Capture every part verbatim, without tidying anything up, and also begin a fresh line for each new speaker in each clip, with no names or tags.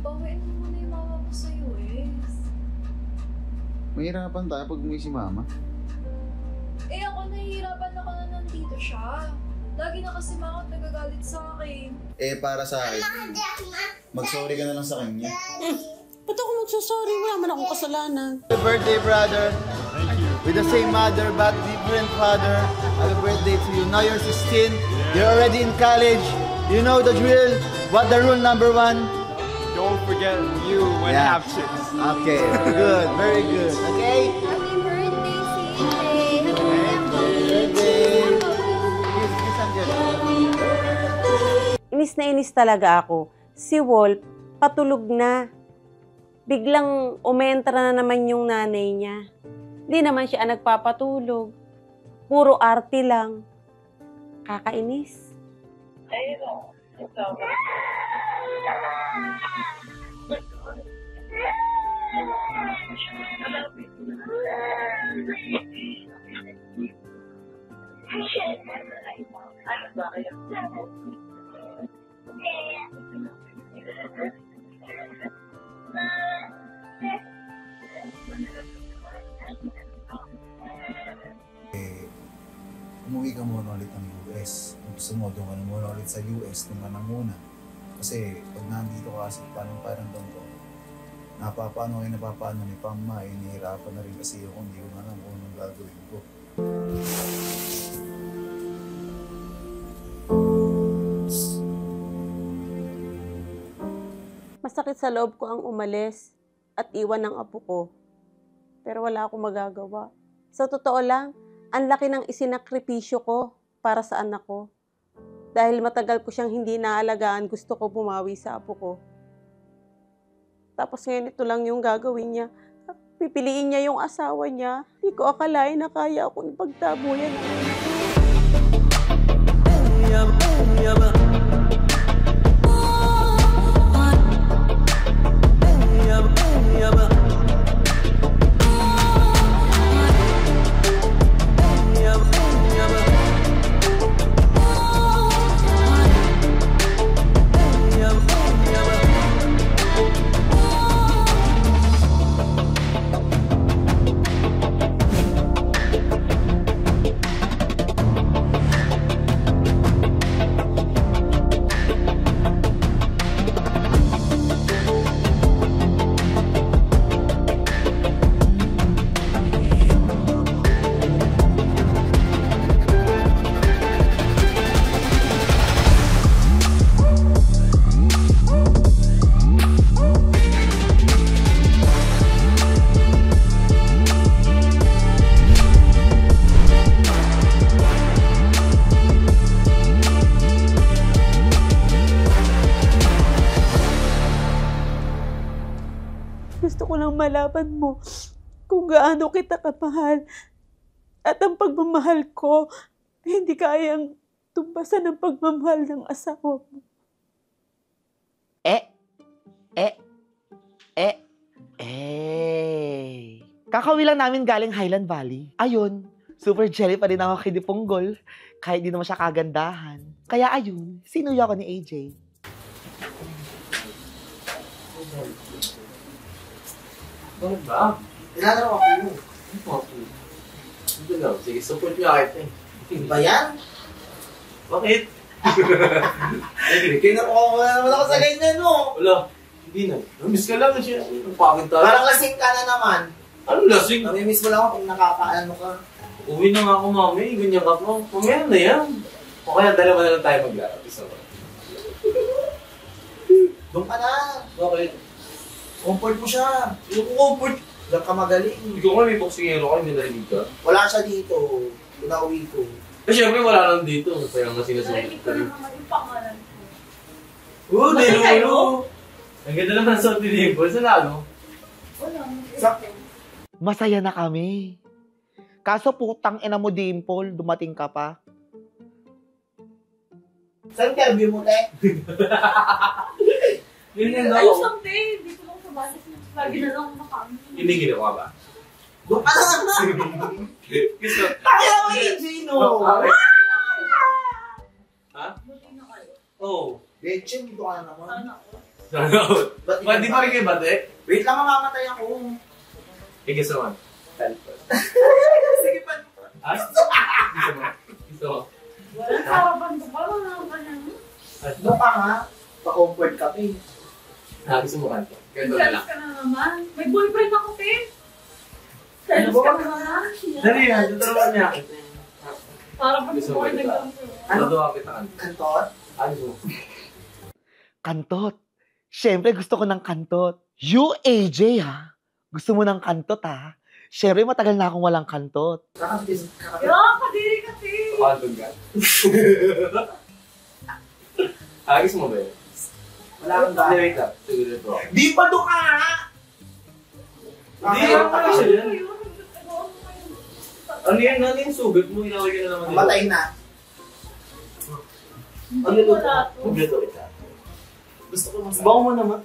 bawiin mo muna yung mama mo sa U S.
Mahirapan tayo pag umuwi si mama.
Eh ako nahihirapan ako na nandito siya. Lagi na kasi mama nagagalit sa akin.
Eh, para sa akin, mag-sorry ka na lang sa kanya.
Hmm. Ba't ako magsasorry? Wala man akong kasalanan.
Happy birthday, brother. Thank you. With the same mother but different father. Happy birthday to you. Now you're sixteen. You're already in college. You know the drill. What the rule number one?
Don't forget you when
Yeah.
absent.
Okay, good. Very good. Okay?
Happy birthday, Sile!
Birthday. Kiss, kiss, Angel.
Inis na inis talaga ako. Si Wolf, patulog na. Biglang umentra na naman yung nanay niya. Hindi naman siya nagpapatulog. Puro arte lang. Kakainis.
Ayun o. Ito. Ano ba kayo?
Eh, umuwi ka muna ulit ng U S. Kung gusto mo, doon ka na muna ulit sa U S, doon ka na muna. Kasi pag nandito ka kasi parang parang doon ko, napapano kayo napapano ni Pama, eh, nahihirapan na rin kasi ako, hindi ko na alam kung anong gagawin ko.
Masakit sa loob ko ang umalis at iwan ng apo ko. Pero wala akong magagawa. Sa totoo lang, ang laki ng isinakripisyo ko para sa anak ko. Dahil matagal ko siyang hindi naalagaan, gusto ko bumawi sa apo ko. Tapos ngayon ito lang yung gagawin niya. Pipiliin niya yung asawa niya. Hindi ko akalain na kaya akong ipagtabuyan. Gusto ko lang malaman mo kung gaano kita kamahal at ang pagmamahal ko hindi kayang tumbasan ng pagmamahal ng asawa mo.
Eh, eh, eh, eh. Kakawi lang namin galing Highland Valley. Ayun, super jelly pa rin ako kay Diponggol kahit di naman siya kagandahan. Kaya ayun, sinuyo ako ni A J.
Bakit ba?
Ilalaro ako mo.
Ano po ako? Hindi lang. Sige, support niya kahit eh.
Ba yan?
Bakit?
Kinukuha mo na naman ako sa ganyan, no?
Wala. Hindi na. Namiss ka lang na siya. Ang pangit tayo.
Parang lasing ka na naman.
Ano lasing?
Namimiss mo lang ako kung nakakaano ka.
Uwi na nga ako, mami. Ganyan ka po. Pumaya na yan. O kaya dalawa na lang tayo maglaro. Isa ba?
Doon ka na.
Bakit?
Comfort mo siya.
Yung comfort.
Diyan ka magaling.
Ikaw nga may boksingero ka, may narinig ka.
Wala siya dito. Pinauwi ko.
Eh, syempre wala lang dito. Kaya nga sinasunod
Narinig ko na naman yung pangalan ko.
Oo, Dilulo! Ang ganda naman sa Dimple. Saan ano?
Wala.
Sa-
Masaya na kami. Kaso putang ina mo, Dimple, dumating ka pa.
Sa interview mo, te?
Yun yun
Ay,
daw.
someday, dito lang sa balas na lagi na lang nakami.
Hindi ginawa ba?
Doon ka na naman.
Gusto.
Kaya mo yung Gino.
Ha?
Buti na kayo.
Oo.
Gretchen, dito ka na naman.
Sana ako.
Sana out.
Ba't
Ba't di pa rin kayo bate?
Wait lang, mamamatay ako.
Ikaw naman. Talpot.
Sige pa.
Ah? Gusto mo? Gusto mo?
Walang sarapan ko pa. Walang pa niya.
Doon ka nga. Pa-comfort ka pa eh.
Ah, gusto mo kanto? Ganto na lang.
Selos ka na naman. May boyfriend ako, Pe.
Ano
Selos
ba?
ka na naman.
Dali yan, tuturuan niya.
Para pag
Gusto mo
buhay
kita?
nagkampo.
Ano?
Tuturuan kita kanto.
Kantot?
Ah, gusto mo?
Kantot. Siyempre, gusto ko ng kantot. You, A J, ha? Gusto mo ng kantot, ha? Siyempre, matagal na akong walang kantot.
Kakapis. Kakapis.
Yo, kadiri ka, Pe.
Pakantog ka. Ah, gusto mo ba yun?
Wala kang
Hindi,
ba?
wait lang. Siguro ito.
Di pa doon ka nga!
Hindi,
Ay,
ano pala siya yan?
Ayun.
Ano yan? Ano yung sugat mo? Inaway ka na naman.
Matay na.
Ano
Hindi
ito?
wala to.
Magluto kita.
Gusto ko masaya.
Bawa mo naman.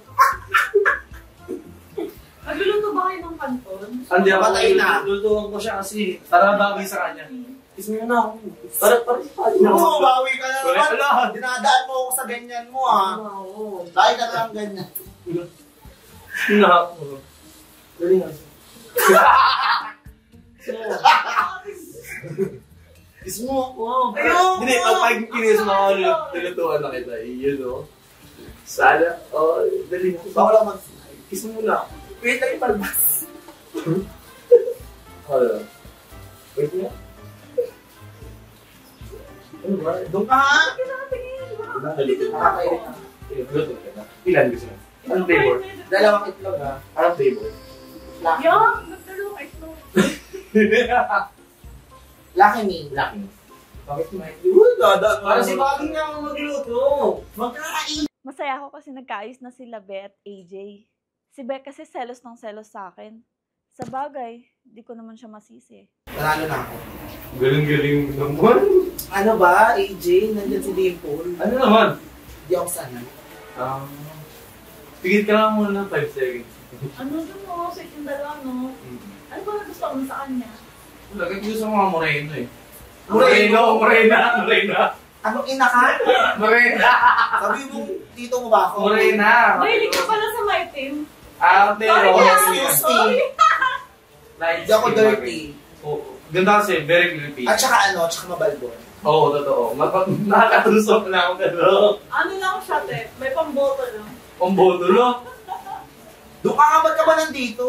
Nagluluto ba kayo ng kanton?
Hindi ako.
Matay na.
Lutuan ko siya kasi para bawi sa kanya. Kiss mo na ako. Para, para si Pali.
Oo, bawi ka na naman.
Wala.
Dinadaan mo ako sa ganyan mo ah. Dahil ka lang ganyan.
Na ako. Dali nga. Kiss mo ako.
Ayoko.
Hindi, pag kinis mo ako, nilutuan na kita. Yun o. Sana. Oh, dali nga.
Baka lang mag...
Kiss mo na.
Wait lang ipalbas.
Hold on. Wait nga. Ano ba?
Doon ka nga.
Nakakairit na. Luto ka na. Ilan gusto mo? Anong flavor?
Dalawang itlog ha.
Anong flavor?
Lucky.
Yo, nagtalo ka ito.
Lucky me.
Lucky. Bakit mo?
Uy, dadaan mo.
Para si Baging nga ako magluto.
Magkakain.
Masaya ako kasi nagkaayos na sila Be at A J. Si Be kasi selos ng selos sa akin. Sa bagay, di ko naman siya masisi.
Nanalo na ako.
Galing-galing naman.
Ano ba, A J? Nandiyan si Dimple.
Ano naman?
Hindi ako sanay.
Um, Pigit ka lang muna ng five seconds.
Ano dun mo? Sweet yung dalawa, no? Ano ba gusto mo sa kanya?
Wala, kasi gusto ko mga moreno eh.
Moreno?
Morena, morena.
Anong ina ka?
Morena.
Sabi mo, dito mo ba ako?
Morena.
Mahilig ka pala sa maitim.
Ah, pero.
Sorry,
excuse me.
Nice.
Hindi ako dirty.
Oh, ganda kasi, very creepy.
At saka ano, at saka mabalbon.
Oo, oh, totoo. Mapa- Nakakatusok na ako gano'n.
Ano lang siya, te? May pamboto lang.
Ang boto, no?
Doon ka nga, ba't ka ba nandito?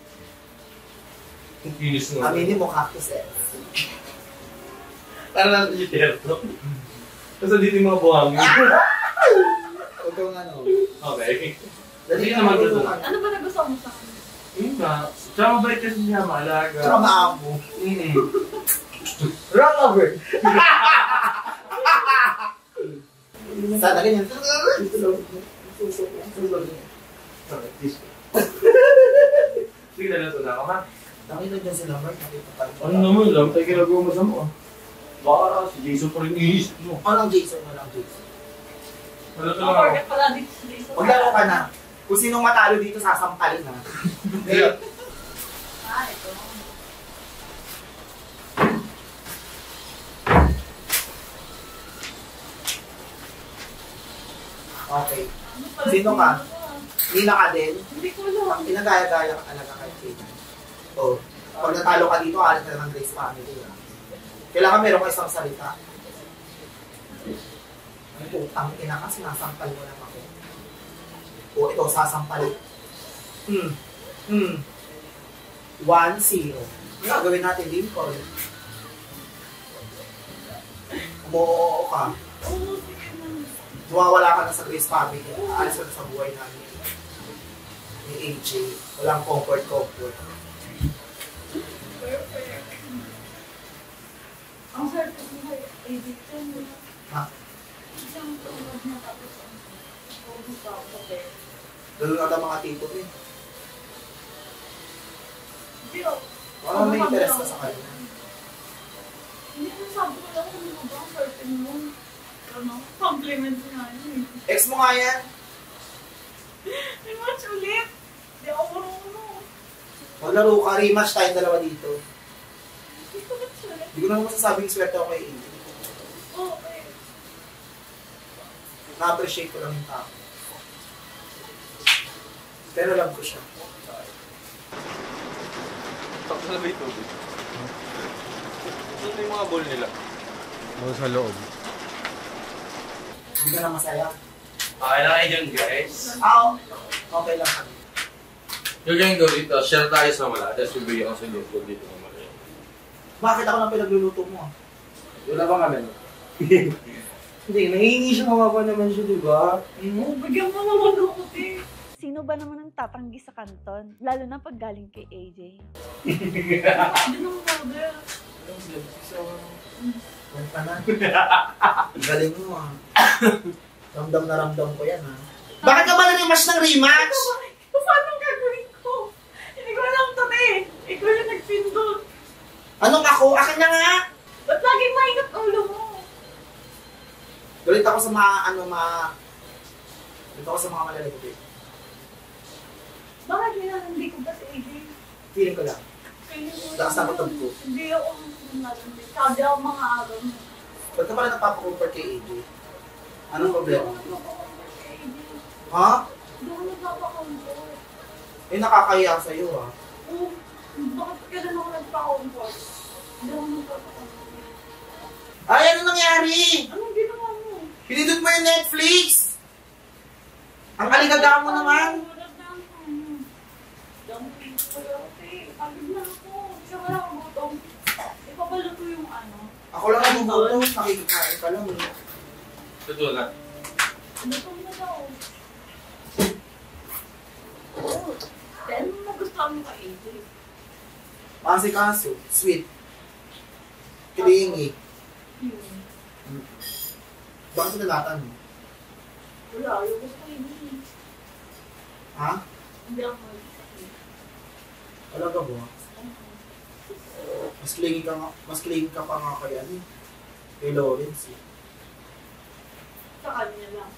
Ang kinis nga.
Aminin mo, cactus eh.
Para lang yung terto. Kasi dito yung mga buhangin.
Huwag kang ano.
Okay.
Dali
Sige
ka
naman,
naman
totoo.
Ano ba nagustuhan mo sa kanya?
Yun nga. Tsaka mabait kasi niya, maalaga.
Tsaka maamo.
Mm-mm.
Roll over. Sana ganyan.
Sige na lang ito na ako, ha?
Nakita dyan sila, Mark. Nakita pa.
Ano naman lang, tayo ginagawa mo sa mo, ah. Baka si Jason pa rin iisip mo.
Walang Jason, walang Jason.
Wala ka
Ang
lang ako.
target pala dito sa Jason.
Maglaro ka na. Kung sinong matalo dito, sasampalin na.
Yeah.
Ah, ito.
Okay.
Ano pala
Sino
si
ka?
Jason?
Nina ka din.
Hindi ko alam.
Ang pinagaya-gaya ka talaga kay Kate. So, pag natalo ka dito, alis ka ng Grace Family. Ha? Kailangan meron ka isang salita. Ang putang ina ka, sinasampal mo lang ako. O ito, sasampal. Hmm. Hmm. One, zero. Ano gagawin natin, Lincoln? Umuoo ka.
Oo, sige na.
Mawawala ka na sa Grace Family. Alis ka na sa buhay namin. Ni A J. Walang comfort, comfort.
Perfect. Ang sarap ko sa edit ko.
Ha?
Isang tulad na tapos ang focus ako sa bed.
Ganun ata mga tito eh.
Hindi oh.
Parang may interest ka sa kanya.
Hindi mo sabi ko lang kung ano ba ang certain mo. Ano? Compliment nga yun eh.
Ex mo nga yan.
May match ulit. Hindi ako marunong.
Maglaro ka, rematch tayong dalawa dito.
Hindi ko match ulit.
Hindi ko naman masasabing swerte ako kay A J.
Oo, eh.
Na-appreciate ko lang yung tao. Pero love ko siya.
Tapos na ba yung tubig? Saan na yung mga ball nila?
O sa loob.
Hindi ka na masaya.
Okay na kayo dyan, guys.
Ah, okay lang kami.
You're going to go dito. Share tayo sa mala. Tapos bibigyan ko sa inyo dito ng mala.
Bakit ako lang pinagluluto mo ah?
Wala bang kami?
Hindi, nahihingi siya kawawa naman siya, di ba?
Oh, bigyan mo naman ako, eh.
Sino ba naman ang tatanggi sa kanton? Lalo na pag galing kay A J.
Hindi naman brother.
Kung ka na. Galing mo ah. Ramdam na ramdam ko yan ah. Bakit ka ba nanimas ng rematch?
Paano ang gagawin ko? Hindi ko alam to, eh. Ikaw yung nagpindot.
Anong ako? Akin na nga!
Ba't laging maingat ulo mo?
Galit ako sa mga ano mga... Galit ako sa mga malalagay.
Bakit nilalandi ko ba si A J?
Feeling ko lang. Lakas na matag ko.
Hindi ako nilalandi. Sabi ako mga agaw mo.
Ba't ka pala napapakumpar kay A J? Anong problema?
Hindi ako nagpapakumpar kay A J.
Ha?
Hindi ako nagpapakumpar.
Eh nakakahiya sa'yo ah.
Oh, bakit kailan ako nagpakumpar? Hindi ako nagpapakumpar.
Ay, ano nangyari?
Anong ginawa mo?
Pinindot mo yung Netflix! Ang aligagawa mo naman!
Ipapalo ko yung ano.
Ako lang ang bumuto, nakikikain ka lang eh.
Totoo na.
Luto mo na daw. Oh, then nagustuhan mo kay A J.
Masikaso, sweet. Kilingi.
Yun.
Bakit nalatan mo?
Wala, yung gusto ko yun.
Ha?
Hindi ako mag-isip.
Talaga ba? Mas kilingi ka nga, mas kilingi ka pa nga kay ano eh. Kay Lawrence eh.
Sa kanya lang.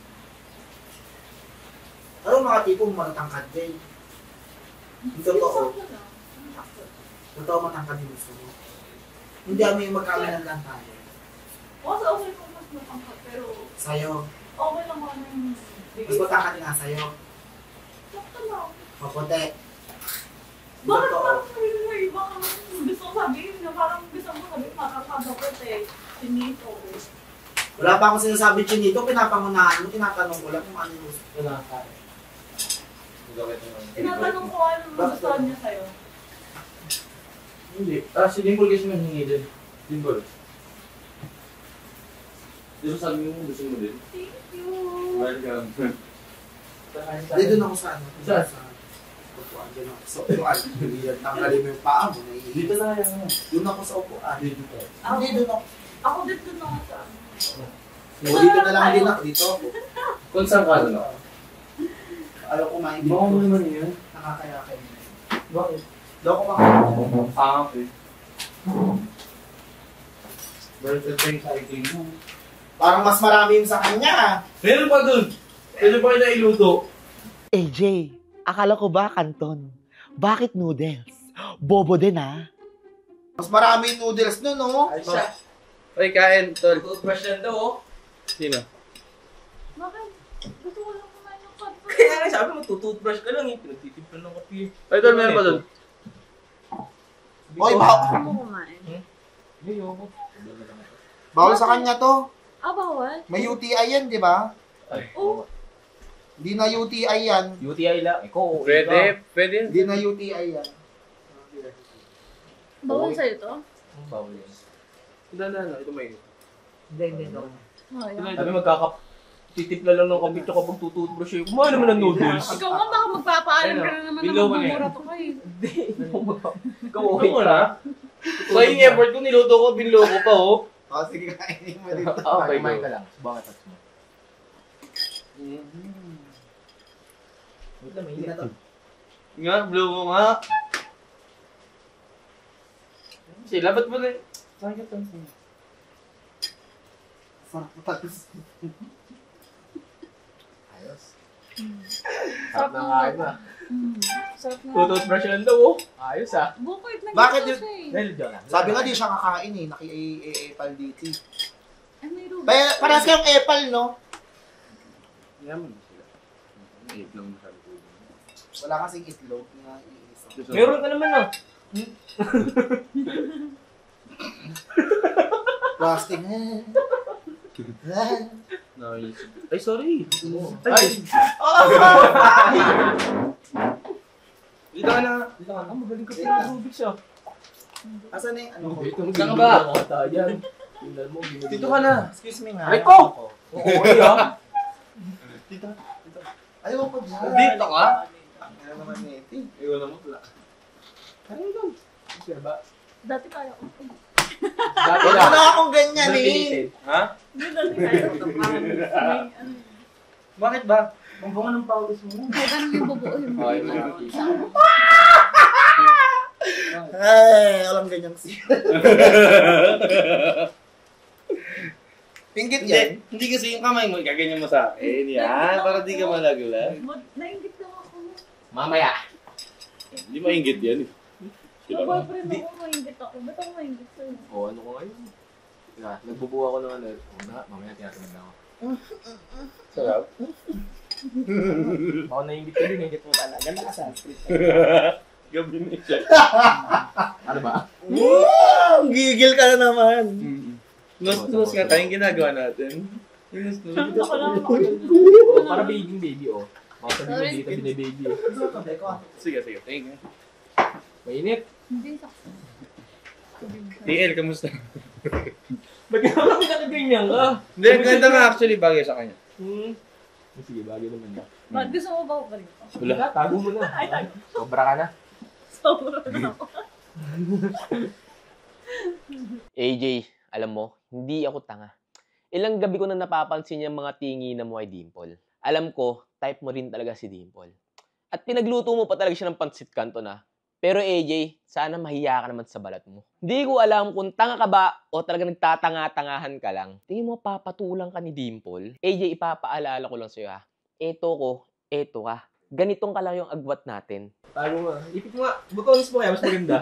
Ano mga tipong matatangkad din? Hindi totoo.
Sakto lang. Sakto.
Totoo matangkad din gusto mo. Hindi kami yung magkamilan lang tayo.
Mas okay kung mas matangkad, pero
Sa'yo.
okay lang ako yung
Mas matangkad nga sa'yo.
sakto lang.
Maputi.
Bakit
Totoo.
parang may iba ka gusto ko sabihin na parang gusto mo sabihin makakadakot eh. Sinito eh.
Wala pa akong sinasabi chinito, pinapangunahan mo, tinatanong ko lang kung ano yung gusto ko na kaya.
Tinatanong ko ano gusto niya sa'yo.
Hindi. Ah, si Dimple kasi mahingi din. Dimple. Di ba sabi mo gusto mo din?
Thank you.
Welcome.
Hindi doon ako sa ano.
Saan?
Sa upuan. Doon ako sa upuan. Tanggalin mo yung paa mo.
Dito na yan.
Doon ako sa upuan.
Dito pa.
Hindi doon ako.
Ako dito na ako sa ano.
O, dito na lang din ako. Dito ako.
Kung saan ka na?
Ayaw kumain
Baka mo
dito.
naman yan.
Nakakayakin.
Bakit?
Doon ako makain.
Ah, okay. Better thing cycling mo.
Parang mas marami yung sa kanya.
Meron pa dun. Pwede pa kayo na iluto.
A J, akala ko ba kanton? Bakit noodles? Bobo din ah.
Mas marami yung noodles nun, no?
Ay, siya. Uy, kain, tol. Toothbrush yan daw, oh. Sino?
Bakit? Gusto ko lang kumain ng kape.
Kaya nga sabi mo, tututbrush ka lang eh. Pinagtitiplan ng kape.
Ay, tol, meron pa dun.
Oy, bawal.
Gusto mo kumain?
Hindi, ako.
Bawal sa kanya to.
Ah, bawal?
May U T I yan, di ba?
Oo.
Hindi na U T I yan.
U T I lang. Ikaw, okay
Pwede,
ka.
pwede.
Hindi na U T I yan.
Bawal sa'yo to?
Bawal yan.
Hindi, hindi, hindi. Ito may
Hindi, hindi. No.
Sabi magkakap... Titipla lang ng kape tsaka pag tututbrush eh. Kumain naman ng noodles.
Ikaw nga baka magpapaalam
Ayun,
ka na naman
bilaw
ng
mo na yan.
mamura to kayo.
Hindi. Ikaw okay
Ikaw
ka.
na. So, yung effort ko, niluto ko, binlo ko pa, oh.
Oh, sige, kainin mo dito.
Ah, okay, kumain ka lang. Subangan touch mo. Wait lang,
Hindi
mainit.
na to.
Nga, blow ko nga. Sila, ba't mo na? Sakit ang sa'yo.
Sarap mo tapos.
Ayos.
Sarap
Sarap na
ng
kain mo.
Mm. Sarap na.
Tututbrush yan daw, oh.
Ayos ah.
Bukit na
Bakit
ginawa
yun?
siya eh.
Dahil dyan lang.
Sabi nga di siya kakain eh. Naki-epal dito.
Ay, may ruby.
Pa parehas kayong epal, no?
Yaman na sila. Iit lang masyado ko.
Wala kasing itlog na iisa.
Meron ka naman ah.
Plastic.
Nice. Ay, sorry.
Ay!
Dito ka na. Dito ka na. Magaling ka pa. Rubik's ah.
Asan na yung ano ko?
Dito ka ba? Dito ka na.
Excuse me nga.
Aray ko! Oo, okay ah.
Dito. Dito. Ayaw ko dyan.
Dito ka?
Ayaw naman neti.
Ayaw naman pala. Ayaw lang. Sige ba?
Dati kaya ko.
Dati
Wala
lang.
na akong ganyan eh.
Ha?
Hindi, dati kaya ko. May ano.
Bakit ba? Ang bunga ng pawis mo.
Kahit anong yung bubuuhin mo.
Okay, makikita.
Ay, alam ganyan siya. Pinggit
Hindi,
yan.
hindi kasi yung kamay mo, gaganyan mo sa akin. Yan, para di ka malaglag.
Nainggit lang ako.
Mamaya. Hindi maingit yan eh. Sila ba?
Boyfriend ako, maingit ako. Ba't ako maingit sa'yo?
Oo, ano ko ngayon? Teka, nagbubuo ako ng ano. Una, mamaya tinatamad ako. Sarap. Ako naingit ko din, naingit mo talaga. Ganda ka sa street. Gabi na siya. Ano ba?
Wow! Gigil ka na naman.
Nus-nus nga tayong ginagawa natin. Yung nus-nus.
Ako lang ako.
Para baby baby, oh. Mga sabi mo, hindi ka binababy. Sige, sige. Thank you. Mainit.
Hindi, sakto.
T L, kamusta? Ba't ka naman nakaganyan ka? Hindi, ganda nga actually bagay sa kanya. Hmm. Sige, bagay naman na.
Bakit gusto mo ba ako pa rin?
Wala, tago mo na.
Ay, tago.
Sobra ka na.
Sobra na ako.
A J, alam mo, hindi ako tanga. Ilang gabi ko na napapansin yung mga tinginan mo kay Dimple. Alam ko, type mo rin talaga si Dimple. At pinagluto mo pa talaga siya ng pansit canton na. Pero A J, sana mahiya ka naman sa balat mo. Hindi ko alam kung tanga ka ba o talaga nagtatanga-tangahan ka lang. Tingin mo papatulang ka ni Dimple. A J, ipapaalala ko lang sa'yo ha. Eto ko, eto ka. Ganitong ka lang yung agwat natin.
Tago nga. Ipit mo nga. Butones mo kaya, mas maganda.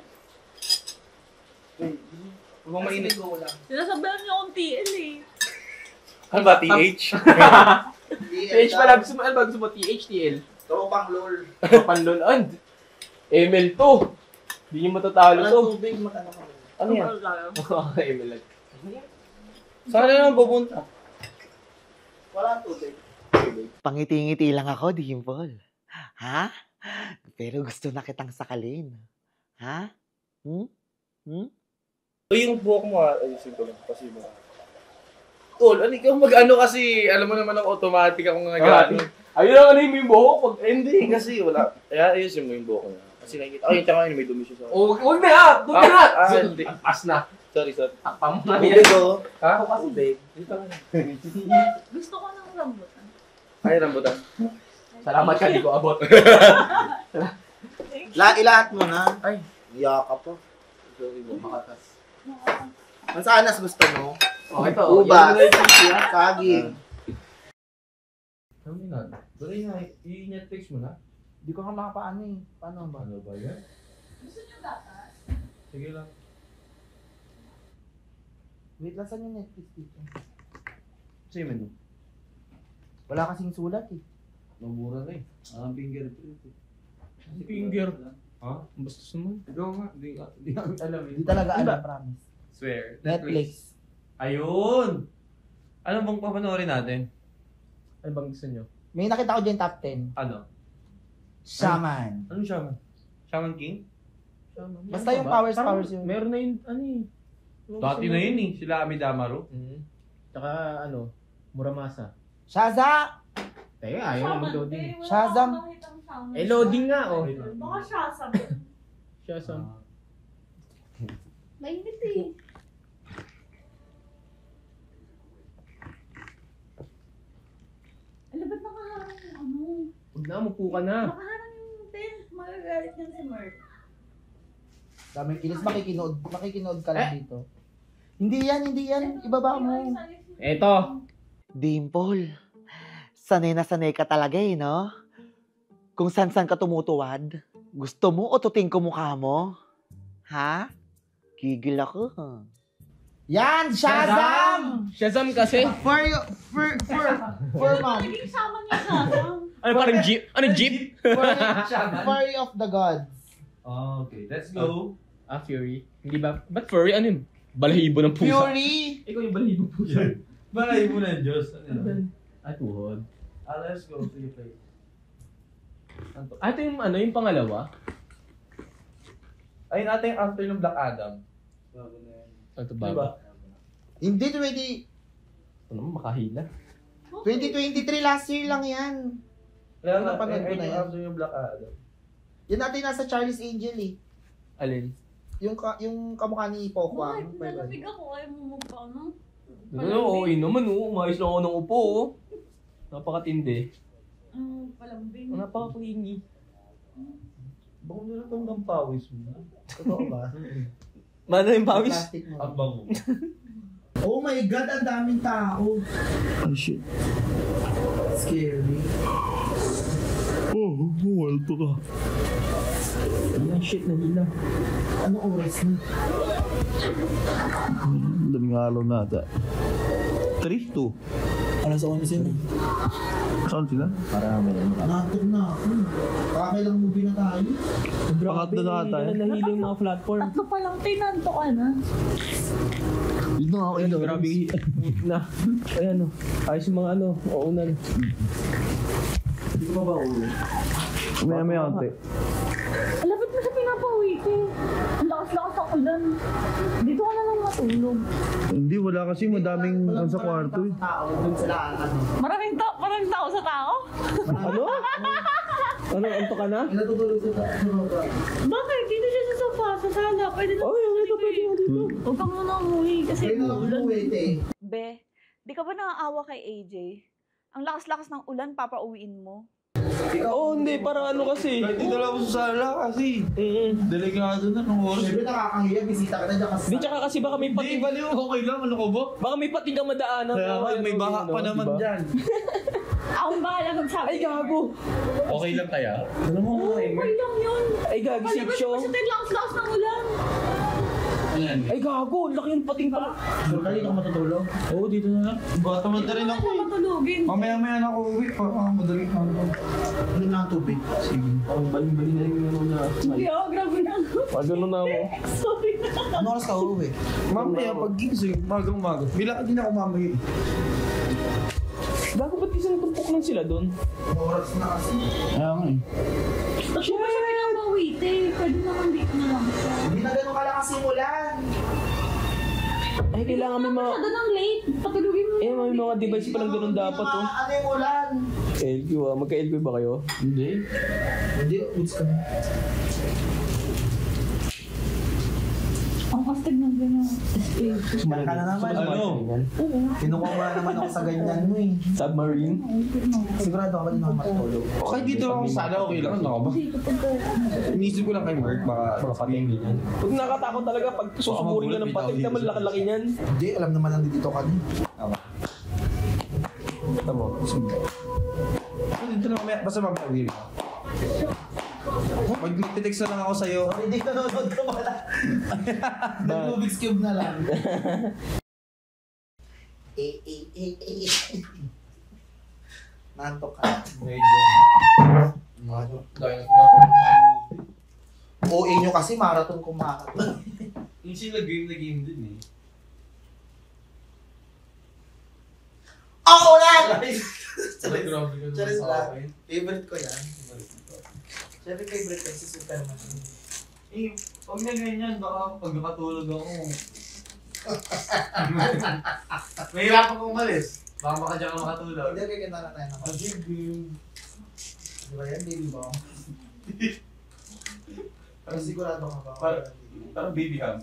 Huwag mong mainit.
Sinasabihan niyo akong T L eh.
Ano ba, T H? T H pala. Gusto mo, ano ba? Gusto mo T H, T L?
Tropang lol.
Tropang lol. And, M L to. Hindi nyo matatalo to.
Walang tubig, matano ka.
Ano yan? M L. Saan na naman pupunta?
Walang tubig.
Pangiti-ngiti lang ako, Dimple. Ha? Pero gusto na kitang sakalin. Ha? Hmm? Hmm?
O yung buhok mo ha, ayusin ko lang, kasi mo. Tol, ano ikaw mag-ano kasi, alam mo naman ang automatic akong nag-ano. Ayun lang, ano yung buhok? Pag, hindi, kasi wala. Kaya ayusin mo yung buhok niya. Kasi nakikita, ay, tsaka yun, may dumi siya sa... Oh, huwag na ha! Doon na ha! Ah, hindi. Pas na. Sorry, sorry. Takpa mo na yan. Ha? Ako kasi, babe. Dito ka na.
Gusto ko ng rambutan.
Ay, rambutan. Salamat ka, di ko abot.
La, ilahat mo na.
Ay.
Iyak ka pa.
Sorry mo, makatas.
Mansanas gusto mo?
Oh, ito.
Ubas. Saging.
Ano yun na? Doon yun na, i-Netflix mo na?
Hindi ko nga makapaano eh. Paano ba?
Ano ba yan?
Gusto niyo gatas?
Sige lang.
Wait lang, saan yung Netflix dito?
Sa'yo menu.
Wala kasing sulat eh.
Mabura na eh. Ang fingerprint eh. Finger? Ha? Ang bastos naman. Ikaw nga. Hindi nga. Hindi nga alam eh.
Hindi talaga alam, promise.
Swear.
Netflix.
Ayun! Ano bang papanoorin natin? Ano bang gusto nyo?
May nakita ko dyan top ten.
Ano?
Shaman.
Anong Shaman? Shaman King? Shaman.
Basta yung powers,
Parang
powers yun.
Meron na yun, ano eh. Dati na yun eh. Sila Amidamaro.
Mm-hmm.
Tsaka ano, Muramasa.
Shaza!
Teka, ayaw na mag-loading.
Shazam.
Eh, loading nga oh.
Baka Shazam.
Shazam.
Mainit eh. Ano ba't nakaharang yung ano?
Huwag na, mupo ka na.
Nakaharang yung tent. Magagalit yan si Mark.
Daming kinis, makikinood, makikinood ka lang dito. Hindi yan, hindi yan. Ibaba mo.
Eto.
Dimple, sanay na sanay ka talaga eh, no? Kung san-san ka tumutuwad, gusto mo o tuting ko mukha mo? Ha? Gigil ako.
Yan! Shazam!
Shazam kasi?
For you, for, for, for mom.
Naging sama niya Shazam.
Ano parang jeep? Ano jeep?
Furry, furry of the gods.
Oh, okay. Let's go.
Ah, Fury. Hindi ba? Ba't furry? Ano yun? Balahibo ng pusa.
Fury!
Ikaw yung balahibo ng pusa.
Balay mo ng Diyos. Ano yun?
Ay, tuhod.
Ah, let's go. Sige, play.
Ah, ito yung ano, yung pangalawa?
Ayun natin yung after ng Black Adam.
Ito ba?
Diba?
Hindi, twenty...
Ito naman, makahila.
twenty twenty-three, last year lang yan.
Kaya nga,
Napanood ko
ayun
na
yung
yan.
after yung Black Adam.
Yan natin nasa Charlie's Angel eh.
Alin?
Yung ka, yung kamukha ni Pokwang.
Bakit nalamig ako? Ayaw mo magpa ano?
Ano, okay naman oh. Umayos lang ako ng upo oh. Napakatindi.
Ano, palambing.
Napaka-clingy.
Baka nila itong ng pawis mo.
Totoo ba?
Mano yung pawis?
Plastic mo.
Ang bango.
Oh my God, ang daming tao.
Oh shit.
Scary.
Oh, buwal pa ka.
Ang shit na nila.
Anong oras na?
Daming araw na ata. three, two.
Alas onse na.
Saan sila?
Marami na.
Nakatog na ako. Kakailang movie na tayo.
Pangatlo na ata eh.
Nahilo yung mga platform.
Tatlo pa lang, tinanto ka na.
Yun na ako
Ayun, grabe. Na. Ayan o. Ayos yung mga ano. Uunan. Hindi ko pa ba uwi?
Maya maya konti.
Alapit mo sa pinapawit eh. Ang lakas-lakas ang ulan. Dito ka na lang matulog.
Hindi, wala kasi madaming ano sa kwarto eh.
Tao, dun sila ano.
Maraming, ta maraming tao sa tao?
Ano? Ano? Anto ka na?
May natutulog sa tao.
Bakit? Dito siya sa sofa, sa sala. Pwede na.
Oh, dito, pwede nga dito.
Huwag ka muna umuwi kasi
Kaya na lang
ulan.
umuwi eh.
Be, di ka ba naaawa kay A J? Ang lakas-lakas ng ulan, papauwiin mo.
Oo, oh, hindi. Para ano kasi.
Dito lang ako sa sala kasi.
Mm.
Delikado na ng oras.
Siyempre nakakahiya, bisita ka na dyan kasi.
Di, tsaka kasi baka may
Hindi,
pating...
baliw. Okay lang. Ano ko ba?
Baka may pating kang madaanan.
Kaya nga,
Ano,
may
ano,
baha
ano,
pa naman
diba?
dyan.
Akong bahala magsabi.
Ay, gago.
Okay lang kaya? Alam mo,
Oo, okay lang yun.
Ay, gago, safe
Palabas
show.
mo kasi tayo lakas-lakas ng ulan.
Ay, gago. Ang laki yung pating pala.
Sure ka dito ka matutulog?
Oo, dito na lang. Bata man rin ako
Ano
eh.
matulugin?
Mamaya maya na ako uwi. Parang madali ka ako.
Ano lang ang tubig?
Sige.
Parang baling-baling na yung ano na.
Hindi ako, grabe na.
Pag ano na ako.
Sorry na.
Ano oras ka uuwi?
Mamaya pag gising, umaga umaga. Bila din ako mamaya.
Gago, ba't isang tumpok lang sila doon?
Oras na kasi.
Kaya nga eh.
Ba't mo ba siya pinapawit eh? Pwede naman dito na lang siya.
Hindi na ganun kalakas yung ulan.
Ay, kailangan may mga...
Masyado nang late. Patulugin mo.
Eh, may mga device pa lang ganun dapat oh.
Ano yung ulan?
L Q ah. Magka-L Q ba kayo?
Hindi.
Hindi, uts ka na.
Ang kastig ng ganyan.
Sumalan ka na naman.
Ano?
Oo.
Kinukuha mo na naman ako sa ganyan mo eh.
Submarine?
Sigurado ka ba din ako matulog?
Okay, dito ako sana okay lang. Ano ka ba?
Dito pagka...
Inisip ko lang kay Mark, baka pating ganyan.
Pag nakatakot talaga, pag susuburin ka ng pating naman, laki-laki niyan.
Hindi, alam naman nandito ka din.
Tama.
Dito na mamaya, basta mamaya uwi ka. Mag-text na lang ako sa'yo.
Hindi ka nanonood ka pala. Nag-Rubik's Cube na lang. Eh, eh, eh, eh. Nantok ka.
Medyo.
O A nyo kasi marathon kung marathon.
Yung sila game na game din eh.
Oo na!
Grabe ka naman
Charis
sa
lang.
akin.
Favorite ko yan. Siyempre favorite ko si Superman.
Eh, pag na ganyan, baka pag nakatulog ako. Mahirapan kong umalis. Baka makadya ka makatulog.
Hindi, kaya na tayo naman. Di ba yan, baby ba? Pero sigurado ka ba?
Parang, parang baby ham.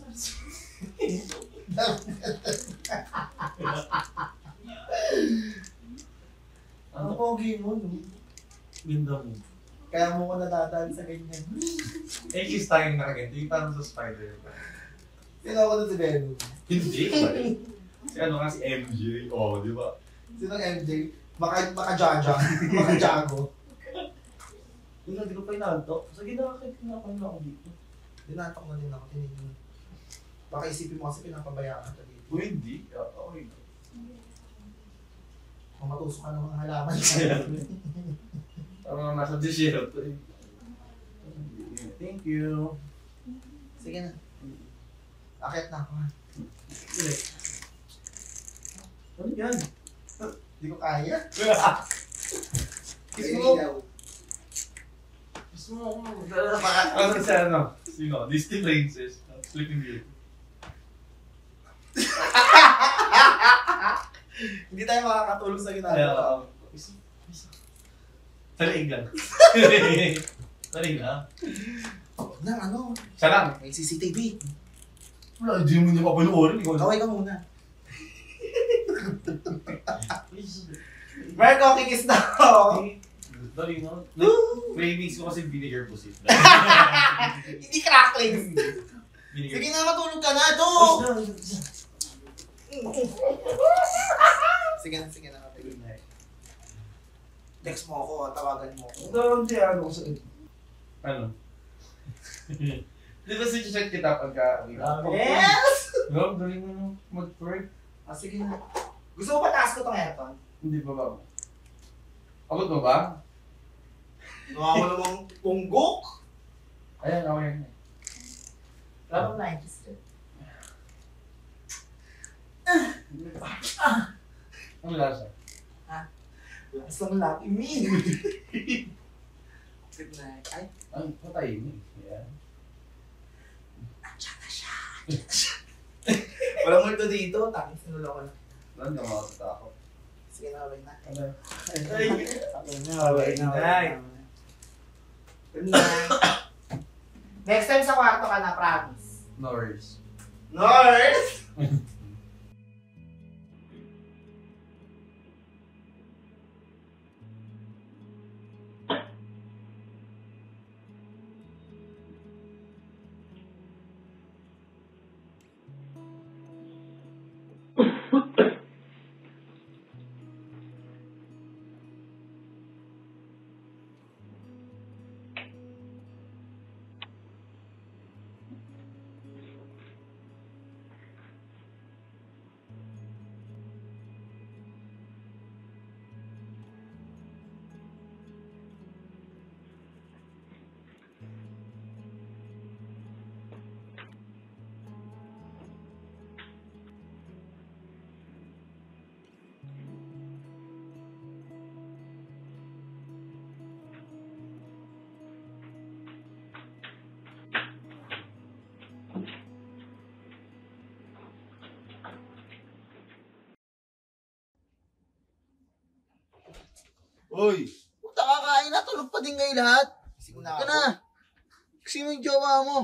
Ang pogi mo, no?
Ganda mo.
Kaya mo ko nadadaan sa ganyan.
Eh, kiss tayong nakaganto. Yung parang sa spider.
Sino ako doon si Venom?
Hindi. Si ano nga si M J. Oo, di ba?
Sino M J? Maka, maka-jaja. Maka-jago.
Yung hindi ko pa inantok. Sa ginakit, kinakain ako dito.
Dinatok na din ako. Tinigil. Baka isipin mo kasi pinapabayaan ka dito.
O hindi. Okay.
Kung matusok ka ng mga halaman.
Parang nasa desierto eh. Thank you.
Sige na. Akit na ako.
Ano yan?
Hindi ko kaya.
Kiss mo. Kiss mo. Ano sa ano? Sino? Disney Princess. Sleeping Beauty.
Hindi tayo makakatulog sa ginagawa.
Sa liig lang. Sa liig lang.
Huwag na, ano?
Siya lang.
May C C T V.
Wala, hindi mo niya papanuorin.
Kaway ka muna. Marco, kikis na ako.
Dali no? Cravings ko kasi vinegar pusit.
Hindi cracklings.
Vinegar.
Sige na, matulog ka na. Ito! Sige na, sige na. Text mo ako, tawagan mo ako.
Hindi, ano ko sa... Ano? Di ba si check kita pagka...
Yes!
No, dali mo mag-work.
Ah, sige na. Gusto mo ba taas ko itong aircon?
Hindi pa ba? Abot mo ba?
Gawa mo namang punggok.
Ayan, okay.
Laro na, kiss it.
Ano lasa?
Ha? Lasa ng Lucky Me. Good night. Ay,
Ay, patay mo. Yan.
nandiyan na siya. Walang multo dito. Tangis sinulo ko na.
Wala na makakatakot.
Sige na, abay na.
Ay,
Abay na, abay na. Good night. Next time sa kwarto ka na, promise.
Norris.
North!
Uy! Huwag kakain na, tulog pa din kayo lahat.
Sige na
Ika
ako.
na. Kasi mo yung jowa mo.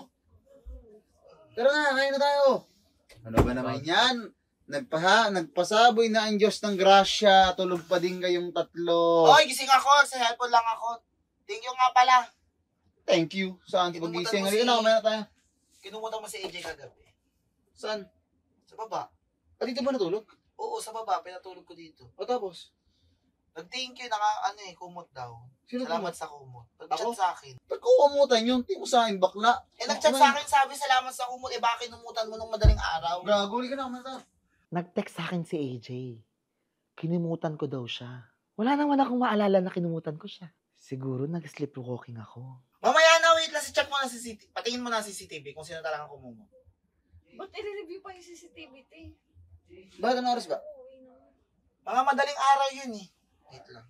Tara na, kain na tayo. Ano ba naman yan? Nagpaha, nagpasaboy na ang Diyos ng grasya. Tulog pa din kayong tatlo.
Oy, gising ako. Sa helpon lang ako. Thank you nga pala.
Thank you. Saan
Kinumutan
pag-gising?
mo
Halika
si-
na, kumain na tayo.
Kinumutan mo si A J kagabi.
Saan?
Sa baba.
Ah, dito ba natulog?
Oo, sa baba. Pinatulog ko dito.
O tapos?
Nag-thank you. Naka, ano eh, kumot daw.
Sino
Salamat
kumot?
sa kumot. Nag-chat
Ako?
sa akin.
Ba't ko kumutan yun? Di mo sa akin, bakla.
Eh, nag-chat sa akin. Sabi, salamat sa kumot. Eh, bakit kinumutan mo nung madaling araw?
Gago, halika na, kumain na tayo.
Nag-text sa akin si A J. Kinumutan ko daw siya. Wala naman akong maalala na kinumutan ko siya. Siguro nag-sleepwalking ako.
Mamaya na, wait lang. Check mo na C C T V. Patingin mo na C C T V kung sino talagang kumumot.
Ba't i-review pa yung C C T V, te?
Bakit anong oras ba?
Mga madaling araw yun eh. Wait lang.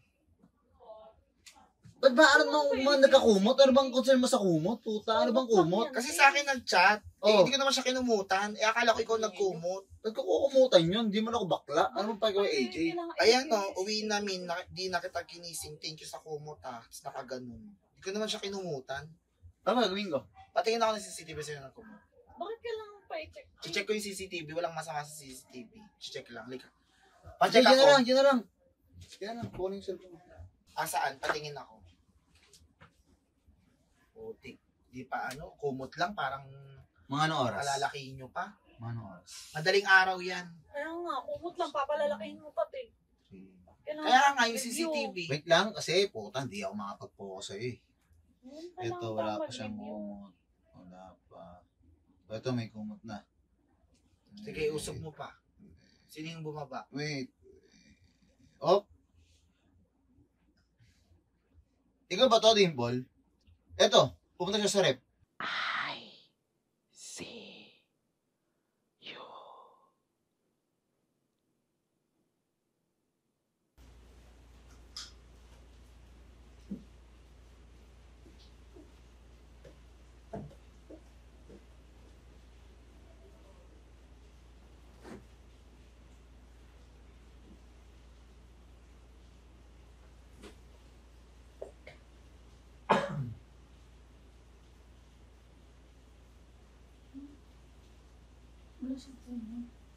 Ba't ba ano nung mga nagkakumot? Ano bang concern mo sa kumot? Puta, ano bang kumot?
Kasi sa akin nag-chat. Eh,
Oh.
hindi ko naman siya kinumutan. Eh, akala ko ikaw nagkumot.
Ba't ko kukumutan yun? Di man ako bakla. Ano bang pagawin, A J?
Ayan no, uwi namin, na, di na kita kinising. Thank you sa kumot ha. Tapos nakaganon. Hindi ko naman siya kinumutan.
Tama, gawin ko.
Patingin ako ng C C T V sa'yo ng kumot.
Bakit kailangan pa i-check?
Check ko yung C C T V. Walang masama sa C C T V. Check lang. Lika.
Pacheck
Pacheck
Diyan na lang,
ako.
diyan na lang. Diyan na lang, kunin yung cellphone.
Ah, saan? Patingin ako. Putik. Di pa ano, kumot lang. Parang
Mga anong oras?
palalakihin nyo pa.
Mga anong oras?
Madaling araw yan.
Kaya nga, kumot lang, papalalakihin mo pa, te. Kailangan
Kaya nga yung C
review.
C T V.
Wait lang, kasi puta, hindi ako makapag-focus sa'yo eh.
Kailangan
Ito, wala pa
mag-review.
siyang kumot. Wala pa. Ito, may kumot na.
Sige, usog mo pa. Sino yung bumaba?
Wait. Oh. Ikaw ba to, Dimple? Eto, pupunta siya sa rep.
I see you.
Wala siya puno.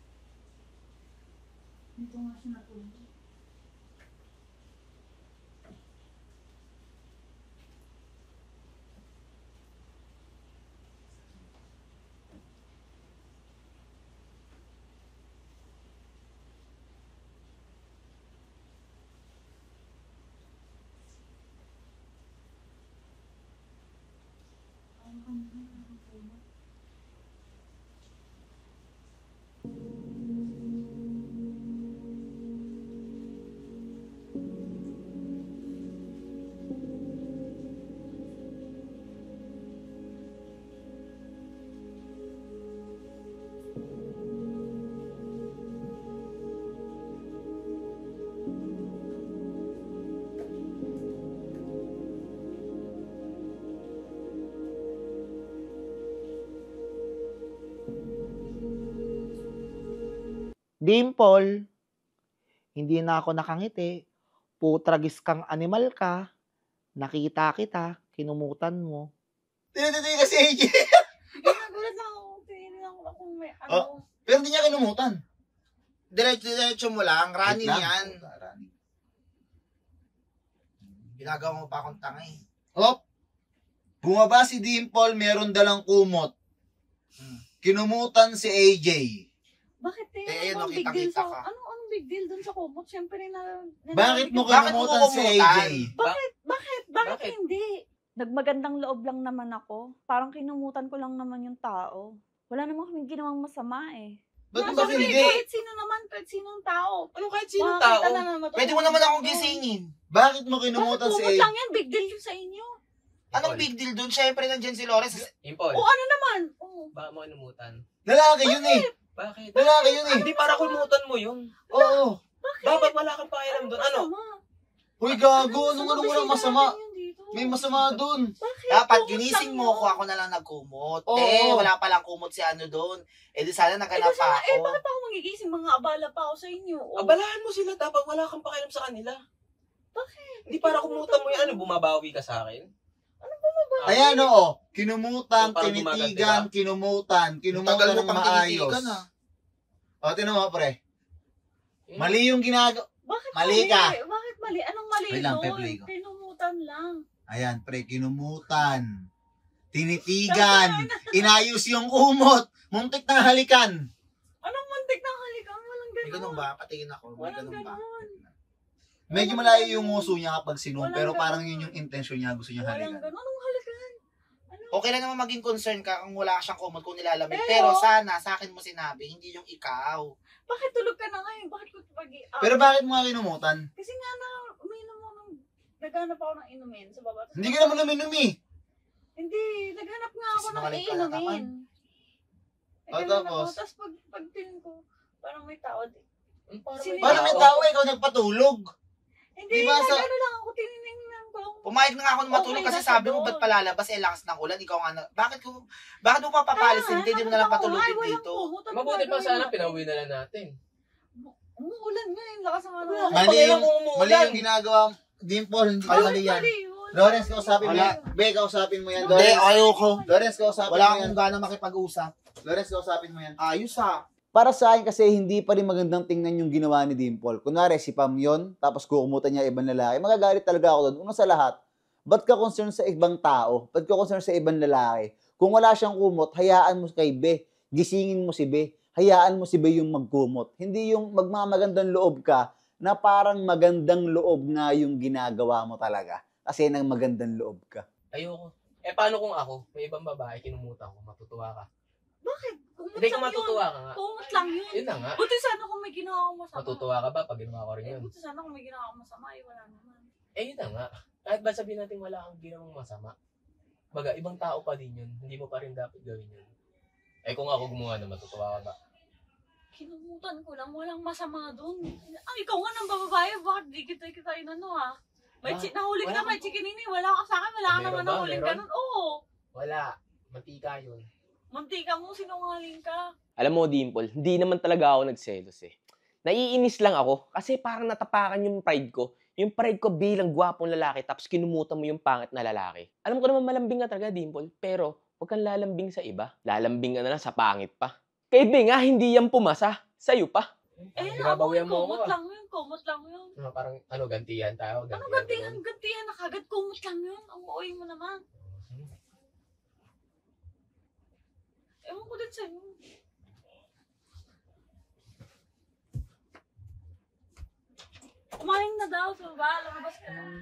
Dito nga siya natulog. Ang ganda ng puno.
Dimple, hindi na ako nakangiti. Putragis kang animal ka. Nakita kita, kinumutan mo.
Tinatitay ka si A J.
Nagulat lang ako. Tinignan ko lang kung may ano.
Oh, pero hindi niya kinumutan. Diretso-diretso mo lang. Running
Wait lang.
yan. Ginagawa mo pa akong tanga eh. Hop! Bumaba si Dimple, meron dalang kumot. Kinumutan si A J.
Bakit eh?
Eh,
ano
ano,
big deal
kita-kita
sa...
ka.
Ano, anong big deal dun sa kumot? Siyempre na... na
Bakit mo
Bakit
kinumutan si A J?
Bakit? Bakit? Bakit hindi?
Nagmagandang loob lang naman ako. Parang kinumutan ko lang naman yung tao. Wala naman kaming ginawang masama eh.
Ba't mo
Nasa
ba hindi?
kahit sino naman, kahit sinong tao.
Ano kahit sinong
Makakita
tao?
na naman
Pwede mo naman akong gisingin. Bakit mo kinumutan si A
Bakit kumot
J?
lang yan? Big deal yun sa inyo.
Anong big deal dun? Siyempre nandyan si Lawrence.
Impol,
O ano naman? O.
baka mo kinumutan.
Lalaki yun eh.
Bakit?
Lalaki yun eh.
Hindi para kumutan mo yun.
Oo.
Dapat wala kang pakialam doon. Ano?
Uy, gago. Anong ano walang masama? May masama dun.
Dapat ginising mo ko, ako na lang nagkumot.
Oo.
Eh, wala palang kumot si ano doon. Eh, di sana
Eh,
naghanap
kasi,
pa
eh,
ako.
bakit ako magigising? Mga abala pa ako sa inyo. O.
Abalahan mo sila. Dapat wala kang pakialam sa kanila.
Bakit?
Hindi para kumutan mo yan. Ano, bumabawi ka sa akin?
Ayan oo. Kinumutan,
Yung parang
tinitigan,
gumagat,
kinumutan, kinumutan
Tagal mo
ng
pang
maayos.
tinitigan, ah.
O, tinan mo, pre. Mali yung ginagawa.
Bakit
Mali ka.
Bakit mali? Anong mali
Wait lang,
doon?
pe-play ko.
Kinumutan lang.
Ayan, pre, kinumutan. Tinitigan. Inayos yung kumot. Muntik na halikan.
Anong muntik ng halikan? Walang
May
ganun.
ganun ba? Patingin ako. May
Walang
ganun ba?
ganun.
Medyo malayo yung nguso niya kapag sinum,
Walang
pero
ganun.
parang yun yung intention niya. Gusto niya
Walang
halikan.
ganun. Anong halikan?
Okay lang naman maging concern ka kung wala siyang kumot, kung nilalamig.
Pero-
Pero sana, sa akin mo sinabi, hindi yung ikaw.
Bakit tulog ka na ngayon? Bakit ko pag ah,
Pero bakit mo nga kinumutan?
Kasi nga na, uminom ako ng, naghanap ako ng inumin sa baba.
Hindi ka naman uminom eh.
Hindi, naghanap nga ako ng
Sinungaling pala
iinumin.
O,
Naghanap ako,
tapos?
tapos pag, pag tingin ko, parang may tao. di- Parang
may
Paano may tao ikaw nagpatulog?
Hindi,
Diba sa-
nagano lang ako, tinignan ko lang.
Pumayag na nga ako na matulog
Okay
kasi
na siya
sabi mo,
doon.
ba't palalabas? Eh, lakas ng ulan. Ikaw nga na, bakit ko, bakit mo papapalisin? Hindi mo na lang patulogin dito.
Mabuti pa sana pinauwi na lang natin.
Umuulan nga yung lakas ng ano.
Mali yung, mali yung ginagawa. Dimple, hindi ka mali yan. Lawrence, kausapin mo yan. Be, kausapin mo yan.
Hindi,
Lawrence,
ayoko.
Lawrence, kausapin
Wala
mo yan.
akong gana makipag-usap.
Lawrence, kausapin mo yan.
Ayos ha.
Para sa akin kasi hindi pa rin magandang tingnan yung ginawa ni Dimple. Kunwari si Pam yun, tapos kukumutan niya ibang lalaki. Magagalit talaga ako doon. Una sa lahat, ba't ka concern sa ibang tao? Ba't ka concern sa ibang lalaki? Kung wala siyang kumot, hayaan mo kay Be. Gisingin mo si Be. Hayaan mo si Be yung magkumot. Hindi yung magmamagandang loob ka na parang magandang loob nga yung ginagawa mo talaga. Kasi nang magandang loob ka.
Ayoko. Eh, paano kung ako? May ibang babae, kinumutan ko. Matutuwa ka.
Bakit? Kumot
Hindi
lang
kung matutuwa
yun.
ka nga.
Kumot lang yun.
Yun na nga.
Buti sana kung may ginawa akong masama.
Matutuwa ka ba pag ginawa ko rin
Eh,
yun?
buti sana kung may ginawa akong masama, eh, wala naman.
Eh, yun na nga. Kahit ba sabihin natin wala kang ginawang masama, baga, ibang tao pa din yun. Hindi mo pa rin dapat gawin yun. Eh kung ako gumawa na, matutuwa ka ba?
Kinumutan ko lang, walang masama doon. Ay, ikaw nga ng bababae, bakit di kita kita yun ano ha? May
Ba?
chi- nahuli ka
Wala
na, may
ka-
chikinini, wala ka sa akin, wala ka
Meron
naman
ba?
nahuli ka
Meron?
nun. Oo,
Wala. Mantika yun.
munti ka mo, sinungaling ka.
Alam mo, Dimple, hindi naman talaga ako nagselos eh. Naiinis lang ako kasi parang natapakan yung pride ko. Yung pride ko bilang gwapong lalaki tapos kinumutan mo yung pangit na lalaki. Alam ko naman malambing ka talaga, Dimple, pero huwag kang lalambing sa iba. Lalambing ka na lang sa pangit pa. Kay Bing nga, hindi yan pumasa. Sa'yo pa.
Eh, ako,
Binabawian mo
kumot
ako, ah.
lang yun, kumot lang yun.
Ano, parang ano, gantihan tayo.
Ano gantihan, gantihan na kagad, kumot lang yun. Ang uoy mo naman. Ewan ko din sa'yo. Kumain na daw sa baba, lumabas ka na.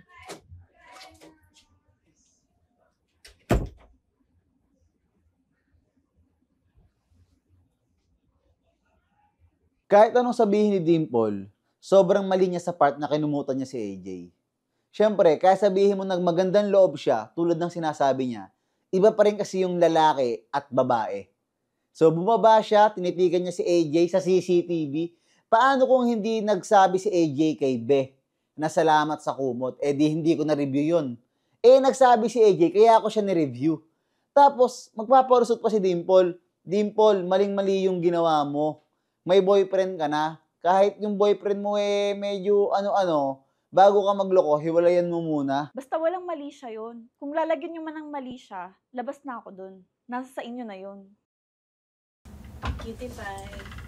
Kahit anong sabihin ni Dimple, sobrang mali niya sa part na kinumutan niya si A J. Siyempre, kaya sabihin mo nagmagandang loob siya, tulad ng sinasabi niya, iba pa rin kasi yung lalaki at babae. So, bumaba siya, tinitigan niya si A J sa C C T V. Paano kung hindi nagsabi si A J kay Be na salamat sa kumot? Eh di hindi ko na-review yun. Eh, nagsabi si A J, kaya ako siya ni-review. Tapos, magpaparusot pa si Dimple. Dimple, maling-mali yung ginawa mo. May boyfriend ka na. Kahit yung boyfriend mo eh medyo ano-ano, bago ka magloko, hiwalayan mo muna.
Basta walang mali siya yun. Kung lalagyan nyo man ng mali siya, labas na ako dun. Nasa sa inyo na yun.
Cutie pie.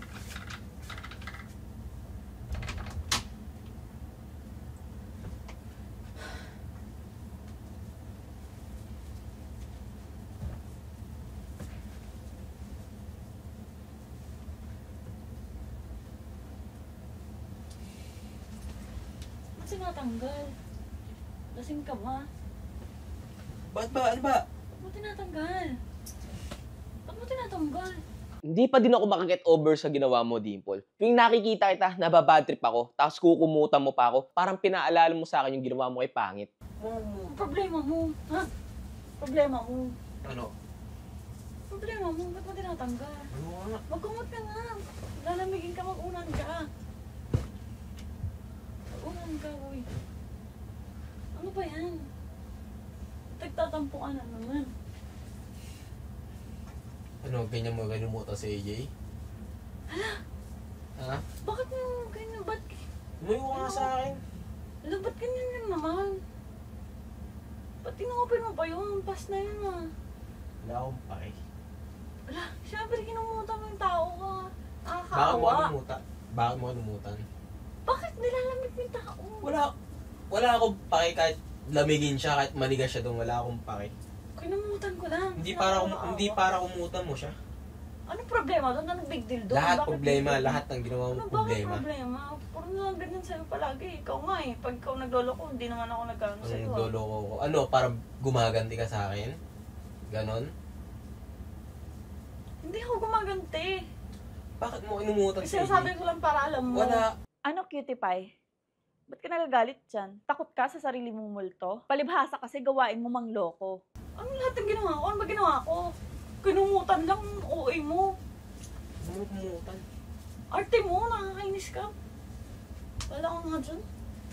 Ba't tinatanggal? Lasing ka ba?
Ba't ba? Ano ba?
Ba't mo tinatanggal? Ba't mo tinatanggal?
Hindi pa din ako makaget over sa ginawa mo, Dimple. Tuwing nakikita kita, nababad trip ako, tapos kukumutan mo pa ako, parang pinaalala mo sa akin yung ginawa mo kay Pangit.
Ang problema mo, ha? Problema mo.
Ano?
Problema mo, ba't mo tinatanggal?
Ano nga?
Magkumot ka nga. Lalamigin ka, mag-unan ka. Mag-unan ka, uy. Ano ba yan? Tagtatampo ka na naman.
Ano, ganyan mo ganumutan si A J?
Hala?
Ha?
Bakit mo ganyan? Ba't?
Umuwi ko nga sa akin.
Hala, ba't ganyan yun naman? Ba't tinopen mo pa yun? Pas na yun ah.
Wala akong pake.
Hala, syempre kinumutan mo yung tao ka.
Bakit mo
Nakakaawa.
ganumutan? Bakit mo ganumutan?
Bakit nilalamig mo yung tao?
Wala, wala akong pake kahit lamigin siya, kahit manigas siya doon, wala akong pake.
Kinumutan ko lang.
Hindi para kum- hindi para kumutan mo siya.
Anong problema doon? Anong big deal doon?
Lahat
Bakit
problema,
big deal?
lahat ng ginawa
Ano
mong
bakit
problema.
problema? Puro na lang ganyan sa'yo palagi. Ikaw nga eh. Pag ikaw nagloloko, hindi naman ako nagkano
Ang
sa'yo. ah.
nagloloko ko. Ano, para gumaganti ka sa akin? Ganon?
Hindi ako gumaganti.
Bakit mo inumutan
Kasi
si A J?
sabi ko lang para alam mo.
Wala.
Ano, cutie pie? Ba't ka nagagalit dyan? Takot ka sa sarili mong multo? Palibhasa kasi gawain mo mangloko.
Ano lahat ng ginawa ko? Ano ba ginawa ko? Kinumutan lang, O A mo.
Ano mo kumutan?
Arte mo, nakakainis ka. Wala ka nga dyan.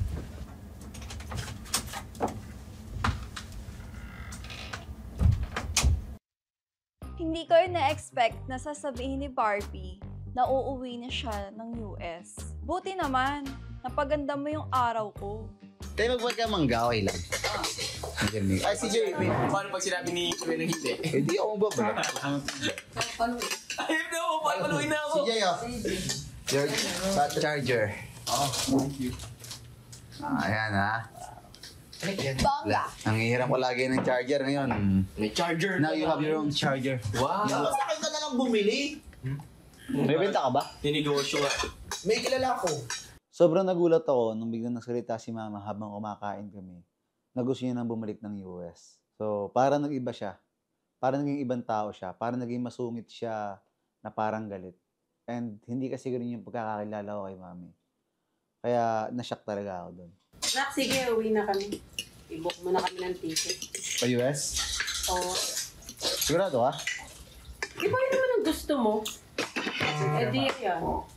Hindi ko rin na-expect na sasabihin ni Barbie na uuwi na siya ng U S. Buti naman, napaganda mo yung araw ko.
Tayo magbuhat ka mangga, okay lang. Ay, si Jeremy.
Paano pag sinabi ni Kuya ng hindi?
Eh, di ako magbabala.
Ayun na ako, papaluin na ako.
Si Jay, oh. Your sa charger.
Oh, thank you.
Ah, ayan, ha.
Bangga!
Nangihiram ko lagi ng charger ngayon.
May charger.
Now you have your own charger.
Wow.
Sa akin ka na lang bumili. May benta ka ba?
Tinegosyo nga.
May kilala ko. Sobrang nagulat ako nung biglang nagsalita si Mama habang kumakain kami na gusto niya nang bumalik ng U S. So, parang nag-iba siya. Parang naging ibang tao siya. Parang naging masungit siya na parang galit. And hindi kasi ganun yung pagkakakilala ko kay Mami. Kaya, nashock talaga ako doon.
Nak, sige, uwi na kami. I-book mo na kami ng ticket.
Pa U S?
Oo.
Sigurado ka?
Di ba yun naman ang gusto mo? Eh di yan.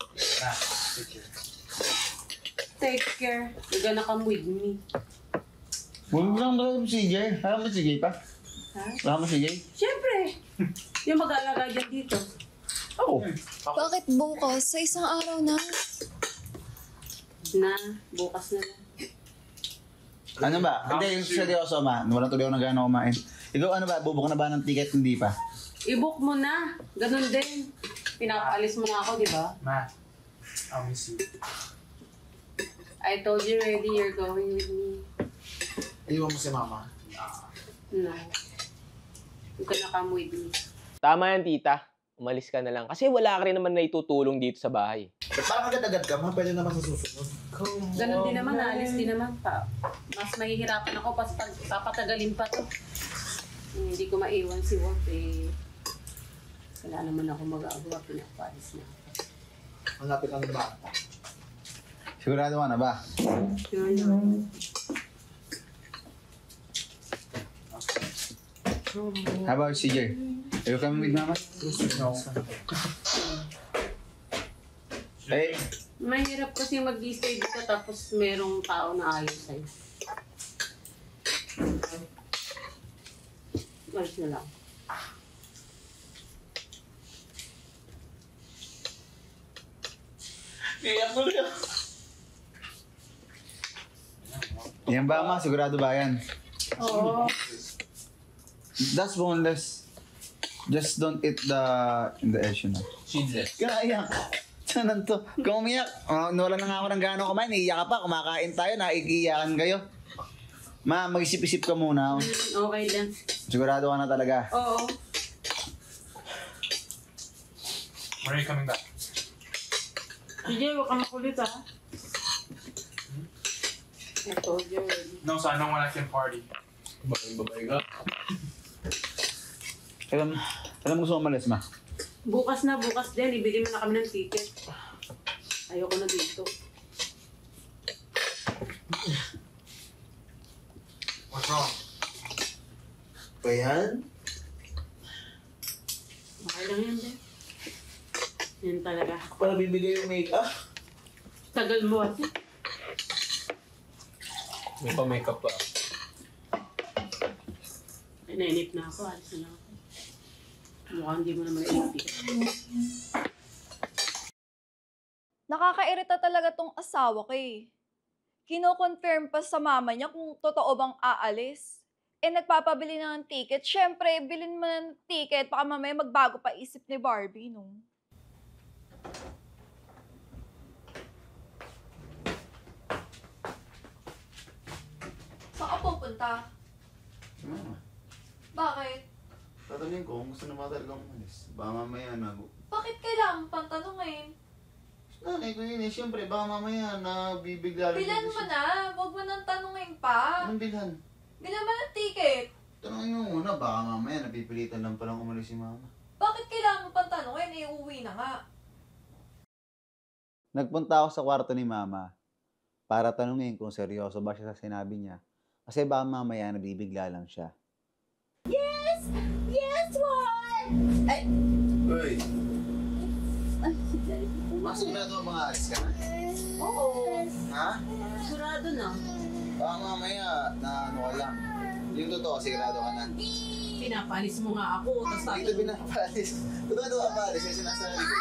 Take care. You're gonna come with me.
Huwag mo lang daw si J. Alam mo si J pa?
Ha?
Alam mo si J?
Siyempre. Yung mag-aalaga dyan dito.
Oo.
Bakit bukas? Sa isang araw na.
Na, bukas na lang.
Ano ba? Hindi, yung seryoso ma. Walang tuloy ako na gano'n kumain. Ikaw ano ba? Bubuk na ba ng ticket? Hindi pa.
I-book mo na. Ganun din. Pinapaalis mo na ako, di ba?
Ma, I'll miss you.
I told you already you're going with me.
Iwan mo si mama.
No. You gonna come with me.
Tama yan, tita. Umalis ka na lang. Kasi wala ka rin naman na itutulong dito sa bahay.
Ba't parang agad-agad ka ma? Pwede naman sa susunod.
Ganun din naman, alis din naman pa. Mas mahihirapan ako pas pag papatagalin pa to. Eh, hindi ko maiwan si Wolf eh. Wala naman ako mag-agawa, pinapalis na.
Hanapin ka ng bata. Sigurado ka na ba?
Sure naman.
How about C J? Are you coming with mama? No. Eh,
Mahirap kasi mag-stay dito tapos merong tao na ayaw sa'yo. Malis na lang.
iyak mo na. Yan ba ma? Sigurado ba yan?
Oo.
That's boneless. Just don't eat the in the edge, you know.
Seedless.
Kaya. Sanan to? Kung umiyak, uh, nawala na nga ako ng gano'ng kumain, iiyak ka pa, kumakain tayo, naiiyakan kayo. Ma, mag-isip-isip ka muna.
Okay lang.
Sigurado ka na talaga.
Oo.
When are you coming back?
Sige, huwag ka makulit ha. I told you already.
No, so I know when I can party. Babae-babae ka.
Alam, alam gusto mo umalis, ma?
Bukas na, bukas din. Ibili mo na kami ng ticket. Ayoko na dito.
What's wrong?
Pa yan?
Okay lang yan, din. Yan talaga.
Ako pala bibigay yung make-up.
Tagal mo at
May pa-makeup pa.
nainip na ako. Alis na lang ako. Mukhang hindi mo naman nainip.
Nakakairita talaga tong asawa ko eh. Kino-confirm pa sa mama niya kung totoo bang aalis. Eh, nagpapabili na ng ticket. Siyempre, bilhin mo na ng ticket. Baka mamaya magbago pa isip ni Barbie, no? Saan ka pupunta?
Si mama.
Bakit?
Tatanungin ko kung gusto na ba talagang umalis. Baka mamaya na...
Bakit kailangan pang tanungin?
Nanay ko yun eh. Siyempre, baka mamaya na bibigla rin.
Bilan mo na. Huwag mo nang tanungin pa.
Anong bilhan?
Bilan mo ng ticket.
Tanungin mo muna. Baka mamaya napipilitan lang palang umalis si mama.
Bakit kailangan mo pang tanungin? Eh, uwi na nga.
Nagpunta ako sa kwarto ni mama para tanungin kung seryoso ba siya sa sinabi niya. Kasi baka mamaya nabibigla lang siya.
Yes! Yes, what? Ay!
Uy! Masok na ito mga alis ka na?
Oo.
Ha?
Sigurado na.
Baka mamaya na ano ka lang. Yung totoo, sigurado ka na.
Pinapalis mo nga ako. Tapos
Dito pinapalis. Totoo ito kapalis yung sinasabi ko.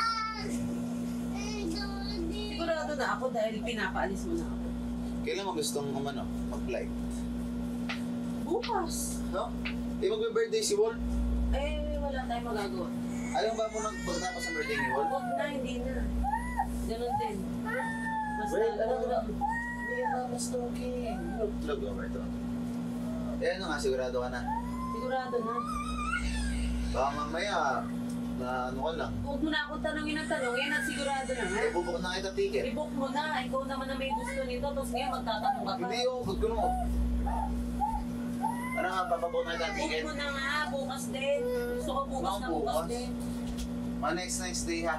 sigurado na ako dahil pinapaalis mo na ako.
Kailan mo gustong umano, mag-flight?
Bukas.
No? Di magbe-birthday si Wolf?
Eh, wala tayong magagawa.
Alam ba mo nagpunta pa sa birthday ni Wolf?
Huwag na, hindi na. Ganun din. Basta
Well,
ano
ano
lang.
Hindi ka na stalking. Log over ito. Eh ano nga, sigurado ka na?
Sigurado na.
Baka mamaya, na ano ka lang.
Huwag mo na akong tanongin ng tanongin at sigurado na nga.
Eh, bubuk na kita ticket.
I-book mo na. Ikaw naman na may gusto nito. Tapos ngayon magtatanong ka pa.
Hindi yung bug ko mo. Para nga, papabuk na kita
Book
ticket.
mo na nga. Bukas din. Gusto ko bukas
Mga
na bukas
bukas?
din.
Mga next next day ha.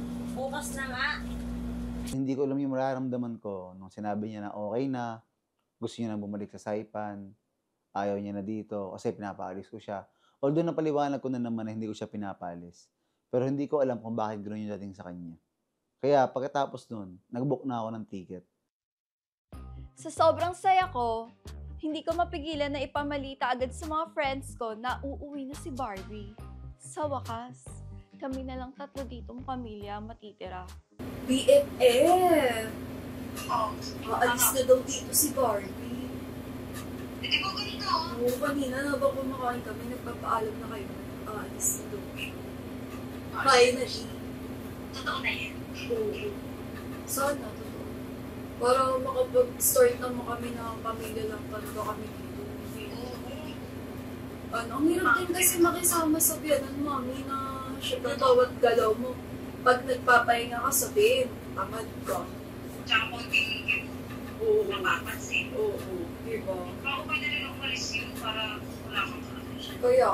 Bukas na nga.
Hindi ko alam yung mararamdaman ko nung sinabi niya na okay na, gusto niya na bumalik sa Saipan, ayaw niya na dito kasi pinapaalis ko siya. Although napaliwanag ko na naman na hindi ko siya pinapaalis. Pero hindi ko alam kung bakit gano'n yung dating sa kanya. Kaya pagkatapos nun, nag-book na ako ng ticket.
Sa sobrang saya ko, hindi ko mapigilan na ipamalita agad sa mga friends ko na uuwi na si Barbie. Sa wakas, kami na lang tatlo ditong pamilya matitira. B F F! Oh, aalis na daw dito si Barbie. Hindi ko ganito. Oo, kanina na ba kumakain kami, nagpapaalam na kayo. Aalis na daw siya. Kaya na siya. Totoo na yan? Oo. Sana, totoo. Para makapag-start naman kami na pamilya lang talaga kami dito. Ano, ang hirap din kasi makisama sa biyanan, mami, na syempre bawat galaw mo. Pag nagpapahinga ka, sabihin, tamad ka. Tsaka konting oo, mapapansin. Oo, oo, diba? Baka okay na rin umalis yun para wala kang kakasya. Kaya,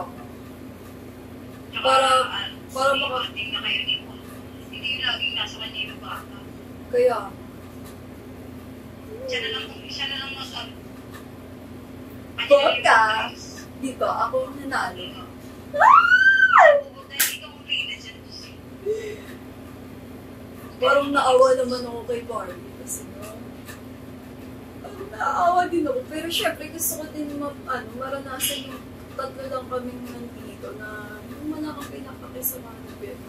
para, para maka... na kayo ni mo. Hindi yung laging nasa kanya yung bata. Kaya, siya na lang, siya na lang mas ano. Baka, di ba, ako ang nanalo. Parang naawa naman ako kay Barbie kasi no, parang naawa din ako. Pero syempre gusto ko din ma, ano, maranasan yung tatlo lang kaming nandito na yung wala kang pinapakisama na bito.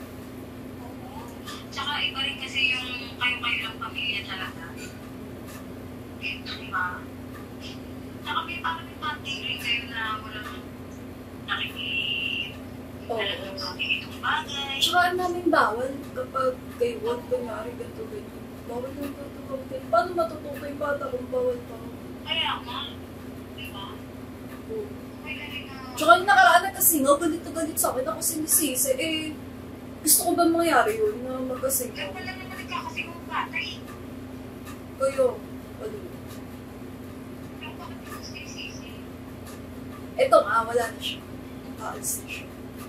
Tsaka iba rin kasi yung kayo-kayo lang pamilya talaga. Diba? Tsaka may parang may panting rin kayo na walang nakikita.
Oo.
Alam mo kami itong bagay.
Tsaka ang namin bawal kapag kay Juan, kunyari, ganito, ganito. Bawal yung totoo kayo. Paano matututo yung bata kung bawal pa?
Kaya nga. Diba?
Oo.
Kaya rin na...
Tsaka yung nakaraan na kasi nga, galit na galit sa akin ako sinisisi. Eh, gusto ko ba mangyari yun na magkasing
Kaya pala naman nagkakasing ang bata eh.
Kayo, ano?
Pero bakit hindi ko sinisisi?
Eto nga, wala na siya. Aalis na siya.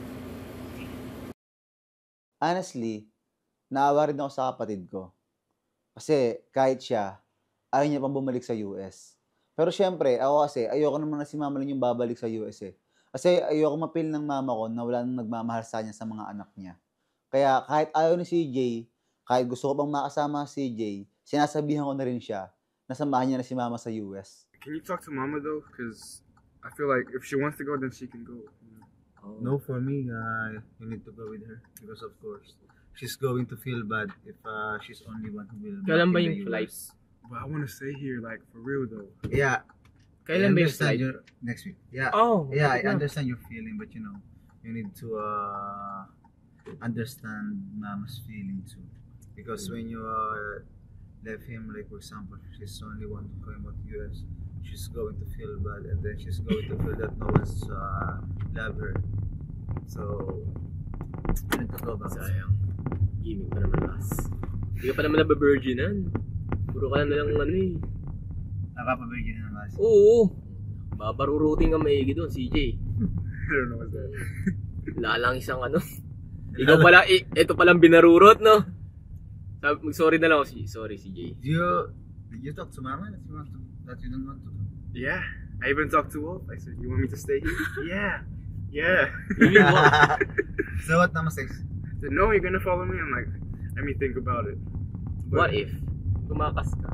Honestly, naawa rin ako sa kapatid ko. Kasi kahit siya, ayaw niya pang bumalik sa U S. Pero syempre, ako kasi, ayoko naman na si mama lang yung babalik sa U S eh. Kasi ayoko mapil ng mama ko na wala nang nagmamahal sa niya sa mga anak niya. Kaya kahit ayaw ni C J, kahit gusto ko pang makasama si C J, sinasabihan ko na rin siya na samahan niya na si mama sa U S.
Can you talk to mama though? Because I feel like if she wants to go, then she can go.
No, for me, uh, you need to go with her because of course, she's going to feel bad if uh, she's only one who will.
Kailan ba
in
yung
the
flight?
U S.
But I want to stay here, like for real though.
Yeah.
Kailan ba yung
understand
flight?
your next week. Yeah.
Oh,
yeah, I
okay.
understand your feeling, but you know, you need to uh, understand mama's feeling too. Because when you uh, left him, like for example, she's only one to come out U S, she's going to feel bad, and then she's going to feel that no one's uh, love her. So, you need to go back.
Sayang. Gimmick pa naman, Mas. Hindi ka pa naman nabavirginan. Puro ka na lang ano eh.
Nakapa-virgin na naman.
Oo. Babaruruting ka maigi doon, C J.
I don't know what's that.
Wala lang isang ano. Ikaw pala, eh, ito palang binarurot, no? Sabi, sorry na lang ako, si- sorry, C J.
Do you, did you talk to mama that you, want to, that you don't want to do?
Yeah, I even talked to Wolf. I said, "You want me to stay here?" Yeah, yeah.
So what Mama says?
I said, "No, you're gonna follow me." I'm like, let me think about it.
What if? Tumakas ka.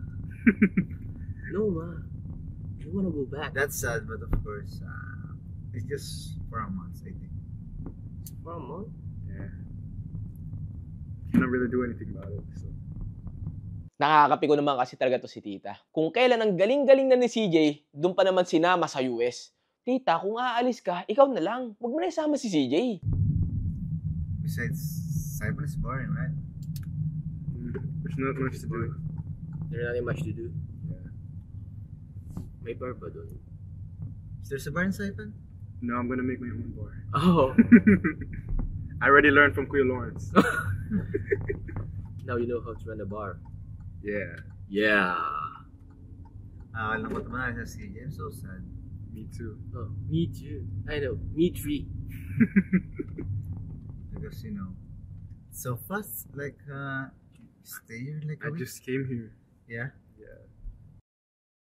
No, ma. I wanna go back.
That's sad, but of course, uh, it's just for a month, I think.
For a month?
Yeah. Cannot really do anything about it. So.
Nakakapiko naman kasi talaga to si tita. Kung kailan ang galing-galing na ni C J, doon pa naman sinama sa U S. Tita, kung aalis ka, ikaw na lang. Huwag mo na isama si C J.
Besides, Cyber is boring, right?
There's not much to do.
There's nothing much to do. Yeah. May bar pa doon.
Is there a bar in Saipan?
No, I'm gonna make my own bar.
Oh.
I already learned from Kuya Lawrence.
Now you know how to run a bar.
Yeah.
Yeah.
Ah, alam ko naman sa C J. I'm so sad.
Me too.
Oh, me too. I know. Me three.
Because, you know, so fast, like, uh, stay here like a
I
week.
just came here.
Yeah?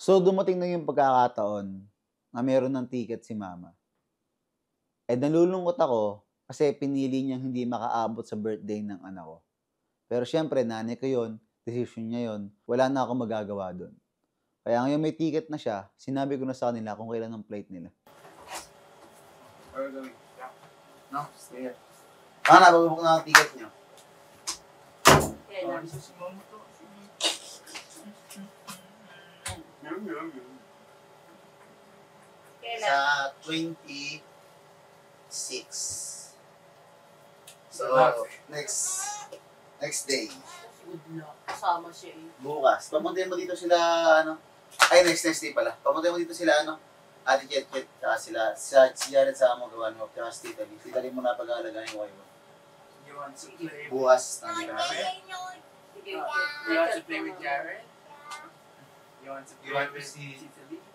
So, dumating na yung pagkakataon na meron ng ticket si mama. Eh, nalulungkot ako kasi pinili niyang hindi makaabot sa birthday ng anak ko. Pero syempre, nanay ko yun, decision niya yun, wala na ako magagawa doon. Kaya ngayon may ticket na siya, sinabi ko na sa kanila kung kailan ang flight nila.
Where are we going?
No, stay here. Ah, nababuk na ang ticket niyo.
Oh, isa si mama to. Yum, yum, yum.
Sa twenty-six. So, next next day.
Good luck. Kasama siya eh.
Bukas. Pamuntahin mo dito sila, ano? Ay, next next day pala. Pamuntahin mo dito sila, ano? Ate Chet Chet, saka sila, sa, si Jared sa mo gawan mo, tsaka si Tita Lee. Tita Lee mo na pag-aalagaan yung wife mo.
You want to play?
Bukas, nandito na.
You want to play with Jared? You want to play
You want to
with
see-
Tita Lee?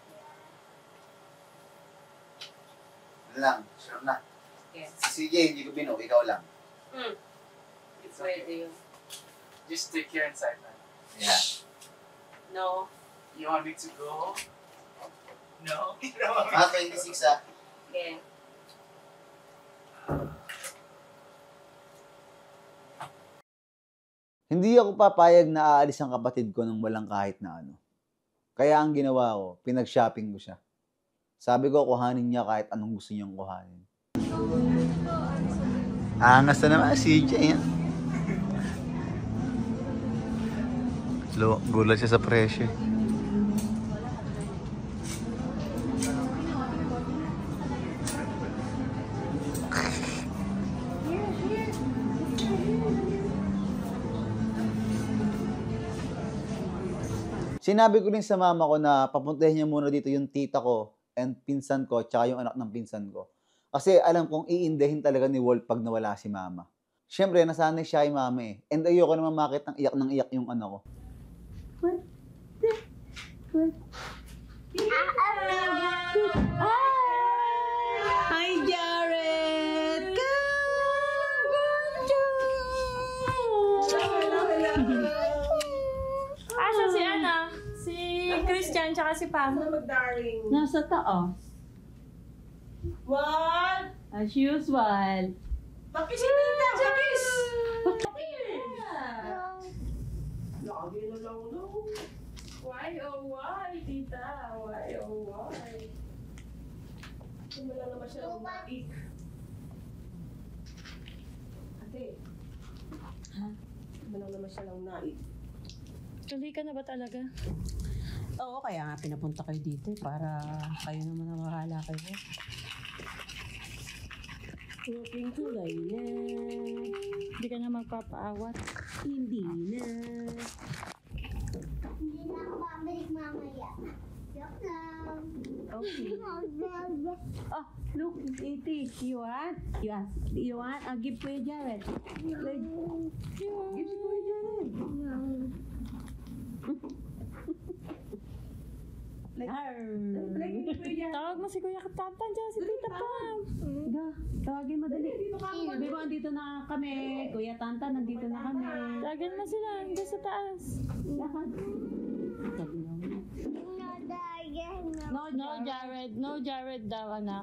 Ano lang, sure na.
Okay.
Si C J, hindi ko bino, ikaw lang.
Hmm.
It's okay. Just take care inside, man.
Yeah.
No.
You want me to go? No?
Ah, twenty-six ah.
Okay.
Hindi ako papayag na aalis ang kapatid ko nang walang kahit na ano. Kaya ang ginawa ko, pinag-shopping ko siya. Sabi ko, kuhanin niya kahit anong gusto niyang kuhanin. Angas na naman si J. Yan. Gulat siya sa presyo. Sinabi ko rin sa mama ko na papuntahin niya muna dito yung tita ko and pinsan ko tsaka yung anak ng pinsan ko. Kasi alam kong iindahin talaga ni Wolf pag nawala si mama. Siyempre, nasanay siya kay mama eh. And ayoko naman makita ng iyak ng iyak yung anak ko.
Hi, Jared!
Asa si Ana? Si Christian tsaka si Pam.
Nasa taas.
What?
As usual.
Bakit si Tita? Bakit?
Lagi na lang no.
Why oh why, Tita? Why oh why? Wala naman siya ng naik.
Ate. Ha? Wala naman siya ng naik.
Tuloy ka na ba talaga?
Oo, kaya nga pinapunta kayo dito eh, para kayo naman ang mahala kayo. Looking tulay na.
Hindi ka na magpapaawat.
Hindi na.
Hindi na ako babalik mamaya. Joke lang.
Okay. Oh, look, it's eighty. You want? You want? You want? I'll give Kuya Jared. Like, give si Kuya Jared. Like,
Tawag mo si Kuya Katatan dyan, si Tita Pam.
Ga, tawagin madali. Sabi mo, andito na kami. Kuya Tanta, nandito na kami.
Tawagin mo sila, hindi sa taas.
Lakad. Sabi mo.
No, no, Jared. No, Jared daw, anak.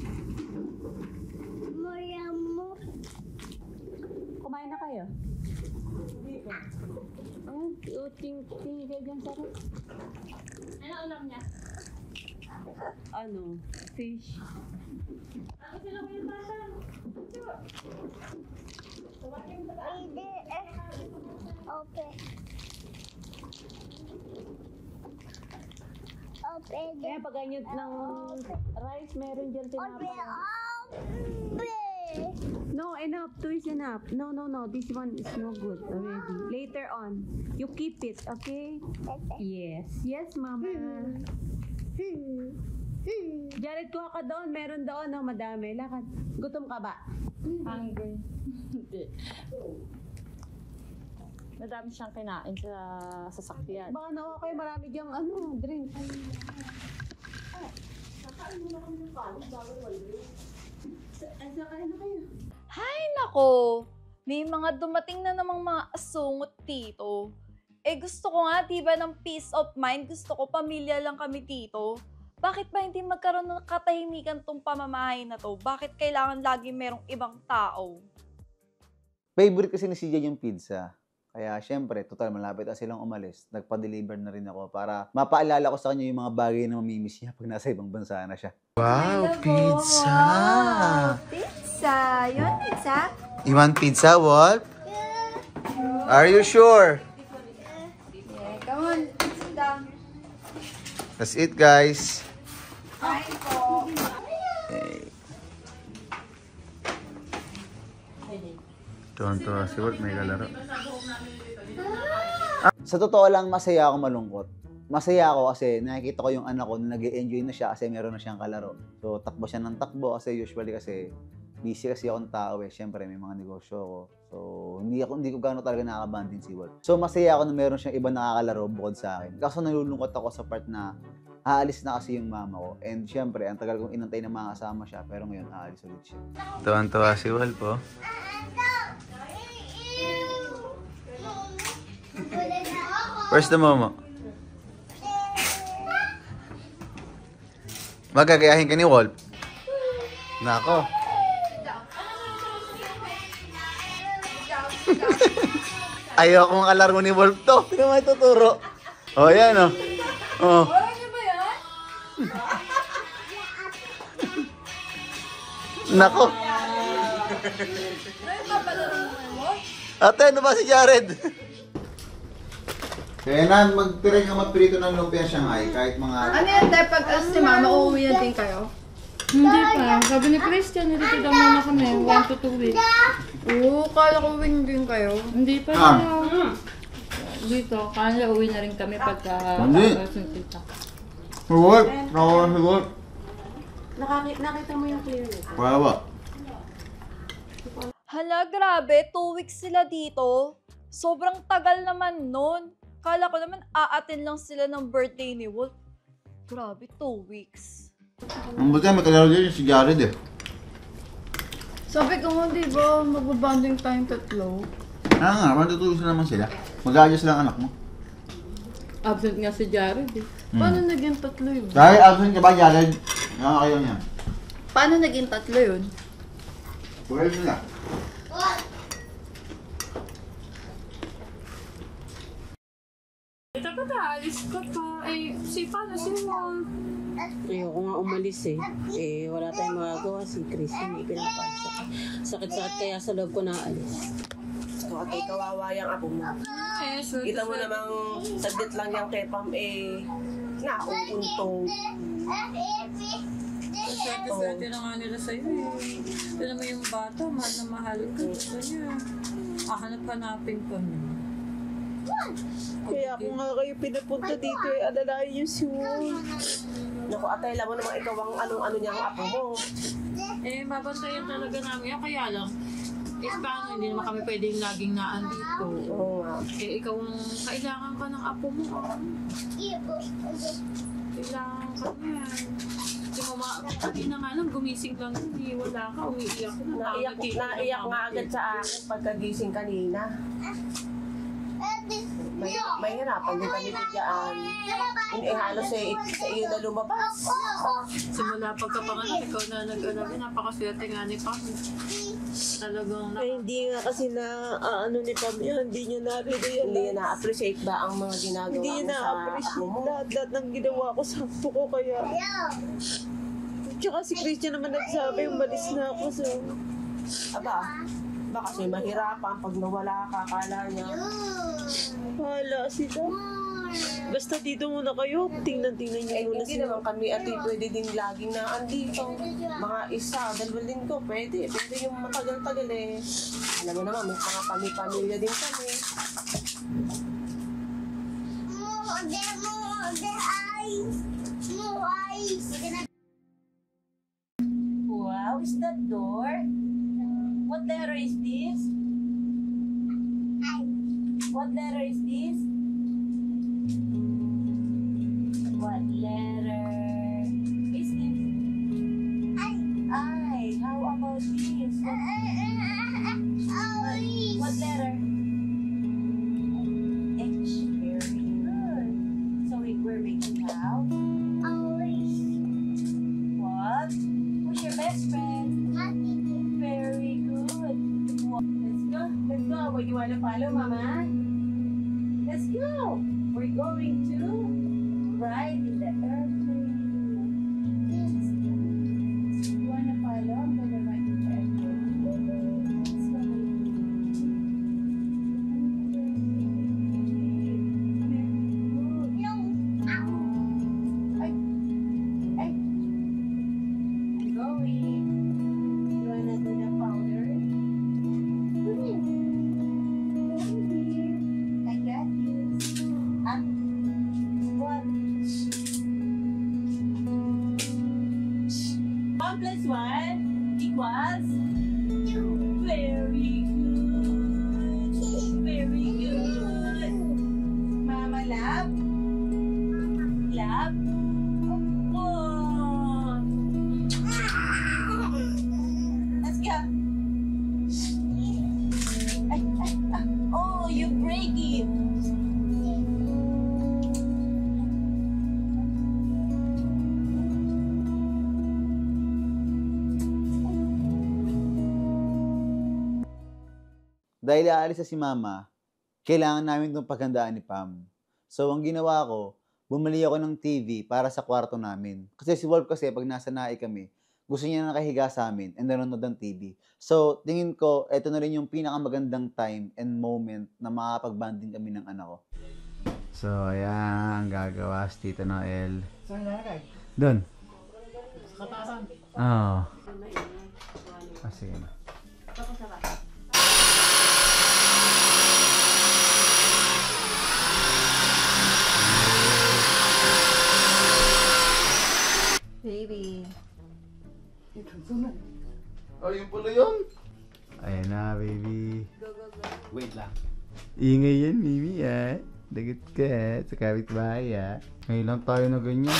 Moya mo.
Kumain na kayo?
Hindi pa.
Ayun, ting tingin kayo dyan sa rin.
Ano ulam niya?
Ano? Fish.
Ako sila ko yung tata.
Hindi eh. Okay. Okay.
Kaya pag ganyan ng rice, meron dyan tinapay. No, enough. Two is enough. No, no, no. This one is no good already. Later on, you keep it, okay? Yes. Yes, Mama. Jared, kuha ka doon. Meron doon, no? Madami. Lakad. Gutom ka ba?
Hungry. Hindi. Madami siyang kinain sa sasakyan.
Baka nawa kayo marami diyang ano, drink.
Nakain mo na kami ng kanin bago wala.
Sakain na kayo.
Hay nako, may mga dumating na namang mga asungot dito. Eh gusto ko nga, diba, ng peace of mind. Gusto ko, pamilya lang kami dito. Bakit ba hindi magkaroon ng katahimikan tong pamamahay na to? Bakit kailangan lagi merong ibang tao?
Favorite kasi ni C J yung pizza. Kaya syempre, total malapit na silang umalis. Nagpa-deliver na rin ako para mapaalala ko sa kanya yung mga bagay na mamimiss niya pag nasa ibang bansa na siya. Wow, pizza!
Pizza! Yun, pizza?
You want pizza, Wolf? Are you sure?
Yeah, come on. Sit down.
That's it, guys.
Kain po.
Tuwan-tuwa si Wolf, may lalaro. Sa totoo lang, masaya ako malungkot. Masaya ako kasi nakikita ko yung anak ko na nag-enjoy na siya kasi meron na siyang kalaro. So, takbo siya ng takbo kasi usually kasi busy kasi akong tao eh. Siyempre, may mga negosyo ako. So, hindi ako hindi ko gano'n talaga nakakabanding si Wolf. So, masaya ako na meron siyang iba nakakalaro bukod sa akin. Kaso nalulungkot ako sa part na aalis na kasi yung mama ko. And siyempre, ang tagal kong inantay na mga kasama siya. Pero ngayon, aalis ulit siya. Tuwan-tuwa si Wolf, oh. Where's the momo? Magagayahin ka ni Wolf? Nako. Ayaw kong alarmo ni Wolf to. Hindi mo ituturo. O, oh, yan o. Oh. Oh. Nako. Ate, ano ba si Jared? Kaya na, magpiray ka magprito ng lumpia Shanghai kahit mga...
Ano yan, Tay? Pag as si Mama, uuwi na din kayo?
Hindi pa. Sabi ni Christian, nilito daw muna kami. One to two weeks.
Oo, kala ko uwi din kayo.
Hindi pa
Ah.
na. Dito, kala uwi na rin kami pagka...
Hindi.
Pagka
Si Wolf. Nakawa si Wolf.
Nakakita, nakita mo yung clear net.
Wala ba?
Hala, grabe. Two weeks sila dito. Sobrang tagal naman nun. Kala ko naman aatin lang sila ng birthday ni Wolf. Grabe, two weeks.
Ang buti, may kalaro dyan si Jared eh.
Sabi ko mo, di ba, magbabanding tayong tatlo?
Ah nga, matutulog na naman sila. Mag-aayos lang anak mo.
Absent nga si Jared eh.
Hmm.
Paano naging tatlo yun?
Dahil absent ka ba, Jared? Nga kayo niya.
Paano naging tatlo yun?
Pwede sila.
Eh, dapat aalis ka pa. Eh, si paano si Mom?
Ayoko nga umalis eh. Eh, wala tayong magagawa. Si Christian may pinapansa. Sakit-sakit kaya sa loob ko na alis.
So, ate, kawawa yung apo mo.
Eh, so,
Kita mo namang saglit lang yung kepam eh, nauuntong.
Swerte-swerte na nga nila sa'yo eh. Alam mo yung bata, mahal na mahal ka. Gusto niya. Hahanap-hanapin ka niya.
Kaya ako nga kayo pinapunta dito eh. Alalayan yung si Wolf.
Naku, ate, alam mo namang ikaw ang anong-ano niya ang apo mo.
Eh, mabantayan talaga namin yan. Kaya lang, eh, paano hindi naman kami pwedeng laging naandito.
Oo nga.
Eh, ikaw ang kailangan ka ng apo mo. Kailangan ka niya. Kasi mama, pati na nga lang, gumising lang hindi. Wala ka, umiiyak ka.
Naiyak, naiyak nga agad sa akin pagkagising kanina. May, may hirapan din kami bigyan. Yung eh, halos eh, sa iyo na lumabas.
Simula pagkapanganak, ikaw na nag-alaga, napakaswerte nga ni Pam. Talagang na...
Eh, hindi nga kasi na uh, ano ni Pam yan. Hindi niya na-realize.
Hindi niya na-appreciate ba ang mga ginagawa
Hindi niya
mo sa apo
na-appreciate
mo?
lahat-lahat ng ginawa ko sa apo ko kaya. Tsaka si Christian naman nagsabi, umalis na ako sa...
Aba, baka kasi mahirapan pag nawala ka, akala niya.
Hala sila. Basta dito muna kayo, tingnan-tingnan niyo
Eh,
muna
hindi
sila.
naman kami at pwede din laging na andito. Mga isa, dalawang linggo, pwede. Pwede yung matagal-tagal eh. Alam mo naman, may mga pami-pamilya din kami.
Wow, is that door? What letter is this? What letter is this? What letter is this? I. How about this? What, what letter? H.
best friend? Very good. Let's go. Let's go. Where you wanna follow, Mama? Let's go. We're going to ride in the airplane. Let's go. You wanna follow? I'm gonna ride in the airplane. Let's go. Ay. Ay. I'm going. You wanna do the powder? I got this. Ah. What? One plus one equals two. Very good. Very good. Mama love. Love. Oh. Let's go. Ay, ay, ah. Oh, you break it.
Dahil aalis na si Mama, kailangan namin itong paghandaan ni Pam. So, ang ginawa ko, bumili ako ng T V para sa kwarto namin. Kasi si Wolf kasi, pag nasa naay kami, gusto niya nakahiga sa amin and nanonood ng T V. So, tingin ko, ito na rin yung pinakamagandang time and moment na makapag-banding kami ng anak ko. So, ayan, ang gagawa si Tito Noel.
Saan nalagay?
Doon.
Sa katasan.
Oo. Ah, sige na.
Baby.
Oh, yung pala yun? Ayan na, baby.
Go, go, go.
Wait lang. Ingay yan, baby, ah. Dagat ka, ah. Sa kapitbahay, ah. Ngayon lang tayo na ganyan.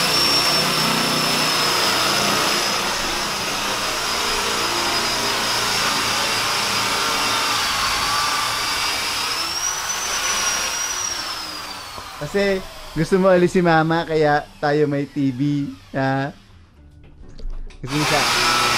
Kasi gusto mo alis si Mama, kaya tayo may T V, ha? Gusto mo siya.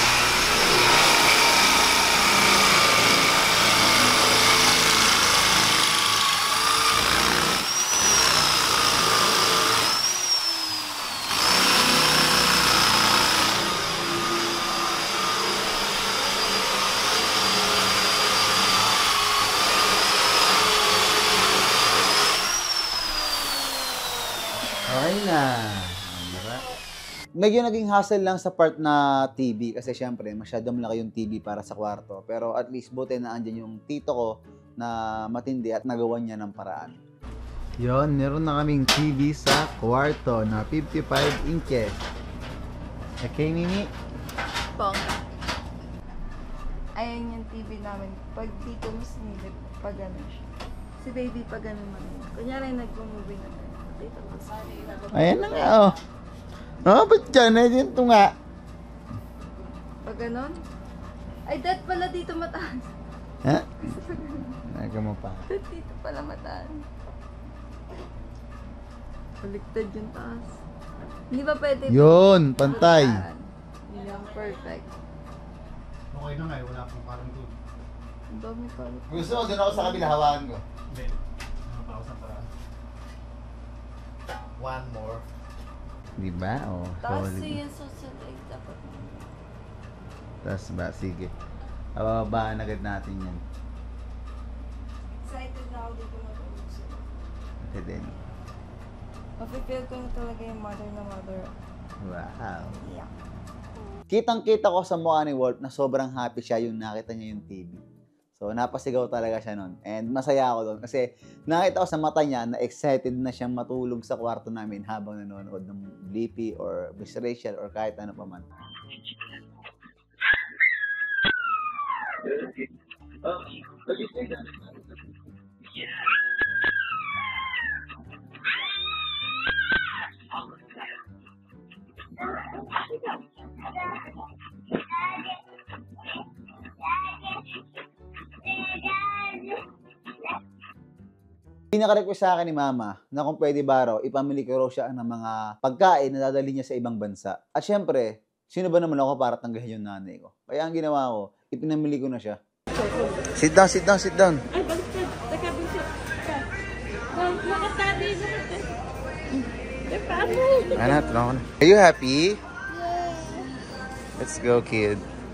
Okay na. Diba? Medyo naging hassle lang sa part na T V kasi syempre masyadong malaki yung T V para sa kwarto. Pero at least buti na andyan yung tito ko na matindi at nagawa niya ng paraan. Yon, meron na kaming T V sa kwarto na fifty-five inches. Okay, Mimi?
Pong. Ayan yung T V namin. Pag dito mo sinilip, pag ano siya. Si baby pag ano man. Kunyari nag-movie na tayo. Dito mo.
Ayan na nga, oh. Oh, ba't dyan? Ayan ito nga.
Pag ganon? Ay, dad pala dito mataas.
Ha? Naga mo pa.
Dad dito pala mataas. Baliktad yung taas. Hindi ba pwede?
Yun, pantay.
Yun yung perfect.
Okay na nga, wala pang parang doon.
Ang dami pala.
Gusto mo, doon ako sa kabila, hawakan ko.
Hindi. Nakapausan para. One more.
Diba? Oh,
Taas
solid.
yung susunod dapat.
Taas ba? Sige. Bababaan agad natin yan.
Excited na ako dito matulog sila.
Ito din.
Mapipil ko na talaga yung mother na mother.
Wow.
Yeah.
Kitang-kita ko sa mukha ni Wolf na sobrang happy siya yung nakita niya yung T V. So, napasigaw talaga siya nun. And masaya ako doon kasi nakita ko sa mata niya na excited na siyang matulog sa kwarto namin habang nanonood ng Blippi or Miss Rachel or kahit ano pa man. Pinaka-request sa akin ni Mama na kung pwede ba raw, ipamili ko raw siya ng mga pagkain na dadali niya sa ibang bansa. At syempre, Sino ba naman ako para tanggahin yung nanay ko? Kaya ang ginawa ko, ipinamili ko na siya. Sit down, sit down, sit down.
Ay, balik ka. Teka, balik ka. Nakatali, nakatali. Eh, paano?
Ano, tulungan ko na. Are you happy? Let's go, kid.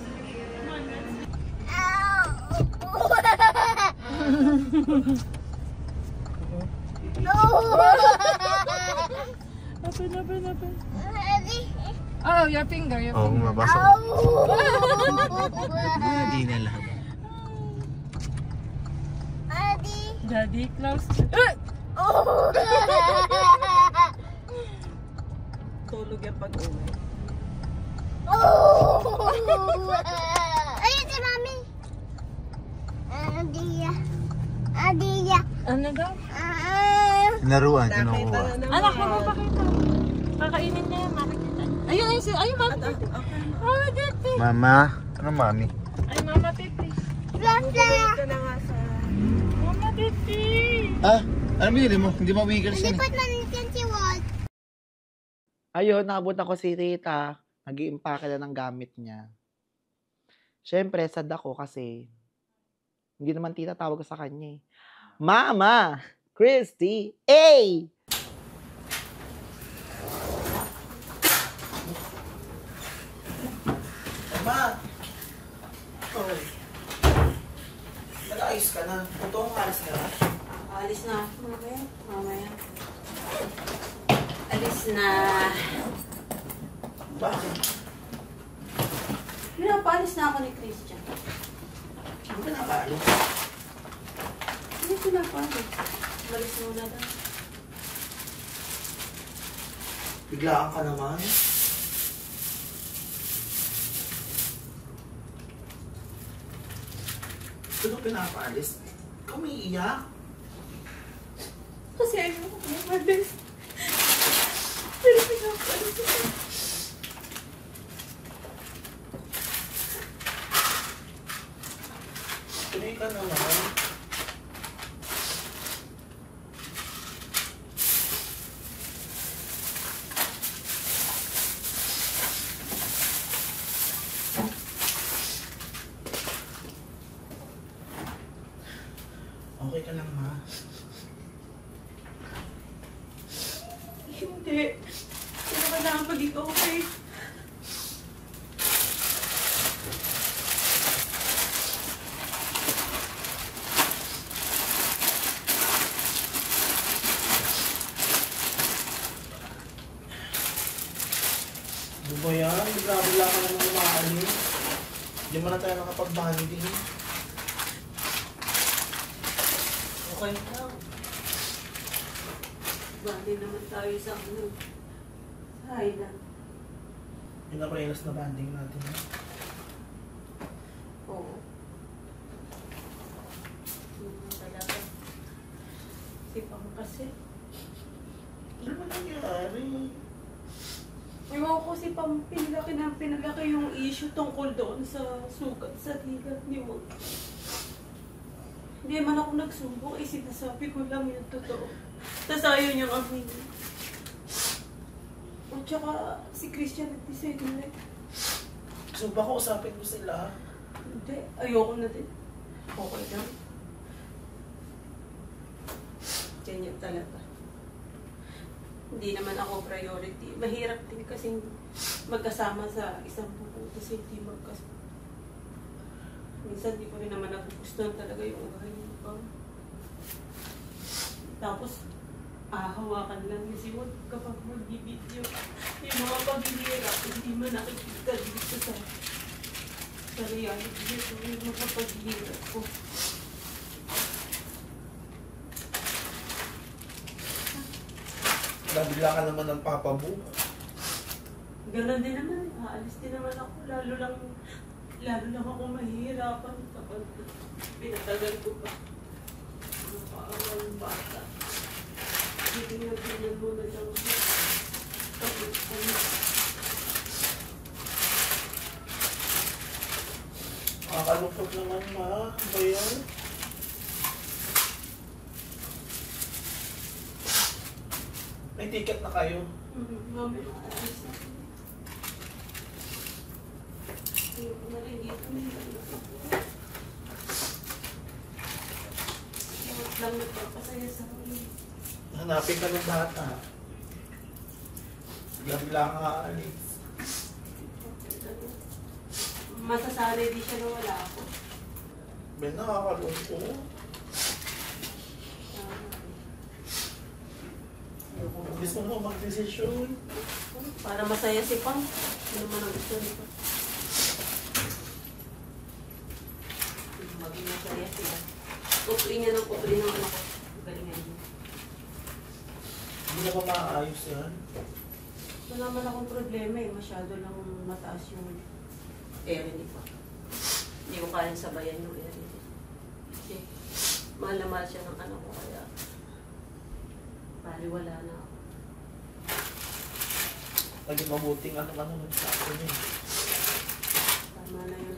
Open, open, open. Oh, your finger, your
Oo,
finger.
mabasa ko. Hindi na lang.
Daddy, close.
Tulog yan pag-uwi.
Ayun si Mami. Adia. Adia.
Ano daw?
Naruan, kinukuha.
Anak, magpapakita. Kakainin niya yan, makikita. Ayun, ayun, ayun, ayun, mama. Oh, Titi.
Mama? Ano, mami?
Ay, mama, Titi. Mama, Titi.
Ah, ano binili mo? Hindi mawigil siya.
Lipat natin si Walt.
Ayun, nakabot ako si Tita. Nag-iimpake na ng gamit niya. Siyempre, sad ako kasi hindi naman tita tawag ko sa kanya eh. Mama! Christy! Hey!
Ma! Oh. Nag-ayos ka na. Totoo ang alis ka na.
Alis na. Mamaya. Mamaya. Alis na.
Bakit?
Pinapalis na ako ni Christian.
Ano ka napaalis?
Hindi pinapalis. Balis muna daw.
Biglaan ka naman. Sino pinapaalis? Ikaw may iyak?
Kasi ayaw ko kumalis. Pero pinapalis ako.
Tuloy ka naman. Okay ka lang, ma?
Hindi. Pero kailangan maging okay.
Ano ba yan? Bigla-bigla ka naman umaalis. Hindi mo na tayo nakapag-bonding.
Okay lang. Bali naman tayo sa ano. Sa Highland.
Yung naprenas na bonding natin. Ha?
Oo. Hindi talaga. Sipang kasi.
Ano ba nangyari?
Ewan ko si Pam, pinalaki na pinalaki yung issue tungkol doon sa sugat sa tigat ni Walt. Hindi man ako nagsumbong, eh sinasabi ko lang yung totoo. Tapos ayaw niyang aminin. At saka si Christian nag-decide na.
So baka usapin mo sila?
Hindi, ayoko na din. Okay lang. Ganyan talaga. Hindi naman ako priority. Mahirap din kasing magkasama sa isang buko kasi hindi magkasama. Minsan di ko rin naman nagugustuhan talaga yung ugali niya pa. Tapos, ahawakan lang niya si Walt kapag mag-video. Yung mga paghihirap, hindi man nakikita dito sa sa reality dito. Yung mga paghihirap ko.
Nabigla ka naman ng papa mo.
Ganon din naman. Aalis din naman ako. Lalo lang, lalo lang ako mahihirapan kapag pinatagal ko pa. Ang paawang bata. Hindi nga ganyan muna lang ako. Tapos ano.
Nakakalungkot naman, ma. Ba yan? May ticket na kayo.
Mm-hmm. Mami, aalis na.
Tingin ko na rin dito nila. Iwat lang nagpapasaya sa akin.
Hanapin ka ng bata. Bigla ka aalis.
Masasanay di siya na wala ako.
Ben, nakakalungkot. Gusto mo mag-desisyon?
Para masaya si Pang. Ano naman ang gusto nito? Maging masaya siya. Putuin niya ng putuin ng anak ko. Galingan niya.
Hindi na ba maayos yan?
Wala naman akong problema eh. Masyado lang mataas yung ere ni Pang. Hindi ko kayang sabayan yung ere niya. Kasi mahal na mahal siya ng anak ko. Kaya bali wala na ako.
Naging mabuting ano-ano nun sa akin eh.
Tama na yun.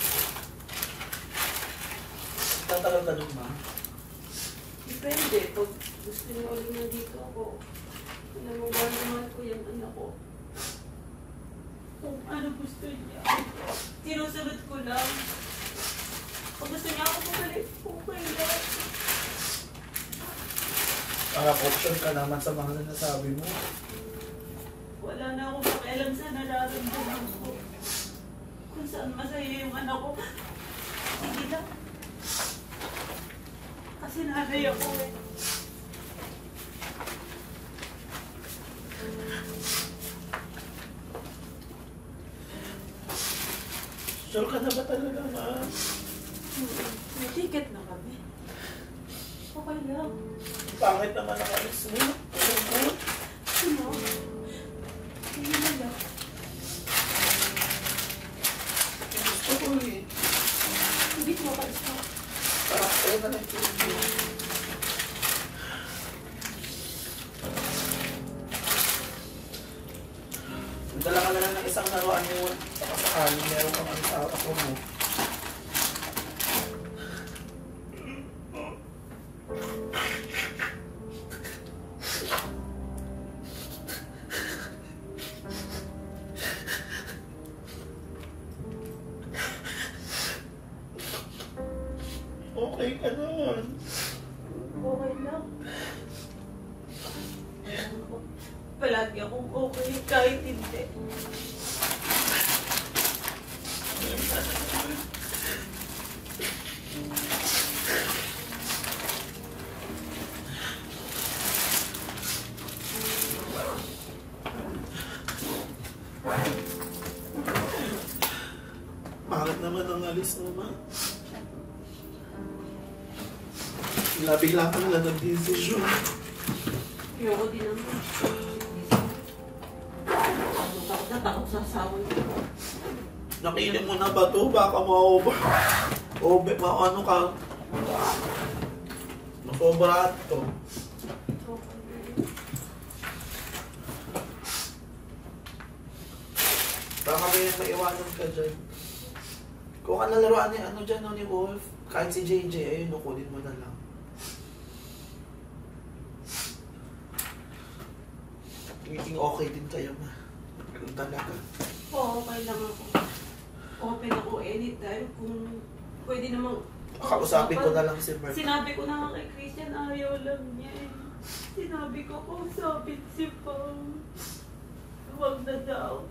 Tatagal ka nun, ma?
Depende. Pag gusto niyo ulit na dito ako, alam mo ba naman ko yung anak ko. Kung ano gusto niya, sinusunod ko lang. Kung gusto niya ako pabalik, okay lang.
Parang option ka naman sa mga nasabi mo.
Wala na akong pakialam sa nararamdaman ko. Kung saan masaya yung anak ko, sige lang. Kasi nanay ako eh.
Sure ka na ba talaga, ma?
May ticket na kami. Okay lang.
Pangit naman ang alis mo.
Ano? Hindi na lang.
Gusto ko eh.
Hindi ko makalis na.
Parang kayo na lang yung Dala ka na lang ng isang laruan mo. Saka sakaling meron kang ano sa ako mo. Okay ka nun.
Okay lang. Palagi akong okay kahit hindi.
Bakit naman ang alis mo, ma? Bigla-bigla ka na nag-decision.
Ayoko din naman. Takot na takot sa asawa niya.
Nakilim mo na ba ito? Baka ma-over. Over, ma-ano ka. Masobra ito. Baka may maiwanan ka dyan. Kung ka nalaroan ni ano dyan, no, ni Wolf, kahit si J J, ayun, no, kunin mo na lang. Naging okay din kayo, ma. Ganun talaga.
Oo, okay lang ako. Open ako anytime kung pwede namang...
Kausapin ko na lang si Mark.
Sinabi ko na nga kay Christian, ayaw lang niya eh. Sinabi ko, kausapin si Pam. Huwag na daw.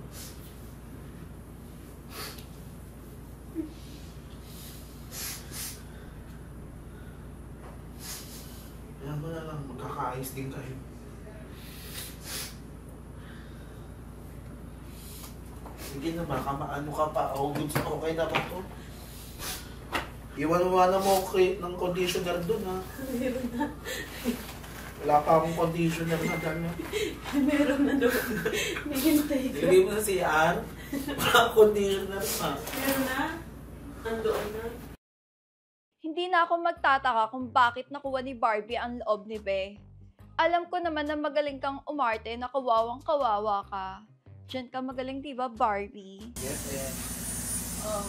Ayan mo na lang, magkakaayos din kayo. Sige na, baka maano ka pa. Oh, goods, okay na ba to? Iwan-iwanan mo okay, ng conditioner dun, ha?
Meron na.
Wala pa akong conditioner na dyan.
Meron na doon. Nihintay ko.
Hindi mo na si Ann. Wala akong conditioner pa.
Meron na. Andoon na.
Hindi na ako magtataka kung bakit nakuha ni Barbie ang loob ni Be. Alam ko naman na magaling kang umarte na kawawang kawawa ka. Diyan ka magaling, di ba, Barbie?
Yes, yes.
Oh.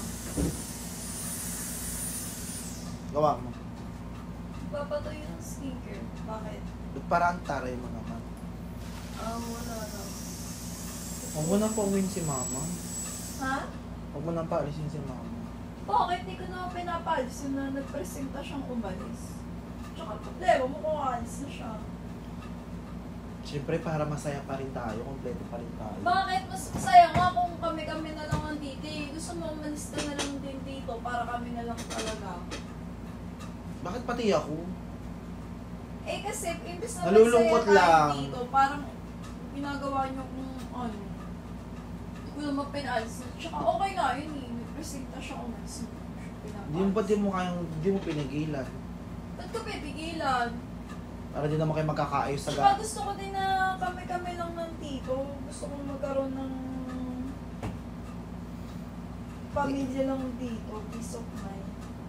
Gawa mo.
Papatoy yung sneaker. Bakit?
Ba't parang taray mo naman?
Ah, wala na.
Huwag mo nang pauwiin si mama.
Ha?
Huwag mo nang paalisin si mama.
Bakit di ko naman pinapaalis yun na nagpresenta siyang umalis? Tsaka problema mo kung alis na siya.
Siyempre, para masaya pa rin tayo, kompleto pa rin tayo.
Bakit mas masaya nga kung kami-kami na lang nandito eh. Gusto mo umalis ka na lang din dito para kami na lang talaga.
Bakit pati ako?
Eh kasi, imbes na
Nalulungkot
magsaya tayo
lang.
dito, parang ginagawa niyo kung ano. Hindi ko naman pinaalis. Tsaka okay nga yun eh. May presenta siya umalis.
Hindi mo ba di mo kayang, di mo pinigilan?
Ba't ko pipigilan?
Para di naman kayo magkakaayos sa
Tsaka
ga...
gusto ko din na kami-kami lang nandito. Gusto kong magkaroon ng pamilya lang dito. Peace of mind.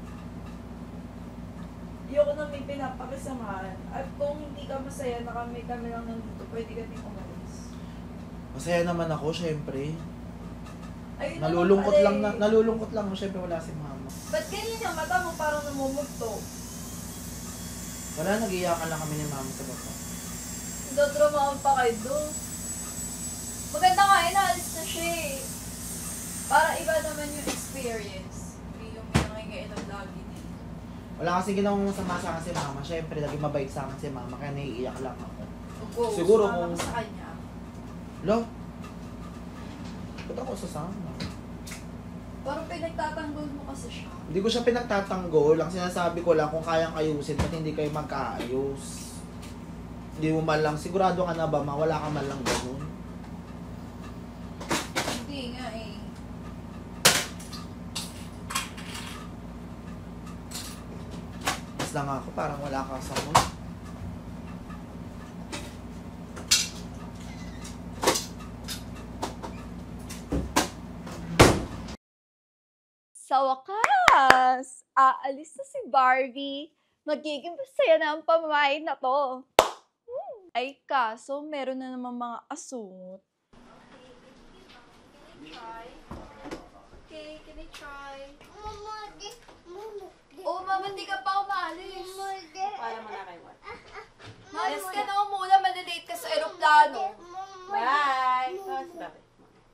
Ayoko na may pinapakisamahan. At kung hindi ka masaya na kami-kami lang nandito, pwede ka din umalis.
Masaya naman ako, syempre.
Ayun
Nalulungkot
naman
lang
pala
na,
eh.
nalulungkot lang ako, syempre wala si mama.
Ba't ganyan yung mata mo parang namumugto?
Wala, nag-iyakan lang kami ni mama sa baba.
Dodramahan pa kayo doon. Maganda nga, inaalis na siya eh. Para iba naman yung experience. Hindi yung pinangingailan lagi din.
Wala kasi ginawang masama sa akin si mama. Syempre, naging mabait sa akin si mama, kaya naiiyak lang ako.
Go,
Siguro
sumama
kung...
ka sa kanya.
Lo? Ba't ako sasama?
Parang pinagtatanggol mo kasi siya.
Hindi ko siya pinagtatanggol. Ang sinasabi ko lang kung kayang ayusin, ba't hindi kayo magkaayos? Hindi mo man lang, sigurado ka na ba, mawala ka man lang ganun?
Hindi nga eh.
Mas lang ako, parang wala ka sa mood.
Sa wakas, aalis na si Barbie. Magiging masaya na ang pamamahay na to. Hmm. Ay kaso, meron na naman mga asungot. Okay, can I try?
Mama, di, mama, di.
Oh, mama, di ka pa umalis.
Mama, di.
Para mo na kay Juan.
Malis ka na muna, malilate ka sa aeroplano.
Bye! Kasi bakit?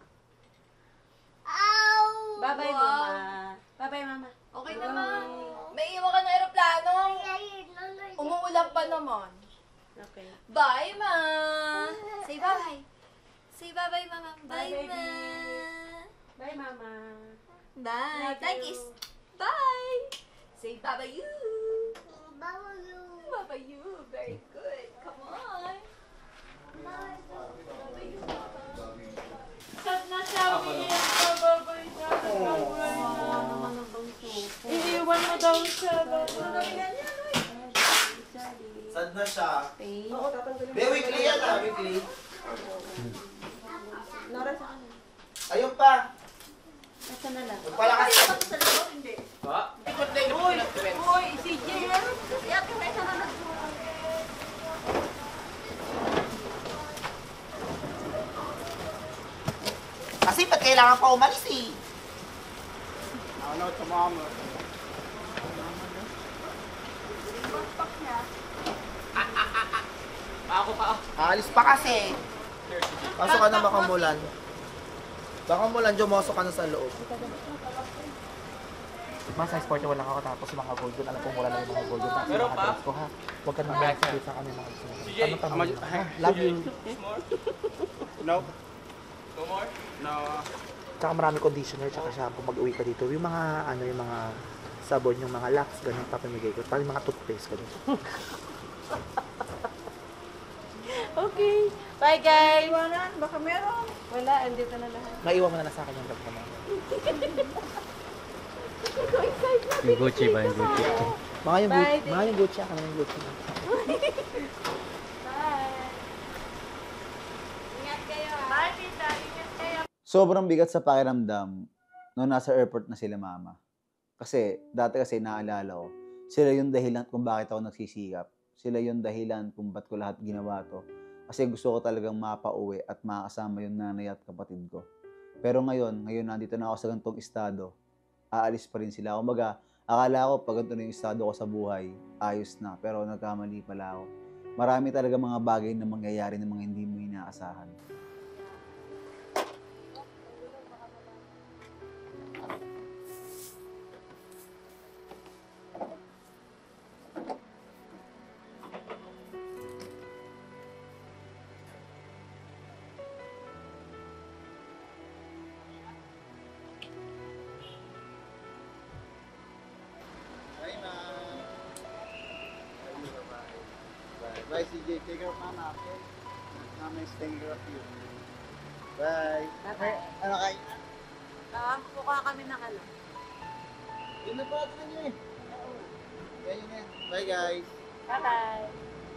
Ow!
Bye-bye,
Wow.
mama. Bye-bye, mama.
Okay naman. May iwan ka ng aeroplano. Umuulan pa naman.
Okay.
Bye, ma. Say bye. Say bye-bye, mama.
Bye,
Bye,
baby.
ma.
Bye, mama.
Bye.
Love
Thank
you.
you. Bye. Say bye-bye you.
Baba you.
Bye-bye you. Very good. Come on. Bye-bye you, mama.
Sad na siya, umiiyak ka, babay siya. Iiwan mo daw siya.
Sad na siya.
Oo, tatanggalin mo.
Be, weekly yan ah, weekly.
Nora sa kanan.
Ayun pa.
Nasa na lang.
Magpalakas ka.
Sa likod, hindi.
Ha?
Uy! Uy! Si Jay! Iyak ka na isa na lang.
Kasi ba't kailangan pa umalis eh?
I don't know, to mama.
Ako pa. Aalis pa kasi.
Pasok ka na baka mulan. Baka mulan, jumusok ka na sa loob.
Mga size forty wala ako tapos mga golden. Alam ko mura lang yung mga golden. Tapos
Meron
mga
pa?
dress ko ha. Huwag ka nang mag-split sa kami mga gusto.
C J,
Ano tanong
how much-
mo? Ha? Love you.
No. No more? No.
Tsaka marami conditioner tsaka shampoo pag uwi ka dito. Yung mga ano yung mga sabon, yung mga Lux, ganun papamigay ko. Parang yung mga toothpaste ko.
Okay. Bye, guys. Iwanan. Baka meron. Wala. Andito na lahat.
Naiwan mo na na sa akin yung bag mo.
Yung Gucci ba? Yung Gucci.
Mga yung
Bye,
Gucci.
thank
Mga yung Gucci. Ako yung Gucci.
Bye. Ingat kayo. Bye, tita. Ingat kayo.
Sobrang bigat sa pakiramdam nung nasa airport na sila mama. Kasi, dati kasi naalala ko, sila yung dahilan kung bakit ako nagsisikap. Sila yung dahilan kung ba't ko lahat ginawa to. Kasi gusto ko talagang mapauwi at makasama yung nanay at kapatid ko. Pero ngayon, ngayon nandito na ako sa ganitong estado, aalis pa rin sila. Kumbaga, akala ko pag ganito na yung estado ko sa buhay, ayos na. Pero nagkamali pala ako. Marami talaga mga bagay na mangyayari ng mga hindi mo inaasahan. kay C J. Take care of mama, okay? Mama is taking care of you. Bye.
Bye-bye.
Ano kayo na?
Ah, kukuha kami ng ano.
Yun na pa na niyo eh. Kaya yun yan. Bye guys.
Bye-bye.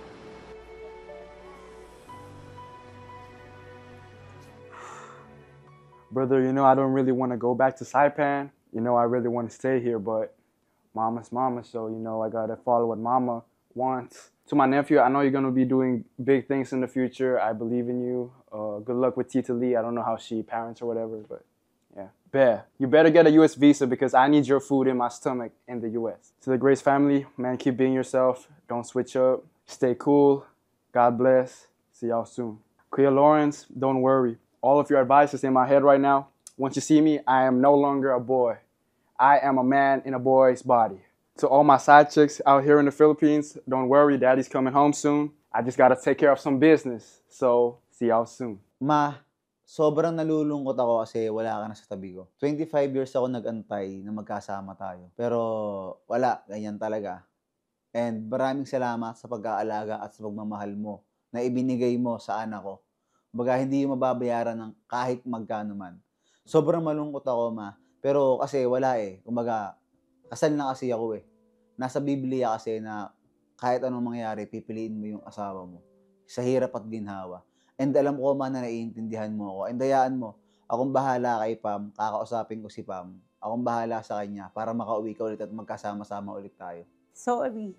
Brother, you know, I don't really want to go back to Saipan. You know, I really want to stay here, but mama's mama, so, you know, I got to follow what mama wants. To my nephew, I know you're going to be doing big things in the future. I believe in you. Uh, good luck with Tita Lee. I don't know how she parents or whatever, but yeah. Bear, you better get a U S visa because I need your food in my stomach in the U S. To the Grace family, man, keep being yourself. Don't switch up. Stay cool. God bless. See y'all soon. Kuya Lawrence, don't worry. All of your advice is in my head right now. Once you see me, I am no longer a boy. I am a man in a boy's body. To all my side chicks out here in the Philippines, don't worry, daddy's coming home soon. I just gotta take care of some business. So, see y'all soon.
Ma, sobrang nalulungkot ako kasi wala ka na sa tabi ko. twenty-five years ako nag-antay na magkasama tayo. Pero wala, ganyan talaga. And maraming salamat sa pag-aalaga at sa pagmamahal mo na ibinigay mo sa anak ko. Baga, hindi yung mababayaran ng kahit magkano man. Sobrang malungkot ako, ma. Pero kasi wala eh. Kumbaga, kasal na kasi ako eh. Nasa Biblia kasi na kahit anong mangyari, pipiliin mo yung asawa mo. Sa hirap at ginhawa. And alam ko man na naiintindihan mo ako. And dayaan mo, akong bahala kay Pam, kakausapin ko si Pam. Akong bahala sa kanya para makauwi ka ulit at magkasama-sama ulit tayo.
Sorry.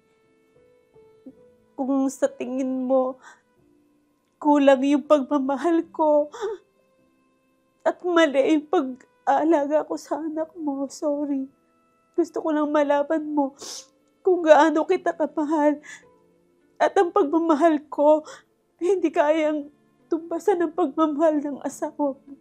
Kung sa tingin mo, kulang yung pagmamahal ko at mali yung pag-aalaga ko sa anak mo, sorry. Gusto ko lang malaman mo kung gaano kita kamahal at ang pagmamahal ko hindi kayang tumbasan ng pagmamahal ng asawa mo.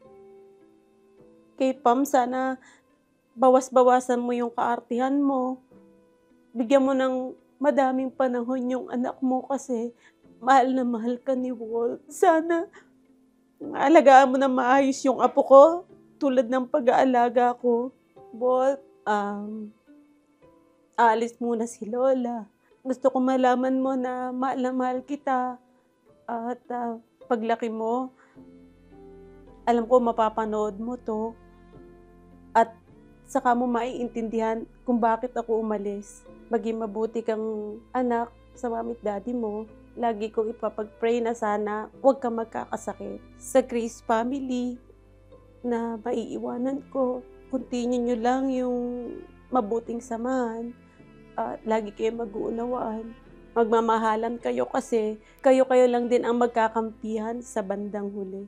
Kay Pam, sana bawas-bawasan mo yung kaartihan mo. Bigyan mo ng madaming panahon yung anak mo kasi mahal na mahal ka ni Walt. Sana alagaan mo na maayos yung apo ko tulad ng pag-aalaga ko. Walt, um, aalis muna si Lola. Gusto ko malaman mo na mahal na mahal kita. At uh, paglaki mo, alam ko mapapanood mo to. At saka mo maiintindihan kung bakit ako umalis. Maging mabuti kang anak sa mami at daddy mo. Lagi kong ipapag-pray na sana huwag ka magkakasakit. Sa Grace family na maiiwanan ko, continue nyo lang yung mabuting samahan. At lagi kayo mag-uunawaan. Magmamahalan kayo kasi kayo-kayo lang din ang magkakampihan sa bandang huli.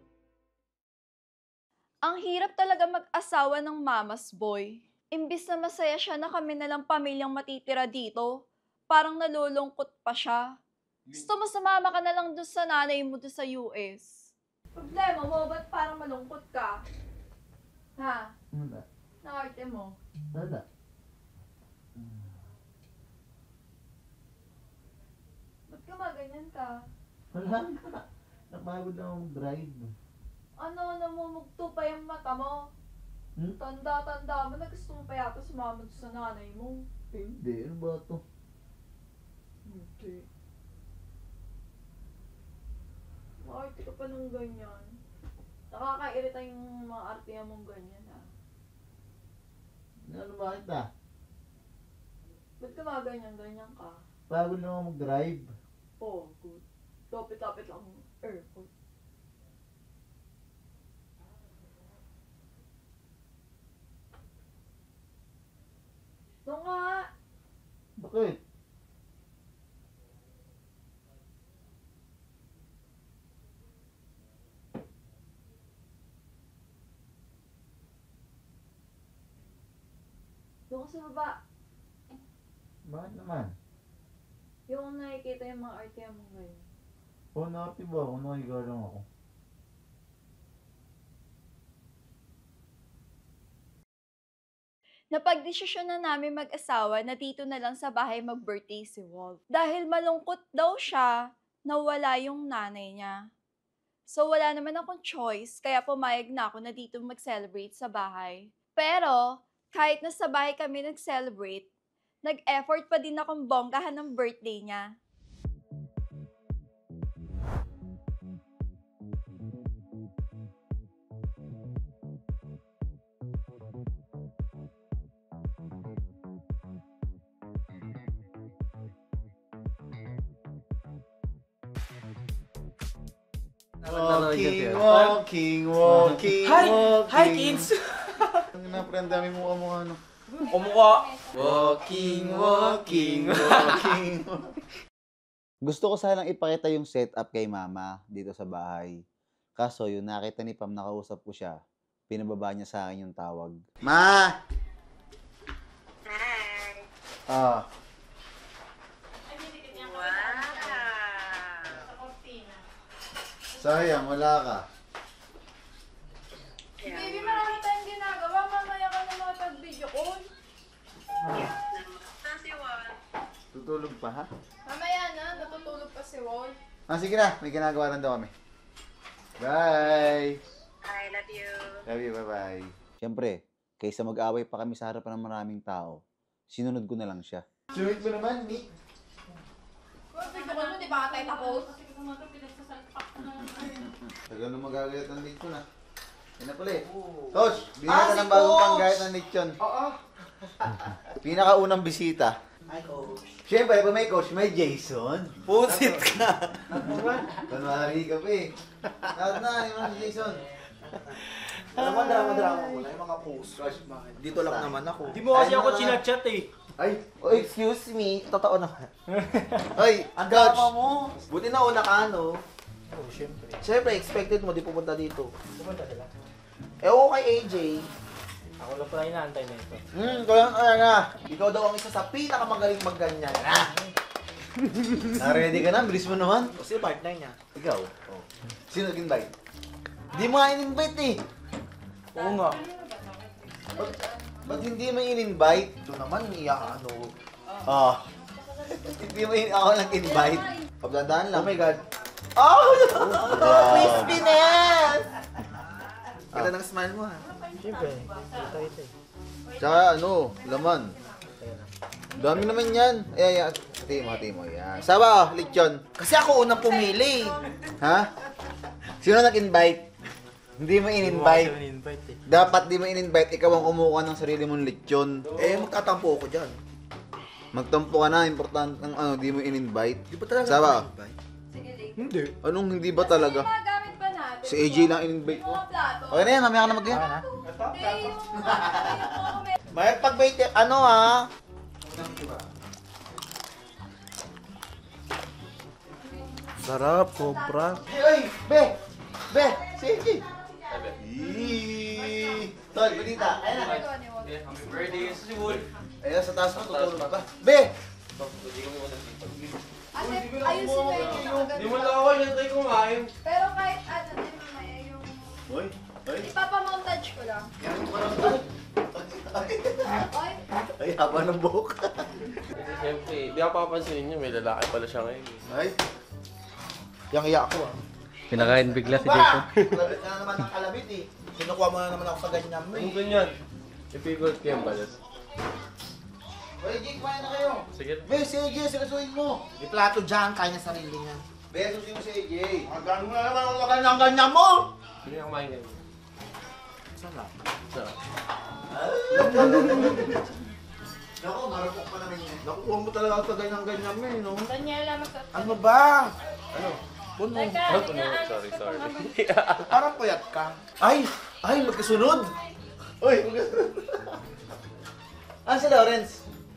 Ang hirap talaga mag-asawa ng mama's boy. Imbis na masaya siya na kami na lang pamilyang matitira dito, parang nalulungkot pa siya. Gusto mo sumama ka na lang doon sa nanay mo doon sa U S. Problema mo, ba't parang malungkot ka? Ha?
Wala.
Naarte mo?
Wala.
Ba't ka maganyan ka?
Wala ka. Napagod na akong drive.
Ano, namumugto pa yung mata mo?
Hmm?
Tanda-tanda mo na gusto mo pa yata sumama doon sa nanay mo.
Hindi, ano ba ito?
Hindi. Maarte ka pa nung ganyan. Nakakairita yung mga artiya mong ganyan, ha?
Ano ba kita?
Ba't ka mga ganyan-ganyan ka?
Pagod na ako mag-drive.
Oh, good. Lapit-lapit lang ang airport. Ito nga!
Bakit?
Doon sa baba.
Bakit naman?
Yung nakikita yung mga artiya mo ngayon.
O, nakati ba ako? Nakahiga lang ako.
Napagdesisyon na namin mag-asawa na dito na lang sa bahay mag-birthday si Walt. Dahil malungkot daw siya na wala yung nanay niya. So wala naman akong choice, kaya pumayag na ako na dito mag-celebrate sa bahay. Pero, kahit na sa bahay kami nag-celebrate, nag-effort pa din akong bonggahan ng birthday niya.
Walking, walking, walking,
Hi!
walking.
Hi, kids!
Ang na, pre, ang dami mo kamukha, ano.
Kumukha! Walking, walking, walking.
Gusto ko sanang ipakita yung setup kay mama dito sa bahay. Kaso yung nakita ni Pam, nakausap ko siya. Pinababa niya sa akin yung tawag. Ma! Ah. Sayang, wala ka.
Baby, marami tayong ginagawa. Mamaya ka na makapag-video call.
Tutulog pa, ha?
Mamaya na, natutulog pa si Wall.
Ah, sige na. May ginagawa rin daw kami. Bye!
I love you.
Love you, bye-bye. Siyempre, kaysa mag-away pa kami sa harapan ng maraming tao, sinunod ko na lang siya. Sweet mo naman, Nick.
Video call mo, di ba tayo tapos?
Tagal na magagayat ng lechon, ha? Yan na pala eh. Coach, binigyan ka ng bagong panggayat ng lechon.
Oo.
Pinakaunang bisita.
Hi, Coach.
Siyempre, pag may coach, may Jason. Pusit ka. Kunwari ka pa eh. Lahat na, hindi mo si Jason.
Alam mo, drama-drama mo na yung mga post. Dito lang naman ako.
Di mo kasi ako chinachat eh.
Ay, oh, excuse me. Totoo naman. Ay, ang coach. mo. Buti na una ka, no?
Oh, siyempre.
Siyempre, expected mo, di pupunta dito.
Pumunta sila.
Eh, ako kay A J.
Ako lang pala inaantay na ito.
Hmm, ikaw lang, kaya nga. Ikaw daw ang isa sa pinakamagaling magganyan. Ah! Na-ready ka na? Bilis mo naman.
Kasi partner niya.
Ikaw? Oh. Sino nag-invite? Di mo nga in-invite eh.
Oo nga.
Ba't, ba't hindi mo in-invite?
Ito naman, iyak ano.
Oh. Hindi mo in ako lang invite. Pagdadaan lang.
Oh my God.
Oh!
Wow.
Crispiness!
Ganda ng smile mo ha. Siyempre.
Tsaka ano, laman. Dami naman yan. Ay, ay, hati mo, hati mo. Yan. Saba, lechon.
Kasi ako unang pumili.
Ha? Sino nag-invite? Hindi mo in-invite. Dapat di mo in-invite. Ikaw ang kumuha ng sarili mong lechon.
Eh, magtatampo ako dyan.
Magtampo ka na. Important ng ano, di mo in-invite.
Di ba talaga
Saba?
in-invite?
Hindi. Anong hindi ba talaga?
Ginagamit ba natin?
Si A J lang in-invite ko.
Mga plato.
Okay na yan, mamaya ka na mag-yan.
Hindi, yung mga
May pag-bait, ano ha?
Sarap, sobra.
Ay, be! Be! Si A J! Eee! Tol, balita. Ayan na.
Happy birthday si Wool.
Ayan, sa taas mo, tutulog ba? Be!
Ate, ayusin mo yun yung
Di mo lang ako, nantay kumain.
Pero kahit ano, di mamaya yung...
Hoy! Hoy!
Ipapamontage ko lang. Oy,
Ay, haba ng buhok.
Kasi siyempre, di ako papansinin niyo, may lalaki pala siya ngayon.
Ay!
Yang iya ako ah.
Pinakain bigla si
Ba!
Jason.
Kalabit na naman ang kalabit eh.
Kinukuha mo na naman ako sa ganyan mo
Ano
eh.
ganyan? I-figure ko yung balas.
Hoy, Jake, kumain na kayo.
Sige.
Be, si A J, seryosohin mo.
May plato dyan, kaya niya sarili niya.
Be, susin mo si A J.
Hanggang mo na naman ako sa ganyan-ganyan mo!
Hindi ako kumain ganyan.
Sarap.
Sarap.
Naku, marupok pa naman yan.
Nakukuha mo talaga ako sa ganyan-ganyan mo eh, no?
Daniela, magsa...
Ano ba?
Ano?
Puno.
Teka,
Ano?
inaayos
Sorry,
ko pa
sorry.
naman.
Parang puyat ka.
Ay! Ay, magkasunod! Uy, magkasunod. Ah, si Lawrence.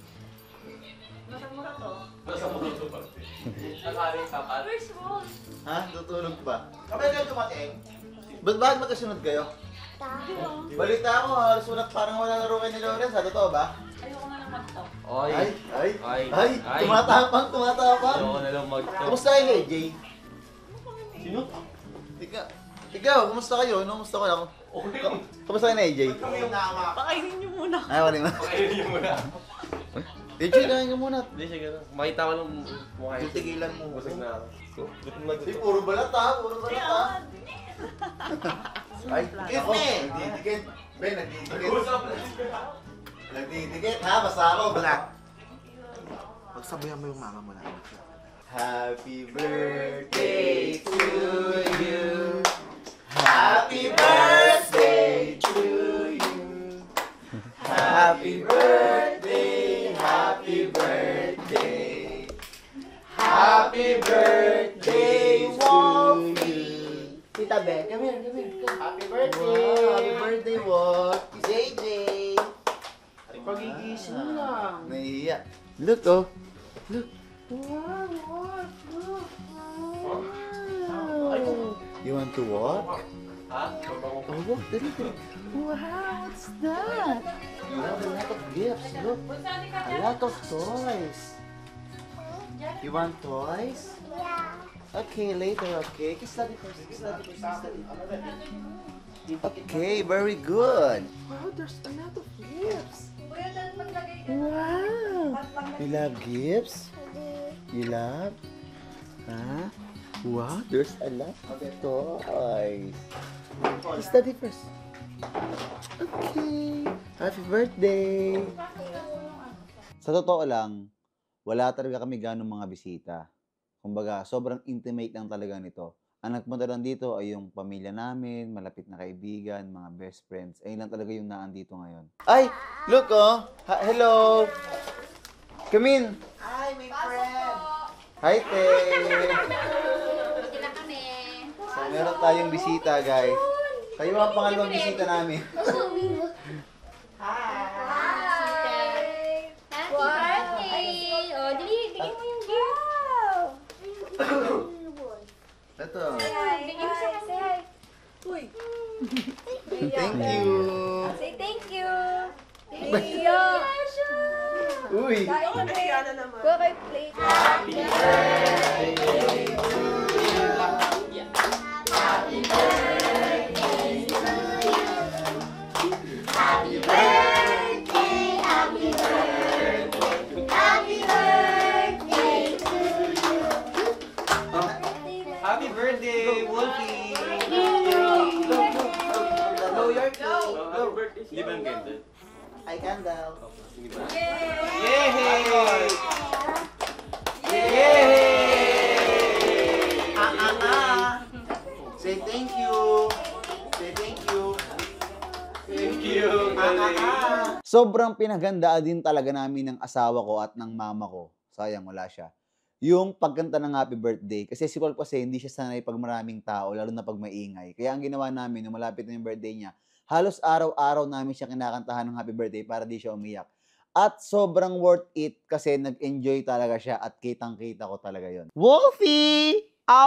Mura to.
Nasa mulo to pa. Nakaling kapat.
Where's Wall?
Ha? Tutulog pa.
Kapag kayo dumating,
Ba't bakit magkasunod kayo? Balita ko, halos wala, parang wala laro kayo ni Lawrence. Ha? Totoo ba?
Ayoko na lang mag-talk.
Oy.
Ay, ay,
Ay.
ay,
Ay.
tumatapang, tumatapang.
Ayoko na lang mag-talk.
Kumusta kayo, A J? Sino? Ikaw, ikaw, kumusta kayo? Ano, kumusta kayo? Kumusta kayo na, A J?
Pakainin niyo muna.
Ay, wala mo.
Pakainin niyo muna.
A J, kain ka muna.
Hindi, sige na. Makita ko lang mukha yun.
titigilan mo.
Busog na ako. Gutom na
Ay,
gutom.
puro balat ha, puro balat ha. Ay,
Excuse me!
nagdidikit. Ben, nagdidikit.
Usap na.
Nagdidikit ha, basta ako.
Wala. Pagsabayan mo yung mama mo na.
Happy birthday to you. Happy birthday to you. Happy birthday, happy birthday. Happy birthday to you.
Tita Beth. Come here, come here. Come. Happy birthday! Wow, happy birthday, Walt. J J.
Pagigising mo lang.
Nahiya. Look, oh. Look.
Wow, what? Look.
Wow. You want to walk?
Ha?
Oh, walk. Dali, dali. Wow, what's that? You have a lot of gifts. Look. A lot of toys. You want toys?
Yeah.
Okay, later, okay. Kiss daddy first. Kiss daddy first. Kiss daddy. Okay, very good. Wow, there's a lot of gifts. Wow. You love gifts? You love? Huh? Wow, there's a lot of toys. Kiss daddy first. Okay. Happy birthday. Sa totoo lang, wala talaga kami ganong mga bisita. Kumbaga, sobrang intimate lang talaga nito. Ang nagpunta lang dito ay yung pamilya namin, malapit na kaibigan, mga best friends. Ayun lang talaga yung naandito ngayon. Ay! Look, oh! Ha- hello! Come in!
Hi, my friend.
Hi, Te! So, meron tayong bisita, guys. Kayo ang pangalawang bisita namin.
Happy birthday! Oh, dali, bigyan mo yung gift.
Ito.
Say hi. Bigyan mo siya. Say hi. Uy.
Thank you.
Say thank you.
Thank
you.
Uy.
Kain ka na. Go kay plate.
Happy birthday to you. Happy birthday to you. Happy birthday. Happy birthday. Happy birthday to you.
Happy birthday, Wolfie!
Blow your cake.
Happy birthday. Di ba ang ganda?
Ay, candle.
Yay! Yay!
Ah, ah, ah. Say thank you. Say thank you.
Thank you.
Ah, ah, ah. Sobrang pinaghandaan din talaga namin ng asawa ko at ng mama ko. Sayang, wala siya. Yung pagkanta ng happy birthday. Kasi si Wolf kasi hindi siya sanay pag maraming tao, lalo na pag maingay. Kaya ang ginawa namin, nung malapit na yung birthday niya, halos araw-araw namin siya kinakantahan ng happy birthday para di siya umiyak. At sobrang worth it kasi nag-enjoy talaga siya at kitang-kita ko talaga yon. Wolfie!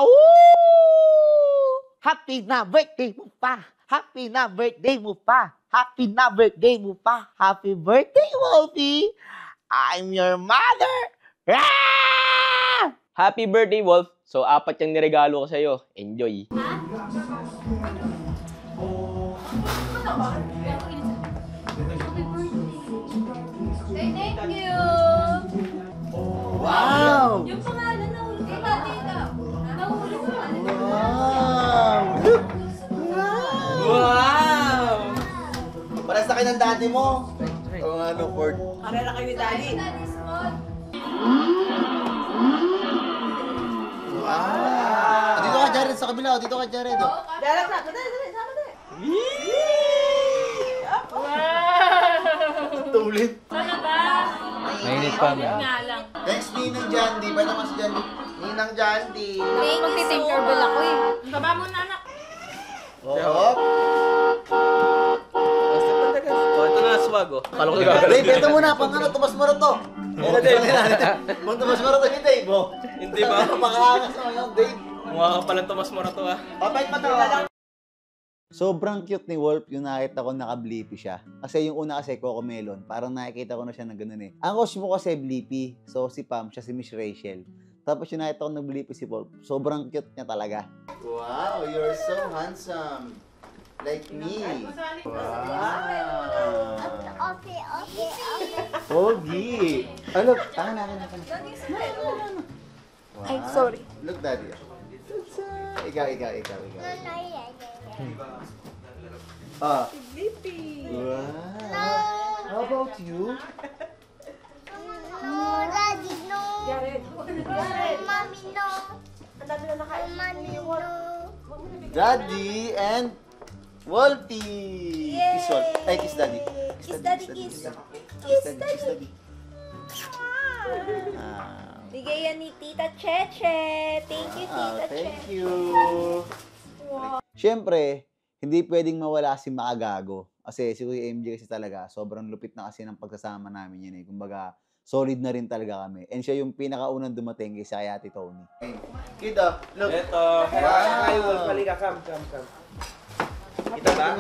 Awoo! Happy na birthday mo pa! Happy na birthday mo pa! Happy na birthday mo pa! Happy birthday, Wolfie! I'm your mother! Ah!
Happy birthday, Wolf. So, apat yung niregalo ko sa'yo. Enjoy.
Say thank you.
Wow!
Yung pangalan na ulit. Tita, tita. Nahuli ko pangalan.
Wow! Look!
Wow!
Para sa akin ng daddy mo. O ano, Ford?
Karela kayo ni Daddy.
Wow! Dito ka, Jared, sa kabila. Dito ka, Jared. Oh.
Dala sa, dali, dali, sama dali.
Tulit.
Sana ba?
Mainit pa,
Yun
man.
nga lang.
Thanks, Ninang Jandy. Ba't naman si Jandy? Ninang Jandy.
Thank you so much. ako eh.
Baba mo na, anak.
Oh.
Oh, ito na, swag, oh. Kala ko gagawin.
Dave, ito muna. Pang ano, tumas mo rin to.
Ito, Dave.
Pang tumas mo rin to ni Dave, oh.
Hindi ba?
Pakaangas mo yun, Dave.
Mukha ka palang Tomas Morato, ah.
Papayt pa to. Sobrang cute ni Wolf yung nakita ko naka-blippy siya. Kasi yung una kasi Coco Melon, parang nakikita ko na siya ng ganun eh. Ang coach mo kasi blippy. So si Pam, siya si Miss Rachel. Tapos yung nakita ko nag-blippy si Wolf. Sobrang cute niya talaga. Wow, you're so handsome. Like me. Wow.
Okay, okay, okay.
Pogi. Oh, look. Taka na, taka na. Wow.
Ay, sorry.
Look, Daddy. Ikaw, ikaw, ikaw, ikaw. Ah. Wow. How about you?
No, Daddy, no.
Jared.
Mommy, no.
Ang dami na nakain.
Mommy, no.
Daddy and Wolfie. Kiss Wolf. Ay, kiss Daddy.
Kiss Daddy, kiss.
Kiss Daddy, kiss Daddy.
Ah. Bigay yan ni Tita Cheche. Thank you,
Ah,
Tita
thank
Cheche.
you.
Wow.
Siyempre, hindi pwedeng mawala si Makagago. Kasi si Kuya M J kasi talaga, sobrang lupit na kasi ng pagsasama namin yun eh. Kumbaga, solid na rin talaga kami. And siya yung pinakaunang dumating kay si Ate Tony. Kita, look.
Ito. Ay, Wolf, halika. Come, come, come. Kita ba?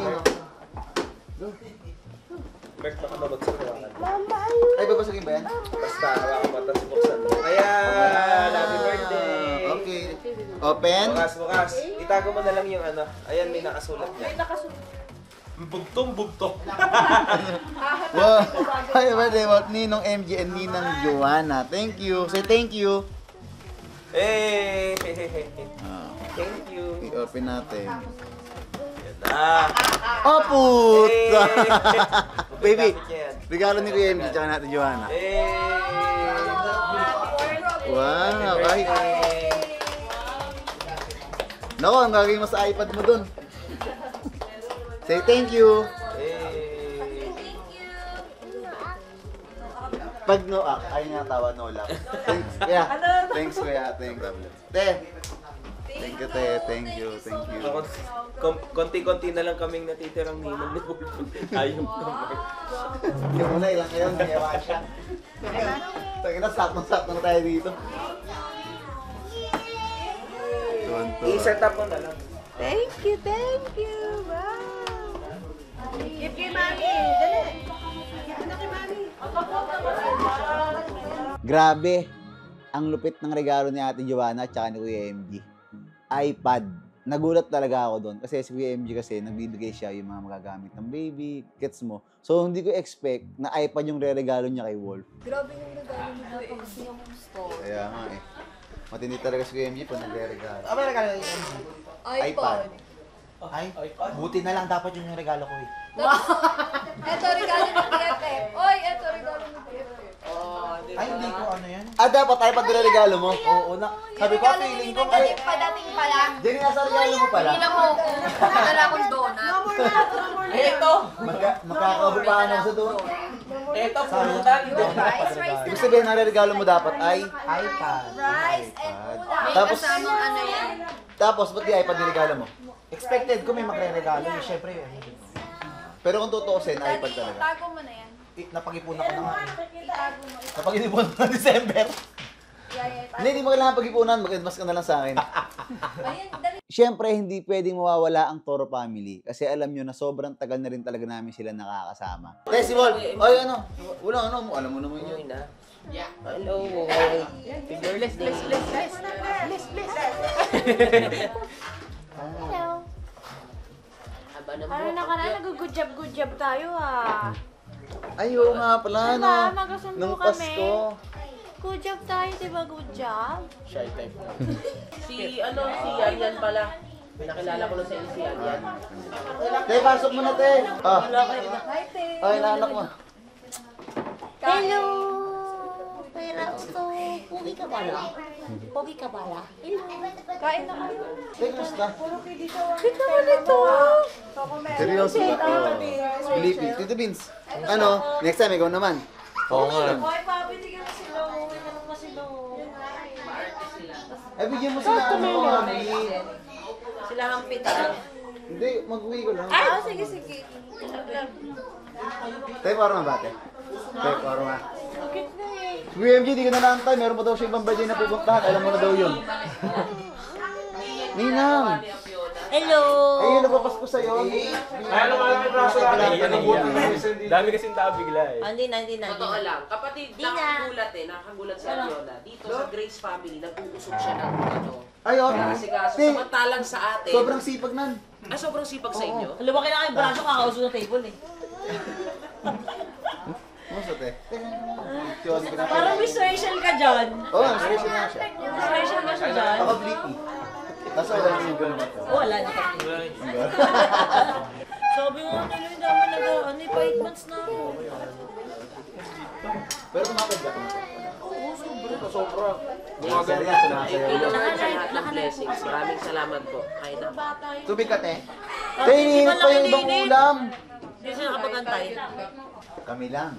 Bert, baka mabagsak ko ka.
Ay, babasagin ba yan?
Basta, hawakan mo, tapos buksan mo. Ayan! Happy birthday!
Okay. Open?
Bukas, bukas. Itago mo na lang yung ano. Ayan, may nakasulat niya.
May nakasulat.
Bugtong, bugtong.
Wow. Happy birthday, Walt. Ninong M J and Ninang Joanna. Thank you. Say thank you.
Hey!
Ah.
Thank you.
I-open natin.
Ah!
Oh, puta!
Hey!
Baby, regalo ni Kuya M J tsaka natin Joanna.
Hey!
Wow! Ay! Nako, ang gagawin mo sa iPad mo dun. Say thank you! Pag no act, ay nga tawa no love. Thanks, kuya. Thanks, kuya. Thanks. Te! Thank you, te. Thank you. Thank you.
Kon- Konti-konti na lang kaming natitirang ninong ni Wolf. Ayaw kami.
Yung muna, ilang kayo, nangyaywa siya. Tagin na, sakto-sakto na tayo dito.
I-set up mo na lang.
Thank you, thank you. Wow. Give kay Mami. Dali. Give na kay Mami.
Grabe, ang lupit ng regalo ni Ate Joanna at saka ni Kuya M J. iPad. Nagulat talaga ako doon. Kasi si Kuya M J kasi, nagbibigay siya yung mga magagamit ng baby, gets mo. So, hindi ko expect na iPad yung re-regalo niya kay Wolf.
Grabe yung regalo ni Kuya M J yung gusto.
Kaya nga eh. Matindi talaga si Kuya M J pag nagre-regalo.
Ano yung regalo ni M J?
iPad.
Ay, buti na lang dapat yun yung regalo ko eh.
Ito regalo ni B F F. Oy, ito regalo ni B F F.
Ay, hindi ko ano yan.
Ah, dapat iPad yung regalo mo?
Oo na. Sabi ko, feeling ko,
Ay,
ay,
padating pa lang.
Jenny, nasa regalo mo pala?
Hindi na mo ako. Dala akong donut. No more na. No more na.
Ito!
Magka- Magkakabupaan ako sa doon.
Ito, pulutan.
Rice, rice.
Ibig sabihin, ang regalo mo dapat ay
iPad.
Rice and ulam. May
Tapos-
kasamang ano yan.
Tapos, ba't di iPad yung regalo mo?
Expected ko may magre-regalo. Eh, syempre yun.
Pero kung tutuusin, iPad talaga.
Tago mo na yan.
Eh, Napag-ipunan ko na nga eh.
Itago mo.
Napag-ipunan ko na December.
Yeah, yeah.
Hindi, hindi mo kailangan pag-ipunan. Mag-advance ka na lang sa akin.
Ayun, dali.
Siyempre, hindi pwedeng mawawala ang Toro family. Kasi alam nyo na sobrang tagal na rin talaga namin sila nakakasama. Decibel! Ay, ano? Wala, ano? Alam mo naman yun.
Yeah. Hello.
Bless, bless, bless, bless. Bless, bless. Hello. Ano na ka na? Nag-good job, good job tayo ah.
Ay, oo nga pala, no?
Diba? Magkasundo
Nung
kami.
Pasko.
Good job tayo, diba? Good job.
Shy type. Si, ano, si Yan Yan pala. Pinakilala ko lang sa inyo si Yan Yan.
Te, pasok mo na, te. Ah.
Hi, te.
Ay, naanak mo.
Hello! Pero, so, pugi ka pala? Pugi ka pala?
Kain na kayo.
Te, kumusta?
Kita mo nito!
Seryoso ba? Oh. Philippines. Tito Vince. Ano? Next time, ikaw naman.
Oo nga.
Hoy, papi, tignan mo sila. Uwi na naman sila.
Ay, bigyan mo sila, ano, mami.
Sila ang pita.
Hindi, mag-uwi ko lang.
Ah, sige, sige.
Te, parang mabate. Te, parang ma.
Bakit na eh?
Kuya M J, di ka na naantay. Meron pa daw siya ibang birthday na pupuntahan. Alam mo na daw yun. Ninang!
Hello!
Ayun, napapasko sa'yo.
Ay, ano nga lang yung braso natin. Dami kasing tao bigla eh.
Hindi na, hindi na.
Totoo lang. Kapatid,
Di na.
nakagulat eh. Nakagulat sa Viola. Dito sa Grace family, nag-uusog siya ng ano.
Ayun.
Kasi kaso,
Te,
samantalang sa atin.
sobrang sipag nan.
Ah, sobrang sipag sa inyo?
Lumaki na kayo braso, kakausog na table eh.
Musta, te?
Parang may special ka dyan.
Oo, oh, special nga siya.
Special ka siya dyan.
Ako, Blippi. Nasa wala naman yung girl.
Wala na kami. Sabi nga nila, hindi naman nag ano, pa eight months na ako.
Pero kumapag ka.
Oo, sobra.
Sobra.
Mga ganyan, sumasayaw.
Ito naman sa lahat ng blessings. Maraming salamat po. Kaya na.
Tubig ka, te. Te, iniinit pa yung ibang ulam.
Hindi siya nakapagantay.
Kami lang.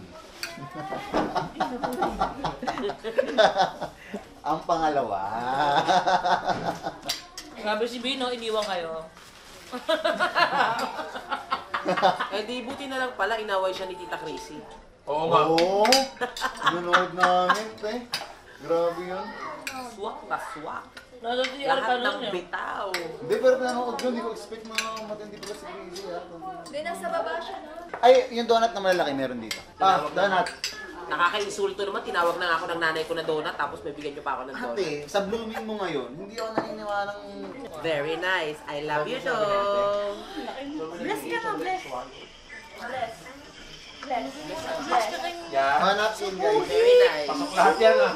Ang pangalawa.
Grabe si Bino, iniwan kayo.
Eh di buti na lang pala, inaway siya ni Tita Crazy.
Oo nga.
Oo. Nanonood namin, te. Grabe yun.
Swak na swak.
Nalatiyan ka
Lahat
nun
ng
eh.
bitaw.
Hindi, pero nanonood yun. Hindi ko expect na matindi pala si Crazy, ha?
Hindi, nasa baba siya nun.
Ay, yung donut na malalaki meron dito. Ah, donut.
Nakaka-insulto naman, tinawag na nga ako ng nanay ko na donut, tapos may bigyan niyo pa ako ng donut.
Ate, sa blooming mo ngayon, hindi ako naniniwalang...
Very nice. I love you, dong.
Bless ka na, bless. Bless. Bless. Bless ka kay...
Yeah.
Hanap yun, guys.
Very nice.
Pasok lahat yan ah.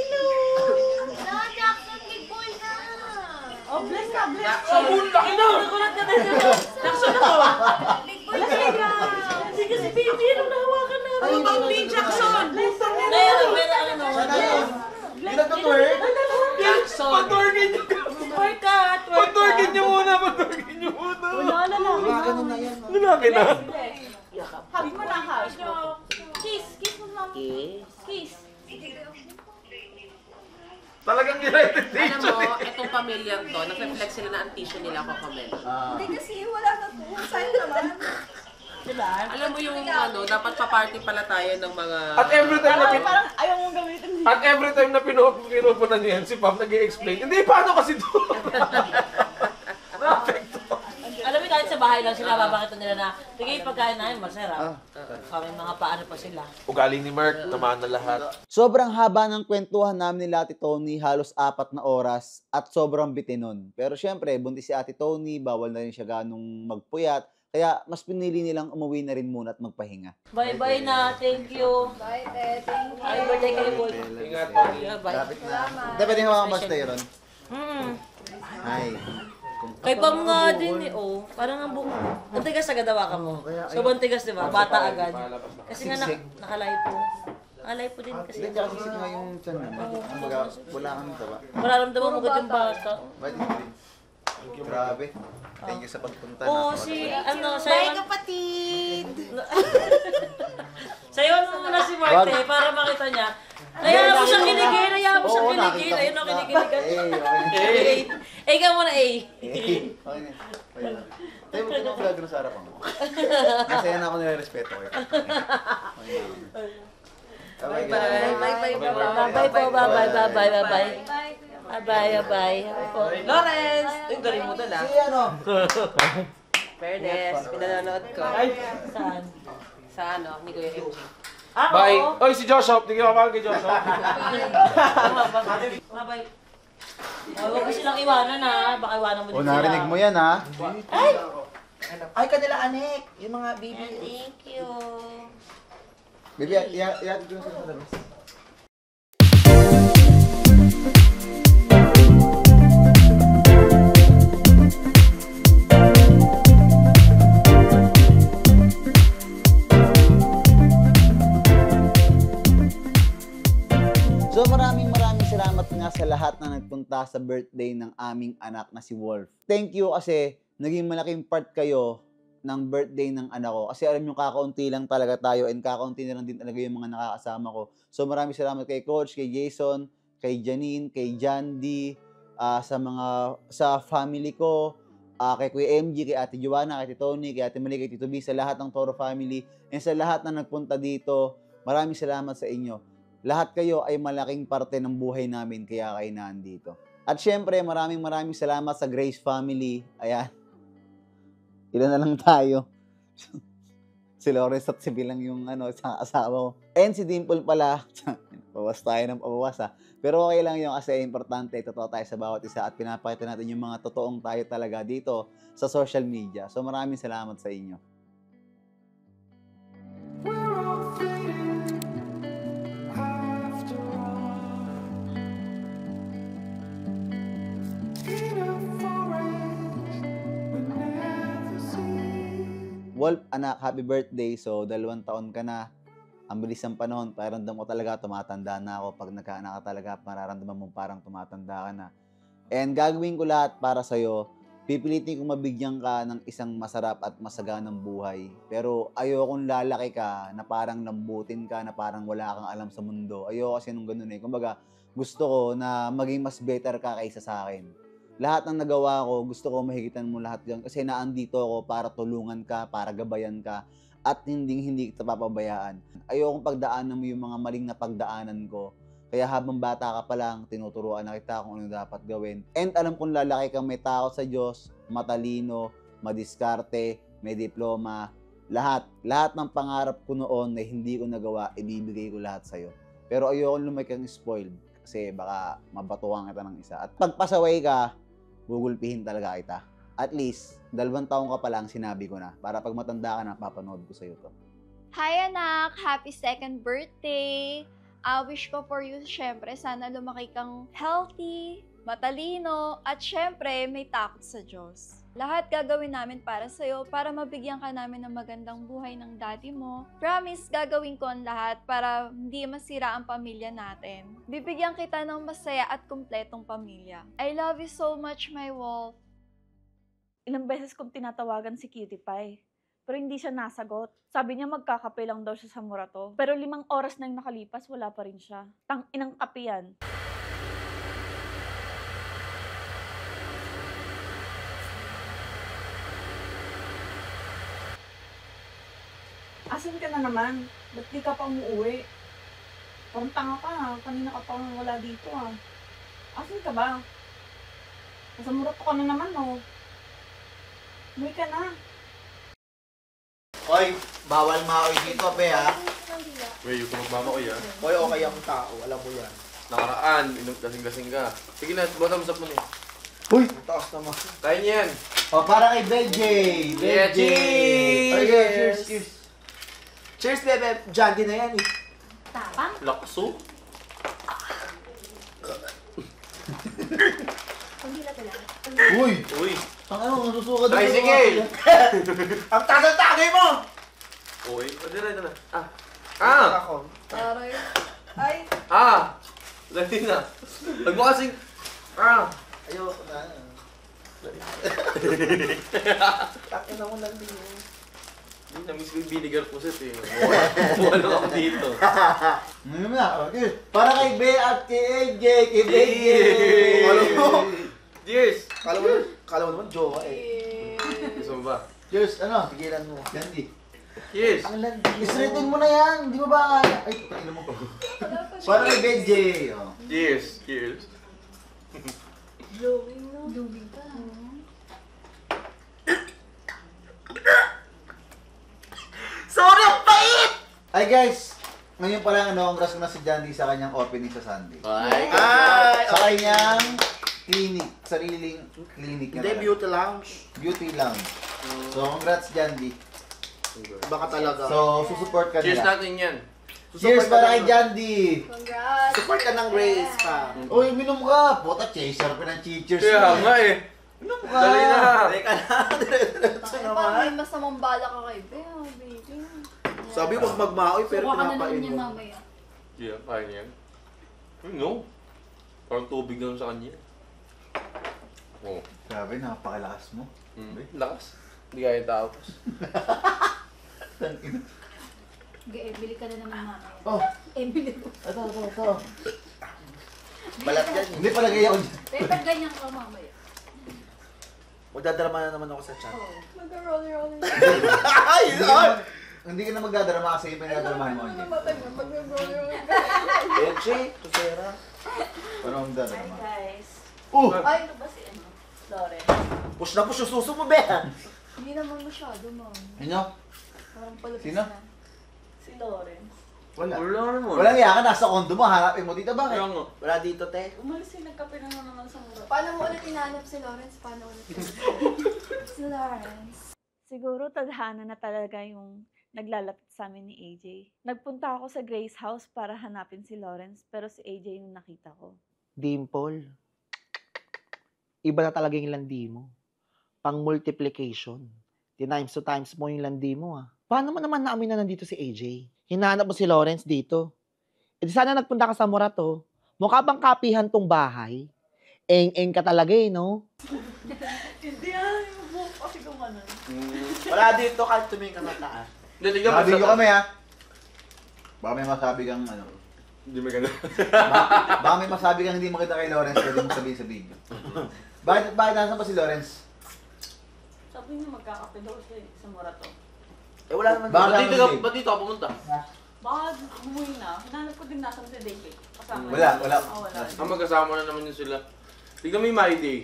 Oh, bless ka, bless.
Jackson.
Oh, laki na!
Nagulat ka din. Jackson na to. Bless ka. Hindi kasi baby, anong nahawakan na?
Ay,
Bang
hindi,
big
hindi,
Jackson.
hindi.
Ngayon, pero ano no?
Sana yun. Hindi nagka-twerk.
Jackson.
Patworkin niyo ka!
Twerk ka, twerk ka.
Patworkin niyo muna! Patworkin niyo muna!
Wala, lalaki
Wala,
na.
ganun na yan. no?
Lalaki na.
Hug mo na, hug. Kiss, kiss mo lang.
Kiss.
Kiss.
Talagang united
Alam
nation.
mo, itong pamilyang to, nag-reflex sila na ang tissue nila ako comment.
Ah.
Hindi kasi wala na to. Sayang naman.
Diba?
Alam mo yung ano, dapat pa-party pala tayo ng mga...
At every time na
Parang,
pin...
parang ayaw mong gamitin.
At every time na pinup pinupunan niya yan, si Pam nag-i-explain. Hindi, paano kasi to? Na-apekto.
Alam mo, kahit sa bahay lang sila, babakita nila na, tingin pagkain namin, masarap.
Ah.
Kami mga paano pa sila.
Ugali ni Mark, tamaan na lahat.
Sobrang haba ng kwentuhan namin ni Ate Tony, halos apat na oras at sobrang bitinon. Pero syempre, buntis si Ate Tony, bawal na rin siya ganong magpuyat. Kaya mas pinili nilang umuwi na rin muna at magpahinga.
Bye-bye na, thank you.
Bye, te. Thank you.
Happy birthday kayo, boy.
Ingat.
Bye.
Lapit na. Hindi, pwede hawakan ba tayo ron?
Mm.
Hi.
Kay Pam nga din eh, oh. Parang ang buhok. Ang tigas agad hawakan mo. Sobrang tigas, di ba? Bata agad. Kasi nga na, nakalive po. Nakalive po din kasi.
Hindi, tsaka sisig nga yung chan mo. Kumbaga, wala kang taba.
Mararamdaman mo agad yung bata.
Ba't hindi? Grabe. Thank you sa pagpunta.
Oo, si, ano, sa'yo.
Bye, kapatid!
Sa'yo mo muna si Marte para makita niya. Hayaan mo siyang kiligin, hayaan mo siyang kiligin. Ayun o, kinikilig.
Eh,
Eh, ikaw muna, eh.
okay na. Tayo mo ka vlog na sa harapan mo. Masaya na ako nire-respeto ko.
Bye-bye. Bye-bye. Bye-bye po. Bye-bye. Bye-bye. Bye-bye. Bye-bye. Bye-bye.
Lawrence! Uy, galing mo doon ah.
Si ano?
Fairness, pinanonood ko.
Saan?
Sa ano, ni Kuya M J.
Ah,
Bye.
oo.
Oy, si Joshua. Tingnan ka pa kay Joshua.
Bye-bye. Oh, huwag mo silang iwanan ha. Baka iwanan mo din
O,
sila.
narinig mo yan, ha?
Ay!
Ay, kanila anek. Yung mga baby.
Thank you.
Baby, ihatid ko na sila sa labas. So maraming maraming salamat nga sa lahat na nagpunta sa birthday ng aming anak na si Wolf. Thank you kasi naging malaking part kayo ng birthday ng anak ko. Kasi alam nyo, kakaunti lang talaga tayo and kakaunti na lang din talaga yung mga nakakasama ko. So maraming salamat kay Coach, kay Jason, kay Janine, kay John D, uh, sa mga, sa family ko, uh, kay Kuya M G, kay Ate Joanna, kay Ate Tony, kay Ate Mali, kay Tito B, sa lahat ng Toro family, and sa lahat na nagpunta dito, maraming salamat sa inyo. Lahat kayo ay malaking parte ng buhay namin kaya kayo nandito. At syempre, maraming maraming salamat sa Grace family. Ayan. Ilan na lang tayo. Si Lawrence at si Bilang yung ano, sa asawa ko. And si Dimple pala. Pawas tayo ng pabawas ha. Pero okay lang yun kasi importante. Totoo tayo sa bawat isa at pinapakita natin yung mga totoong tayo talaga dito sa social media. So maraming salamat sa inyo. Wolf, anak, happy birthday. So, dalawang taon ka na. Ang bilis ng panahon. Pakiramdam ko talaga, tumatanda na ako. Pag nagkaanak ka talaga, mararamdaman mo parang tumatanda ka na. And gagawin ko lahat para sa'yo. Pipilitin kong mabigyan ka ng isang masarap at masaganang buhay. Pero ayokong lalaki ka na parang lambutin ka, na parang wala kang alam sa mundo. Ayoko kasi nung ganun eh. Kumbaga, gusto ko na maging mas better ka kaysa sa akin. lahat ng nagawa ko, gusto ko mahigitan mo lahat yan. Kasi naandito ako para tulungan ka, para gabayan ka, at hindi hindi kita papabayaan. Ayokong pagdaanan mo yung mga maling na pagdaanan ko. Kaya habang bata ka pa lang, tinuturuan na kita kung ano dapat gawin. And alam kong lalaki kang may takot sa Diyos, matalino, madiskarte, may diploma, lahat. Lahat ng pangarap ko noon na hindi ko nagawa, ibibigay ko lahat sa'yo. Pero ayokong lumaki kang spoiled kasi baka mabatuhan kita ng isa. At pagpasaway ka, gugulpihin talaga kita. At least, dalawang taong ka pa lang, sinabi ko na. Para pag matanda ka na, papanood ko sa'yo to.
Hi anak! Happy second birthday! I wish ko for you, syempre, sana lumaki kang healthy, matalino, at syempre, may takot sa Diyos. Lahat gagawin namin para sa'yo, para mabigyan ka namin ng magandang buhay ng daddy mo. Promise, gagawin ko ang lahat para hindi masira ang pamilya natin. Bibigyan kita ng masaya at kumpletong pamilya. I love you so much, my wolf.
Ilang beses kong tinatawagan si Cutie Pie, pero hindi siya nasagot. Sabi niya magkakape lang daw siya sa Morato. Pero limang oras na yung nakalipas, wala pa rin siya. Tang inang kape yan.
Asan ka na naman? Ba't di ka pa umuwi? Parang tanga ka ha. Kanina ka pa wala dito ha. Asan ka ba? Nasa Morato ka na naman no. Umuwi ka na.
Hoy, bawal maoy dito, pe, ha?
Wey, yung magmamaoy, ha?
Hoy, okay ang tao. Alam mo yan.
Nakaraan, inom lasing-lasing ka. Sige na, bottoms up mo na.
Uy!
Ang taas naman.
Kaya niya yan.
O, para kay Benjay!
Yeah,
Benjay!
cheers!
Okay, cheers, cheers.
Cheers, bebe. Jandy na yan eh.
Tapang?
Lakso?
Pagdila talaga.
Uy!
Uy!
Ang ano, nasusuka doon.
Ay, sige!
Ang tagal-tagay mo!
Uy, pwede na, ito na. Ah! Ah!
Ako.
Taray. Ay!
Ah! Dali na. Huwag mo kasing... Ah!
Ayoko na. Takin na mo lang din yun.
Hindi na-miss ko yung vinegar puset eh. Mukha lang ako dito.
Ngayon na, okay. Para kay Be at kay A J, kay Benjay!
Alam mo?
Cheers!
Kala mo, kala mo naman jowa eh.
Gusto mo ba?
Cheers, ano?
Tigilan mo.
Candy.
Cheers!
Ang landi.
Isritin mo na yan, di mo ba kaya? Ay, patayin mo pa. Para kay Benjay. Oh.
Cheers! Cheers!
Glowing no? Glowing ka.
Sorry, ang pait!
Ay guys, ngayon pa lang ano, congrats ko na si Jandy sa kanyang opening sa Sunday.
Ay!
Ay!
Sa kanyang clinic, sariling clinic niya.
Hindi,
talaga.
beauty lounge.
Beauty lounge. So, congrats Jandy.
Baka talaga.
So, susupport ka
Cheers
nila.
natin yan!
Cheers para kay Jandy!
Congrats!
Support ka ng Grace pa.
Uy, minom ka! Puta, chaser pa ng cheers.
Kaya nga eh!
Minom ka!
Dali na!
Teka na, dire-diretso
Ay, parang may
naman.
masamang bala ka kay Be, ah, baby.
Sabi huwag magmaoy pero
Suka ka na naman
pinapain
yan
mo.
mamaya.
Yeah, kaya niya yan. Ay, no. Parang tubig lang sa kanya. Oh.
Grabe, napakalakas mo.
Hmm. Lakas. Hindi kaya yung tao.
Okay, bili ka na naman mamaya.
Oh,
Eh, bili ko.
ito, ito, ito.
Balat yan.
Hindi pala gaya ko dyan.
Pero ganyan ka mamaya.
Magdadrama na naman ako sa chat.
Oo.
Mag-roll-roll.
Ay!
Hindi ka na- Hindi ka na magdadrama kasi yung pinagdadramahan mo. Hindi.
Mag-roll-roll.
Benji, kusera.
Paano ang
Hi
magdadrama?
guys.
Uh!
Ay,
Ito ba si ano? Lauren.
Push na push yung suso mo, be!
hindi naman masyado, ma'am.
Sino?
Parang palabas
Sino?
na.
Si Lawrence.
Wala.
Wala naman.
Walang iya ka, nasa kondo mo, hanapin mo dito ba?
Kaya nga.
Wala dito, te.
Umalis yung nagkape na naman sa mura.
Paano mo ulit inaanap si Lawrence? Paano ulit si Lawrence?
Siguro tadhana na talaga yung naglalapit sa amin ni A J. Nagpunta ako sa Grace House para hanapin si Lawrence, pero si A J yung nakita ko.
Dimple, iba na talaga yung landi mo. Pang multiplication. Tinimes to times mo yung landi mo, ah. Paano mo naman naamin na nandito si A J? Hinahanap mo si Lawrence dito. E di sana nagpunta ka sa Morato. Mukha bang kapihan tong bahay? Eng-eng ka talaga eh, no?
Hindi ah, yung buhok kasi gumanon.
Wala dito kahit tumingin ka na taas.
Hindi, tignan mo
Sabi
sa-
ko kami, ha? Baka may masabi kang ano.
Hindi maganda.
Baka, baka may masabi kang hindi maganda kay Lawrence, pwede mo sabihin sa video.
Bakit, bakit nasa pa si Lawrence?
Sabi niya magkakape daw siya sa Morato.
Eh, wala naman.
Ba't
Baka
dito ka, ba't dito ka pumunta?
Baka umuwi na. Hinanap ko din nasan si David. Kasama
Wala,
niya.
wala.
Ah, wala.
Ang magkasama na naman yun sila. Tignan mo yung My Day.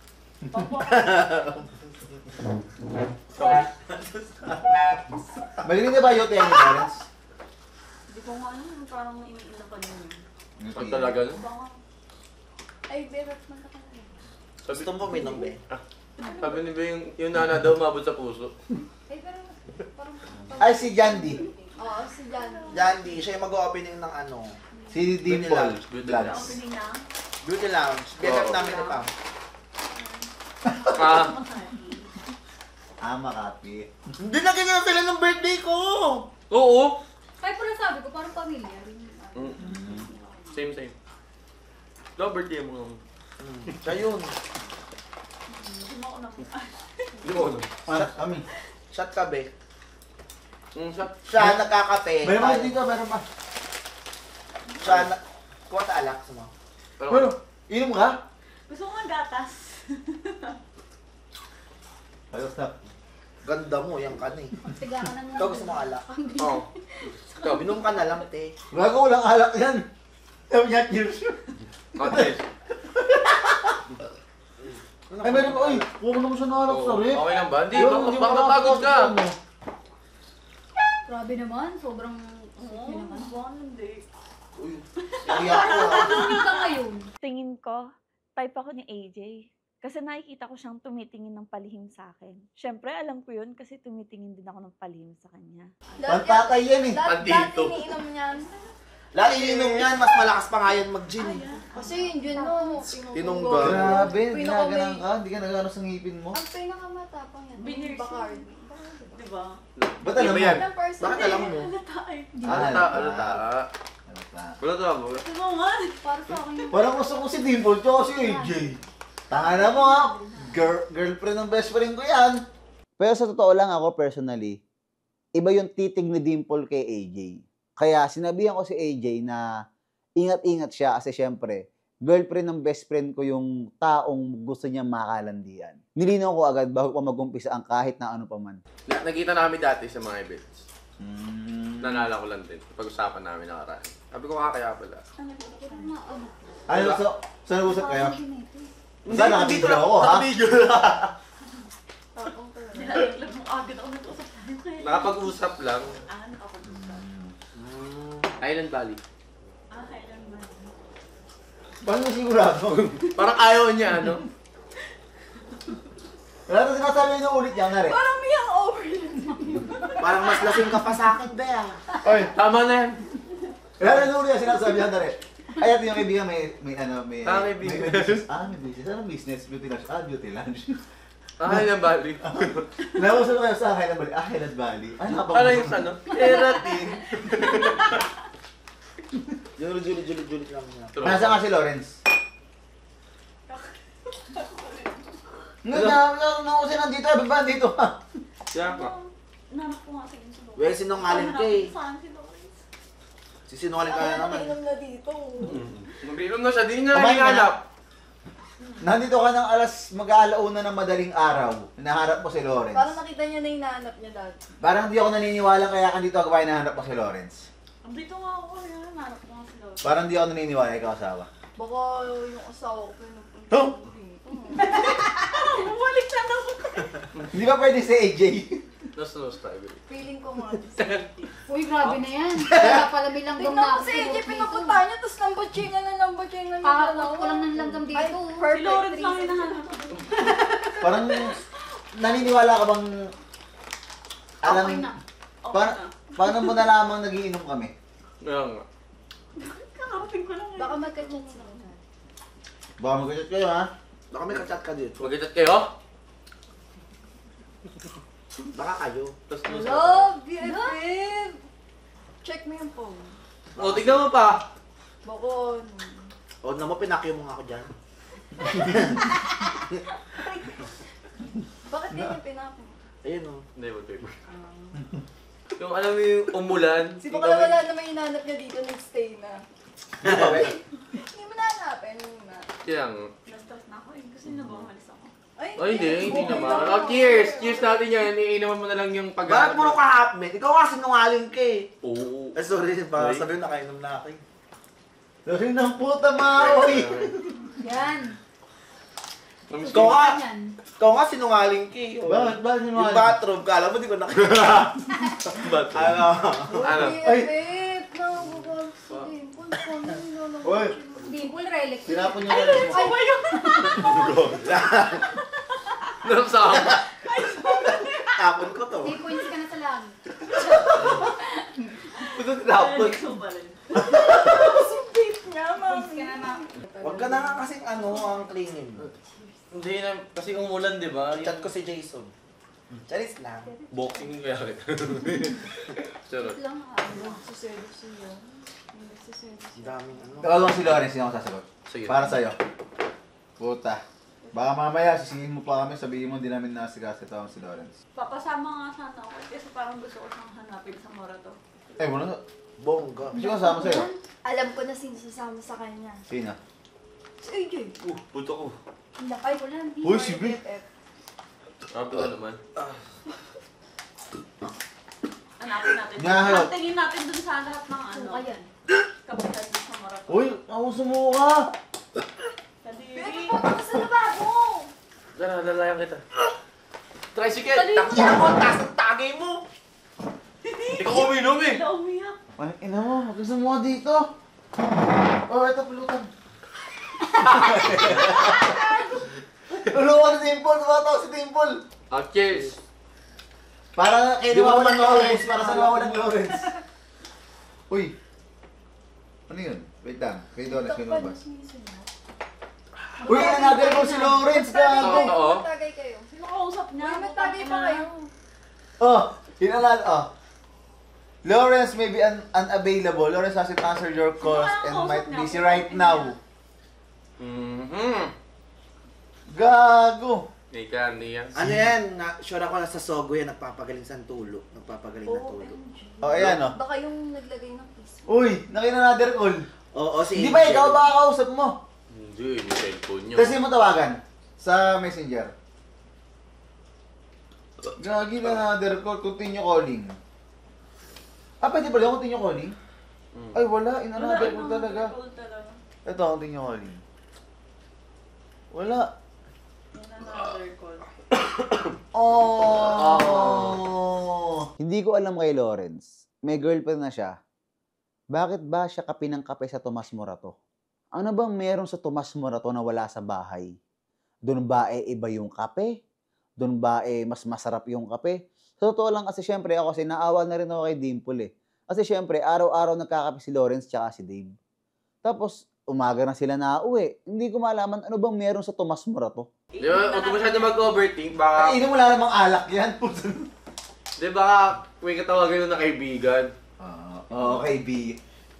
Magaling na ba yung tayo ni Lawrence?
Hindi ko nga alam. Parang iniinom pa niya.
Ang talaga nun?
Baka.
Ay, Bebet, man ka na.
Gusto mo minom, be?
Sabi ni Be, yung, yung nana daw mabot sa puso.
Ay, pero parang...
Ay, si Jandy.
Oo, si Jan.
Jandy, siya yung mag-opening ng ano.
Si
Beauty
Dimple.
Lounge.
Beauty
Lounge.
Lounge.
Opening na.
Beauty Lounge. B F F
Oo.
namin ito.
Ah,
Ah, Makati.
Hindi na ganyan sila ng birthday ko!
oo.
Kaya pala sabi ko, parang pamilya rin.
Mm. Same, same. Ikaw, birthday mo.
Siya yun.
Hindi mo ako na.
Hindi mo ano?
Ah, kami.
Shot ka, be.
Mm, siya.
Siya nagkakape.
Meron pa dito, meron pa.
Siya na... Kuha ta alak sa mo.
Pero, inom ka?
Gusto ko nga gatas.
Ayos na.
Ganda mo, yung ka na eh.
Tiga ka na
Ikaw gusto mo alak?
Oo.
Ikaw, binom ka na lang, te.
Gago, walang alak yan. Sabi niya, cheers.
Contest.
Ay, meron pa, uy. Huwag mo naman siya nakalak sa rip.
Okay lang ba? Hindi,
Yun,
baka
hindi
baka
mo
mapagod ka.
nakakapagod
Grabe naman, sobrang...
Oo, naman. Baka hindi.
Uy, iyak ko ah.
Hindi ka ngayon.
Tingin ko, type ako ni A J. Kasi nakikita ko siyang tumitingin ng palihim sa akin. Siyempre, alam ko yun kasi tumitingin din ako ng palihim sa kanya.
Pantatay yan eh.
Dati
Pandito.
iniinom niyan.
Lalo ininom yan, mas malakas pa nga yan mag-gin eh.
Kasi yung gin mo,
Tinungga.
Grabe,
Pinaka-may-
ginaganan ka. Hindi ka nagano sa ngipin mo.
Ang pinakamatapang yan.
Binir
Bacardi.
Diba?
Ba't alam
Iba
mo?
yan.
Ilang person
Bakit
eh.
alam mo?
Halata eh.
Ah,
Alata, alata.
Halata.
Wala to ako.
Diba nga?
Para sa akin yung...
Parang gusto ko si Dimple tsaka si A J. Tanga na mo ha. Girl, girlfriend ng best friend ko yan. Pero sa totoo lang ako personally, iba yung titig ni Dimple kay A J. Kaya sinabihan ko si A J na ingat-ingat siya kasi syempre, girlfriend ng best friend ko yung taong gusto niya makalandian. Nilinaw ko agad bago pa mag-umpisa ang kahit na ano pa man.
Na, nakita namin dati sa mga events.
Mm.
Nanala ko lang din. Pag-usapan namin nakaraan. Sabi ko, ah, kaya pala.
Ano, so, so nag-usap kayo?
Hindi,
Saan nakabidyo ako, ha?
Nakabidyo.
Nilalaglag mo agad ako nag-usap tayo kayo.
Nakapag-usap lang.
Ah, nakapag-usap.
Island Valley.
Ah, kailan ba?
Paano mo sigurado?
Parang ayaw niya, ano?
Wala na sinasabi niyo ulit yan, nga rin.
Parang may hangover.
Parang mas lasing ka pa sa akin, be ah.
Oy, tama na yan.
Wala na ulit yan sinasabi yan, nga rin. Ay, ito yung kaibigan, may, may ano, may...
Ah, may business.
business. Ah, may business. Anong business? Beauty lunch. Ah, beauty lunch.
Ah, Island Valley.
Nakusa ko kayo sa Highland Valley. Ah, Highland Valley. Ah, nakapag-
Ano yung ano? Keratin.
Juli, Juli, Juli, Juli lang niya.
Nasa nga si Lawrence? Nga na, nung kasi nandito, abig ba nandito?
Kaya ka.
Nanak ko nga sige sa loob.
Well, sinungaling ka eh.
Saan si Loris?
Sisinungaling ka na naman.
Nainom na dito.
Mag-inom na siya. Di niya
Kumain ka na.
hinahanap.
Nandito ka ng alas mag-aalauna ng madaling araw. Hinaharap mo si Lawrence.
Parang nakita niya na yung nahanap niya dati.
Parang di ako naniniwala kaya ka dito ako ba hinahanap mo si Lawrence.
Andito nga ako kaya nanak ko nga si Loris.
Parang di ako naniniwala ikaw asawa.
Baka yung asawa ko pinupunta
Huh?
ko dito.
Bumalik na ako.
Hindi ba pwede si A J?
Nos, nos tayo.
Feeling ko nga.
Uy, grabe na yan. Kaya pala may langgam
Tingnan
na
ko
ako
si A J,
dito.
pinupunta niya, tapos lambotchinga na lambotchinga na.
Kakakot ko lang ng langgam dito.
Ay,
Si
perfect.
Loris lang
three
hinahanap ko.
Parang naniniwala ka bang alam,
Okay na. Okay
pa-
na.
paano mo na lamang nagiinom kami?
Kaya nga.
Kakarating ko lang eh.
Baka magka-chat sila.
Baka mag-chat kayo ha?
Baka may kachat ka dito.
Mag-chat kayo?
Baka kayo.
Tapos nos.
Love, B F F. Check mo yung phone.
O, tignan mo pa.
Bako.
O, na mo, pinakyo mo nga ako dyan.
Bakit ganyan pinako?
Ayun o.
Hindi, whatever. Yung alam mo yung umulan.
Si baka wala na may hinanap niya dito, nag-stay na. Hindi mo nahanapin. Hindi mo na.
Kaya nga.
Na-stress na ako eh.
Gusto niyo ba umalis ako?
Ay, hindi, hindi naman. Oh, cheers! Cheers natin yan. Iinuman mo na lang yung pag-
Bakit puro ka hapmet? Ikaw nga sinungaling ka eh.
Oo.
Eh, sorry, baka
Ay.
sabihin nakainom na ako eh. Sorry ng puta, Maoy.
Yan.
Ikaw nga, ikaw nga sinungaling ka eh.
Bakit? Bakit sinungaling?
Yung bathroom, kala mo di ko nakita. Ano?
Ano?
Ay! Nakakagod sa Dimple.
Uy!
Dimple, relic.
Tinapon niyo
Ay,
relic mo.
ay, ay,
Nasama.
Tapon ko to.
Di points ka na sa langit.
Ito tinapon.
Sipit niya, mami. ka na na.
Huwag ka na nga kasing ano, ang cleaning.
Hindi na, kasi umulan, di ba?
Chat ko si Jason. Charis lang.
Boxing kaya kita. Charot.
lang ha. Nagsiservice siya. Nagsiservice
Ang daming ano.
Tawag si Lawrence, hindi ako sasagot.
Sige.
Para sa'yo. Puta. Baka mamaya sisingin mo pa kami, sabihin mo hindi namin nasigas ito si Lawrence.
Papasama nga sana ako kasi parang gusto ko siyang hanapin sa Morato.
Eh, wala na.
Bongga.
Sino kasama sa'yo?
Alam ko na sino sasama sa kanya.
Sino?
Si A J.
Uh, puto ko.
Hindi, ay wala. Hindi
Uy,
na
si
yung
B.
F F.
Ah, puto naman.
Hanapin natin.
Nahalo.
Tingin natin dun sa lahat ng ano.
Suka yan.
Kapitan mo sa Morato.
Uy, ako sumuka!
Kadiri.
Basta na bago!
Tara, lalayan kita. Tricycle!
Dali.
Takya ako, taas ng tagay mo.
Ikaw uminom eh!
Hindi umiyak.
Ay, ina mo, magkasama dito. Oh, ito pulutan. Tulungan si Dimple, tumatawa si Dimple.
Ah, cheers!
Para kayo
Di ba
nawawalan
walang
Lawrence, para sa nawawalan Lawrence. Uy. Ano yun? Wait lang, kayo Lawrence, kayo lumabas. Uy, nanagay ko si Lawrence, gago.
Oo.
Magtagay kayo.
Sino kausap niya?
Uy, magtagay pa kayo.
Oh, yun ang lahat, oh. Lawrence may be un unavailable. Lawrence hasn't answered your calls and might be busy right now.
Mm-hmm.
Gago.
May candy yan.
Ano yan? Na, sure ako nasa Sogo yan, nagpapagaling sa tulo. Nagpapagaling ng tulo.
Oh, ayan, oh.
Baka yung naglagay ng kiss.
Uy, nakina another call.
Oo, si
Hindi ba ikaw ba kausap mo?
Hindi, yung cellphone niyo.
Kasi mo tawagan sa messenger. Gagi na another call, continue calling. Ah, pwede pala continue calling?
Mm.
Ay, wala, in another call
Wala,
talaga.
call talaga.
Ito, continue calling. Wala.
Another call.
Oh! Hindi ko alam kay Lawrence. May girlfriend na siya. Bakit ba siya kape ng kape sa Tomas Morato? Ano bang meron sa Tomas Morato na wala sa bahay? Doon ba eh iba yung kape? Doon ba eh mas masarap yung kape? Sa totoo lang kasi syempre ako kasi naawa na rin ako kay Dimple eh. Kasi syempre araw-araw nagkakape si Lawrence tsaka si Dave. Tapos umaga na sila nauwi. Hindi ko malaman ano bang meron sa Tomas Morato.
Di ba, huwag ko masyado mag-overthink, baka...
Ay, inom wala namang alak yan.
Di ba, may katawagan na kaibigan.
Ah, oo, kaibigan.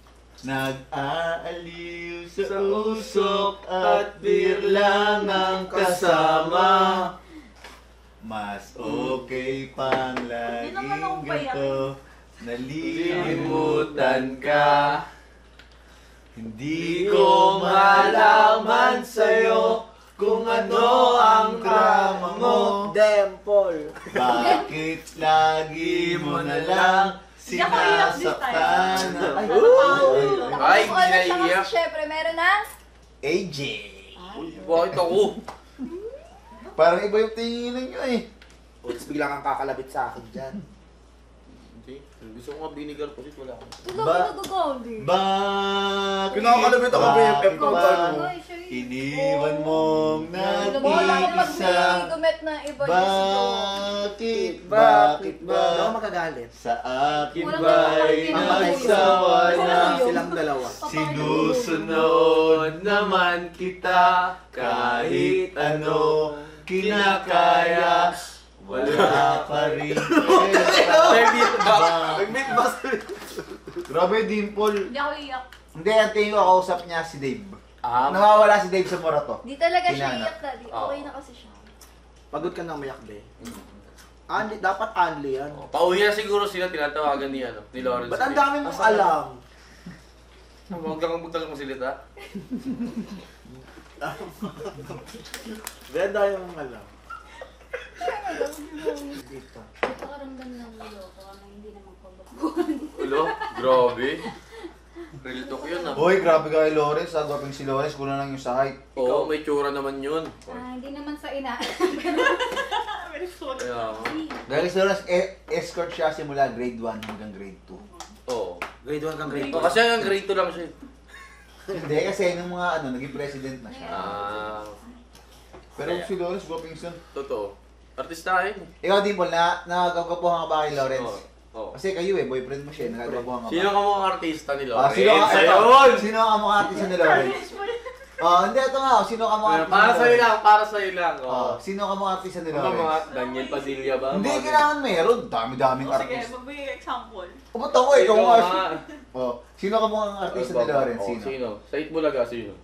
Nag-aaliw sa usok at birlang ang kasama. Mas okay pang laging ganito. Nalilimutan ka. Hindi ko malaman sa'yo kung ano ang drama mo.
Dimple.
Bakit lagi mo na lang sinasaktan? Ay,
Ay, hindi na
Tapos
iiyak.
syempre, meron ng
A J.
Bakit ako?
Parang iba yung tinginan nyo eh.
O, tapos bigla kang kakalabit sa akin dyan.
Hindi. Gusto ko nga binigal ko dito, wala ko.
Ba-
Ba?
Bakit
Kinakalabit ako, B F F ko,
ba
ano?
iniwan mong
Wala ko
nag-iisa?
mag-gumet na iba yung siguro.
Bakit, bakit
Hindi ako
ba
magagalit.
sa akin
Walang
ba'y
nakakailan.
nagsawa na?
Silang dalawa.
Sinusunod naman kita kahit ano kinakaya. Wala pa rin.
Nag-meet ba?
Nag-meet ba? Grabe, Dimple.
Hindi ako iyak.
Hindi, ang tingin ko kausap niya si Dave.
Ah,
Nawawala si Dave sa Morato.
Di talaga siya
Kinana.
iyak, daddy. Okay na kasi siya.
Pagod ka na umayak, be. Anli, dapat Anli yan.
pauwi na siguro sila, tinatawagan ni, ano, ni Lawrence.
Ba't ang dami mong alam?
Huwag kang magtagal mo silita.
Benda yung alam.
Dito. Napakaramdam ng ulo ko na hindi naman kabakuhan.
Ulo? Grabe. Real talk yun ah.
Hoy, grabe ka kay Lawrence. Ah, gwaping si Lawrence. Kulang lang yung sakit.
Oo, may tsura naman yun.
Ah, hindi naman sa ina.
Kaya,
Dahil si Lawrence, e- escort siya simula grade one hanggang grade two.
oo.
Grade one kang grade
Oh, kasi hanggang grade two lang siya.
Hindi, kasi nung mga ano, naging president na siya.
Ah.
Pero si Lawrence, gwaping siya.
Totoo. Artistahin.
Ikaw, Dimple, na nagagapuhan ka ba kay Lawrence?
Oo. Oo.
Kasi kayo eh, boyfriend mo siya, nagagapuhan ka ba?
Sino ka mga artista ni
Ah,
Lawrence?
sino ka,
Ayun!
ito, sino ka mga artista ni Lawrence? Oh, hindi, ito nga, oh, sino ka mga artista
Para
ni
sa'yo
Lawrence?
lang, para sa'yo lang.
Oh,
Oh.
sino ka mga artista ni
Ano mga
Lawrence?
Daniel Padilla ba?
Hindi,
Mga-
kailangan meron. Dami-daming
O sige,
artista.
magbigay example.
Pumunta ko eh, ikaw
Ikaw
nga.
nga.
Oh, sino ka mga artista ni Lawrence?
Oh,
Sino?
Sino? Sa Itbulaga, sino?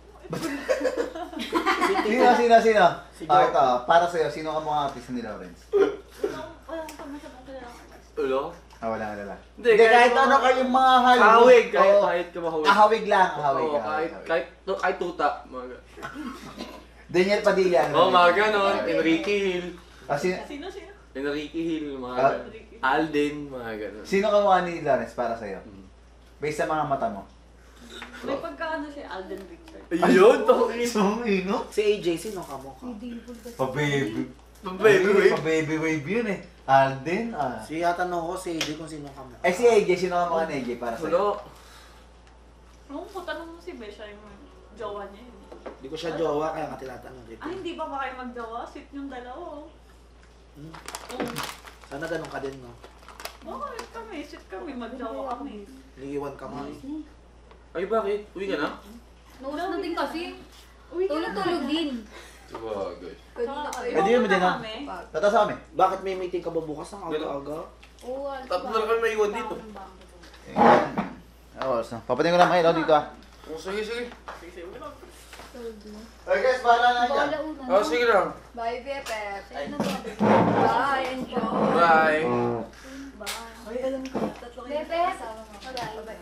Sino, sino, sino? Ah, ito, ah, para sa'yo, sino ka mga artista ni Lawrence?
Walang pamasamang kailangan.
Ulo?
Ah, wala, wala.
Hindi,
Hindi,
kahit
kahit
mga-
ano kayong mga halo.
Kahawig, kahit,
Oo.
kahit ka mahawig.
Kahawig lang, kahawig.
Oo,
kahawig,
kahit,
kahawig.
kahit, kahit tuta. Mga ga-
Daniel Padilla. ano
Oo,
yun?
mga ganon. Enrique Hill.
Ah, sino,
Sino, sino?
Enrique Hill, mga
Ah.
ganon. Alden, mga ganon.
sino ka mukha ni Lawrence para sa'yo? Based sa mga mata mo.
May pagkaano si Alden Richard.
Ayun, tawin.
Sino?
Si A J, sino ka mo ka?
Pa-baby.
Pa-baby wave.
Pa-baby wave yun eh. Alden, ah.
Si tatanong ko si A J kung sino ka mo.
Eh si A J, sino ka mukha ni A J para sa'yo?
Ulo.
Nung putanong mo si Besha yung jowa niya yun.
Hindi ko siya jowa, kaya nga tinatanong kita.
Ah, hindi ba ba kayo magjowa? Sweet yung dalawa.
Hmm.
Oo.
Sana ganun ka din, no?
Bakit kami? Sweet kami. Magjowa kami.
Ligiwan ka mo.
Ay, bakit? Uwi ka na?
Naus na din kasi.
Uwi ka na.
Tulog-tulog din.
Bagay.
Pwede yun, pwede na. Tataas kami.
Bakit may meeting ka ba bukas ng aga-aga?
Oo, alas
Tatlo na kami may iwan dito.
Oo, so, papatingin ko lang kayo dito ah.
Oh, sige, sige.
Okay guys, bahala na
Bola
dyan.
una.
Oh, sige lang.
Bye, Pepe. Bye, enjoy.
Bye.
Ay, alam ko. Tatlo kayo
Pepe.
kasama mo. Bye.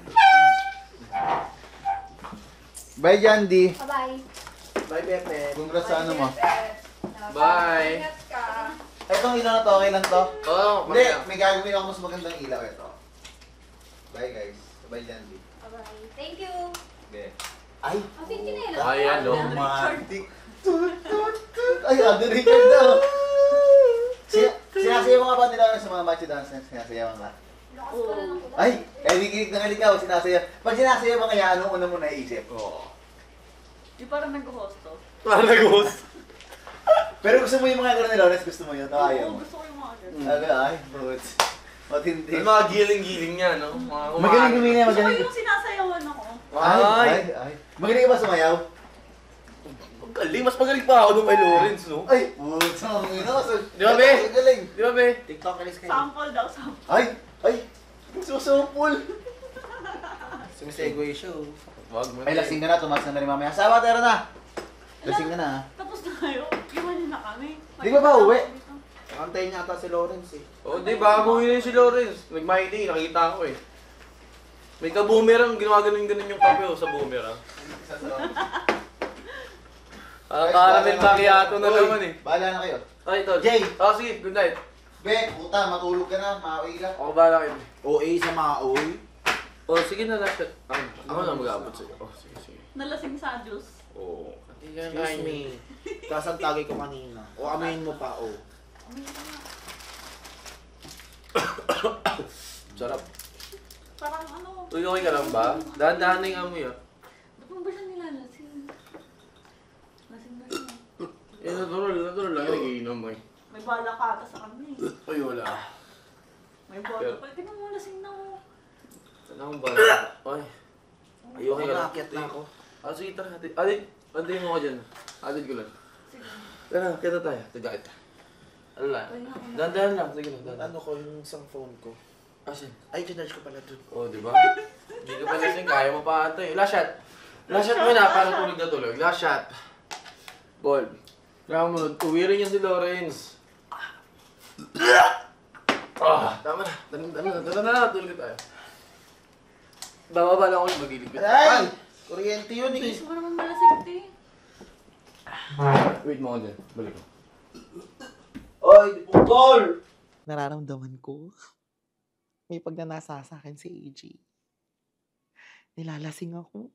Bye, Jandy.
Bye-bye.
Bye, Pepe.
Congrats sa ano mo.
Bye.
Ingat ka.
Itong ilaw na to, okay lang to?
Oo,
Hindi,
kaya.
may gagawin ako mas magandang ilaw ito. Bye guys. Bye, Jandy.
Bye-bye. Thank you.
Okay. Ay!
Kasi chinela.
Ay, ano?
Romantic. Tut, tut, tut. Ay, Alden Richard daw. Sina sinasayaw mga ba nila sa mga macho dance? Sinasayaw ka?
Lakas pala ng ulan.
Ay! Eh, nikinig na nga ikaw, sinasayaw. Pag sinasayaw ba kaya, anong una mo naisip?
Oo.
Di parang nag-host to.
Parang nag-host.
Pero gusto mo yung mga gano'n ni Lawrence, gusto mo yun? O ayaw
Oo,
mo?
gusto ko yung mga ganun.
Aga, ay, bro. Matindi.
Yung mga giling-giling niya, no? Mga
Magaling gumili,
Gusto ko
magaling.
yung sinasayawan ako.
Ay,
Ay!
ay, ay. Magaling ka ba sumayaw?
Magaling, mas magaling pa ako doon kay Lawrence, no?
Ay, putsa, ang ino.
Di ba, be?
Galing.
Di ba, be?
TikTok, alis kayo.
Sample daw, sample.
Ay, ay. Susupul.
Sumisegue siya, oh.
Wag mo.
Ay, lasing ka na, tumas na rin mamaya. Asawa, tera na. Lasing ka na, ha?
Tapos na kayo. Iwan niyo na kami.
Di ba ba uwi?
Antayin niya ata si Lawrence, eh.
Oo, di ba? Umuwi na yun si Lawrence. Nag-mighty, nakita ko eh. May ka-boomerang, ginawa ganun-ganun yung kape oh, sa boomerang. Ah, caramel macchiato na naman eh.
Bahala na kayo.
Ay, ito.
Jay!
Oh, sige, good night.
Be, puta, matulog ka na, mauwi ka.
Ako bahala kayo.
O A sa mga O A.
Oh, sige na, lapit. Ako, ako na mag-aabot sa'yo. Oh, sige, sige.
Nalasing sa juice.
Oo.
Excuse me. Tapos ang tagay ko kanina. O amayin mo pa, o.
Sarap.
Parang ano.
Uy, okay ka lang ba? Dahan-dahan na yung amoy ah.
Ba't mo ba siya nilalasing? Lasing na siya.
Eh, natural, natural lang. Nagiinom mo eh.
May bala ka ata sa kanya eh.
Ay, wala.
May bala pa. Tingnan mo, lasing na mo.
Ano akong bala? Ay. Ay, okay ka lang.
Nakakit na ako.
Ah, sige, tara. Ati, ati, antayin mo ka dyan. Atid ko lang.
Sige.
Tara, kita tayo. Tigait. Ano lang? Dahan-dahan lang. Sige lang, dahan.
Ano ko yung isang phone ko?
Asin?
Ay, ginarge ko pala dun.
Oh, di ba? Hindi ka pa lasing. Kaya mo pa ata eh. Last shot. Last shot mo na. Para tulog na tulog. Last shot. Ball. Kaya mo, uwirin niya si Lawrence. Ah, tama na. Tama na, tama na. Tama na, tulog tayo. Bababa lang ako yung magilig.
Ay! Kuryente yun eh.
Bilis mo naman malasing, te.
Wait mo ako dyan. Balik ko.
Oy, putol! Nararamdaman ko, may pagnanasa sa akin si A J. Nilalasing ako.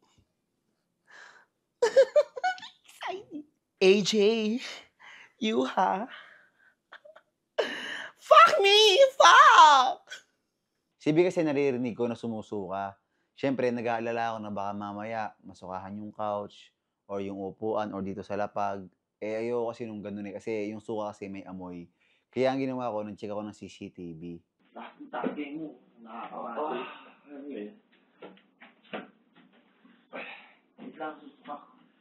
Excited. A J, you ha? Fuck me! Fuck!
Si B kasi naririnig ko na sumusuka. Siyempre, nag-aalala ako na baka mamaya masukahan yung couch or yung upuan or dito sa lapag. Eh, ayoko kasi nung ganun eh. Kasi yung suka kasi may amoy. Kaya ang ginawa ko, nag-check ako ng C C T V.
Ang tagay mo. Nakakawala. Ano eh? Wait lang, susuka.